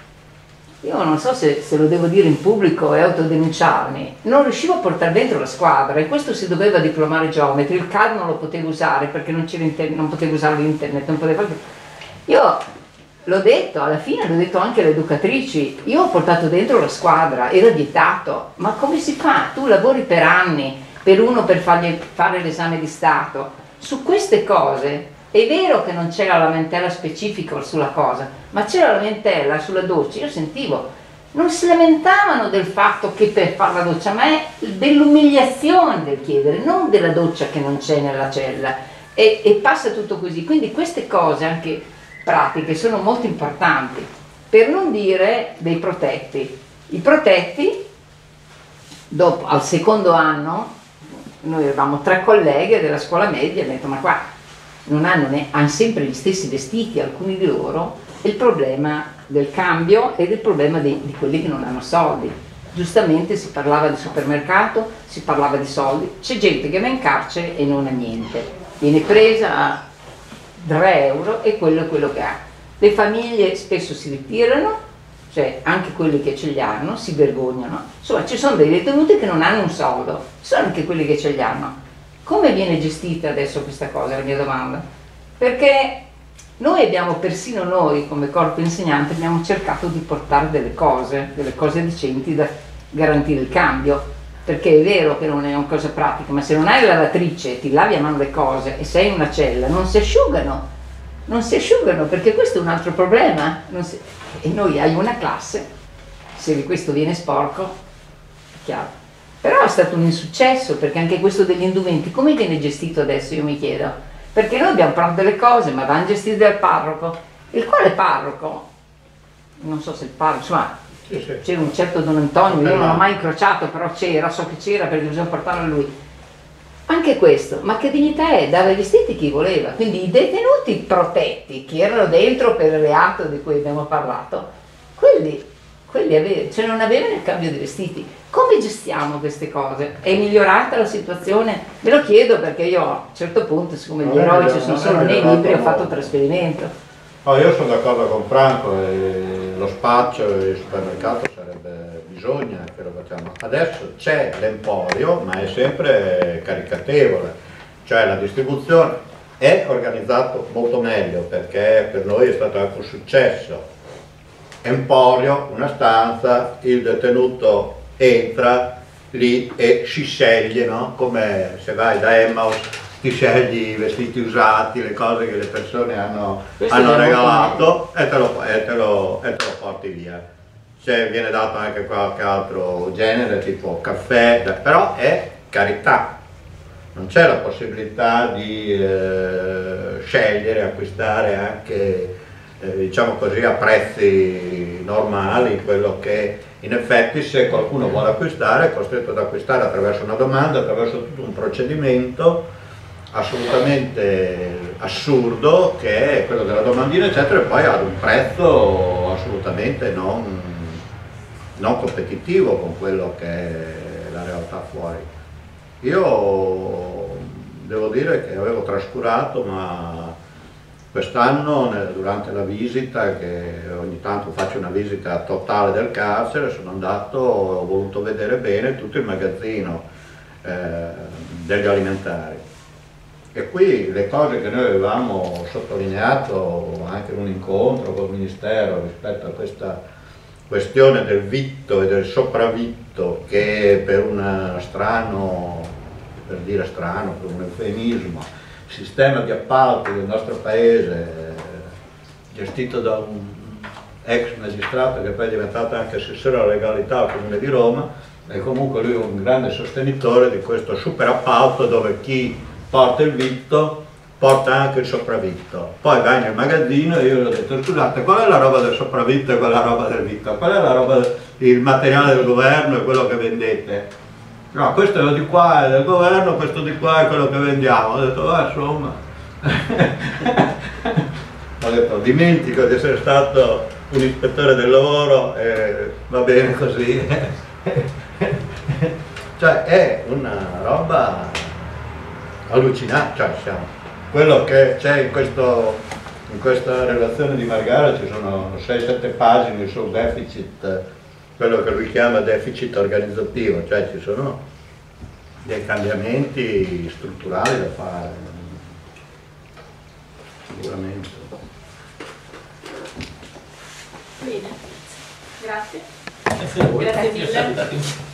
io non so se, se lo devo dire in pubblico e autodenunciarmi, non riuscivo a portare dentro la squadra e questo si doveva diplomare geometri, il C A D non lo potevo usare perché non, non potevo usare l'internet, non potevo fare... Io l'ho detto, alla fine l'ho detto anche alle educatrici, io ho portato dentro la squadra, era vietato, ma come si fa? Tu lavori per anni, per uno per fargli fare l'esame di Stato, su queste cose... È vero che non c'era la lamentela specifica sulla cosa, ma c'era la lamentela sulla doccia. Io sentivo, non si lamentavano del fatto che per fare la doccia, ma è dell'umiliazione del chiedere, non della doccia che non c'è nella cella. E, e passa tutto così. Quindi queste cose anche pratiche sono molto importanti. Per non dire dei protetti. I protetti, dopo, al secondo anno, noi eravamo tre colleghe della scuola media e abbiamo detto, ma qua... non hanno, ne, hanno sempre gli stessi vestiti, alcuni di loro, e il problema del cambio ed il problema di, di quelli che non hanno soldi. Giustamente si parlava di supermercato, si parlava di soldi, c'è gente che va in carcere e non ha niente, viene presa a tre euro e quello è quello che ha. Le famiglie spesso si ritirano, cioè anche quelli che ce li hanno si vergognano, insomma ci sono dei detenuti che non hanno un soldo, sono anche quelli che ce li hanno. Come viene gestita adesso questa cosa, è la mia domanda? Perché noi abbiamo, persino noi come corpo insegnante, abbiamo cercato di portare delle cose, delle cose decenti da garantire il cambio, perché è vero che non è una cosa pratica, ma se non hai la lavatrice e ti lavi a mano le cose e sei in una cella, non si asciugano, non si asciugano, perché questo è un altro problema. Non si... E noi hai una classe, se questo viene sporco, è chiaro. Però è stato un insuccesso, perché anche questo degli indumenti, come viene gestito adesso, io mi chiedo? Perché noi abbiamo parlato delle cose, ma vanno gestite dal parroco. Il quale parroco? Non so se il parroco, insomma, sì, sì. C'era un certo Don Antonio, io non l'ho mai incrociato, però c'era, so che c'era perché bisogna portarlo a lui. Anche questo, ma che dignità è? Dava i vestiti chi voleva. Quindi i detenuti protetti, che erano dentro per il reato di cui abbiamo parlato, quelli... quelli avevano, cioè non avevano il cambio di vestiti. Come gestiamo queste cose? È migliorata la situazione? Me lo chiedo perché io a un certo punto, siccome gli eroi ci sono solo nei libri, ho fatto trasferimento. No, io sono d'accordo con Franco, e lo spaccio e il supermercato sarebbe, bisogna che lo facciamo. Adesso c'è l'emporio, ma è sempre caricatevole, cioè la distribuzione è organizzato molto meglio perché per noi è stato anche un successo. Emporio, una stanza, il detenuto entra lì e si sceglie, no? Come se vai da Emmaus ti scegli i vestiti usati, le cose che le persone hanno, hanno regalato e te, lo, e, te lo, e te lo porti via. Cioè, viene dato anche qualche altro genere, tipo caffè, però è carità, non c'è la possibilità di eh, scegliere, acquistare anche eh, diciamo così a prezzi normali quello che in effetti, se qualcuno vuole acquistare, è costretto ad acquistare attraverso una domanda, attraverso tutto un procedimento assolutamente assurdo che è quello della domandina eccetera, e poi ad un prezzo assolutamente non, non competitivo con quello che è la realtà fuori. Io devo dire che avevo trascurato, ma quest'anno durante la visita, che ogni tanto faccio una visita totale del carcere, sono andato, ho voluto vedere bene tutto il magazzino eh, degli alimentari. E qui le cose che noi avevamo sottolineato anche in un incontro col Ministero rispetto a questa questione del vitto e del sopravvitto, che per un strano, per dire strano, per un eufemismo, sistema di appalti del nostro paese, gestito da un ex magistrato che poi è diventato anche assessore alla legalità al Comune di Roma, e comunque lui è un grande sostenitore di questo super appalto dove chi porta il vitto porta anche il sopravvitto. Poi vai nel magazzino e io gli ho detto: scusate, qual è la roba del sopravvitto e qual è la roba del vitto? Qual è la roba, il materiale del governo e quello che vendete? No, questo è di qua, è del governo, questo di qua è quello che vendiamo. Ho detto, va, insomma. Ho detto, dimentico di essere stato un ispettore del lavoro e va bene così. Cioè è una roba allucinante, cioè, siamo. Quello che c'è in, questo, in questa relazione di Margara, ci sono sei sette pagine sul deficit, quello che lui chiama deficit organizzativo, cioè ci sono dei cambiamenti strutturali da fare, sicuramente. Bene, grazie. Grazie a voi. Grazie mille. Grazie a tutti.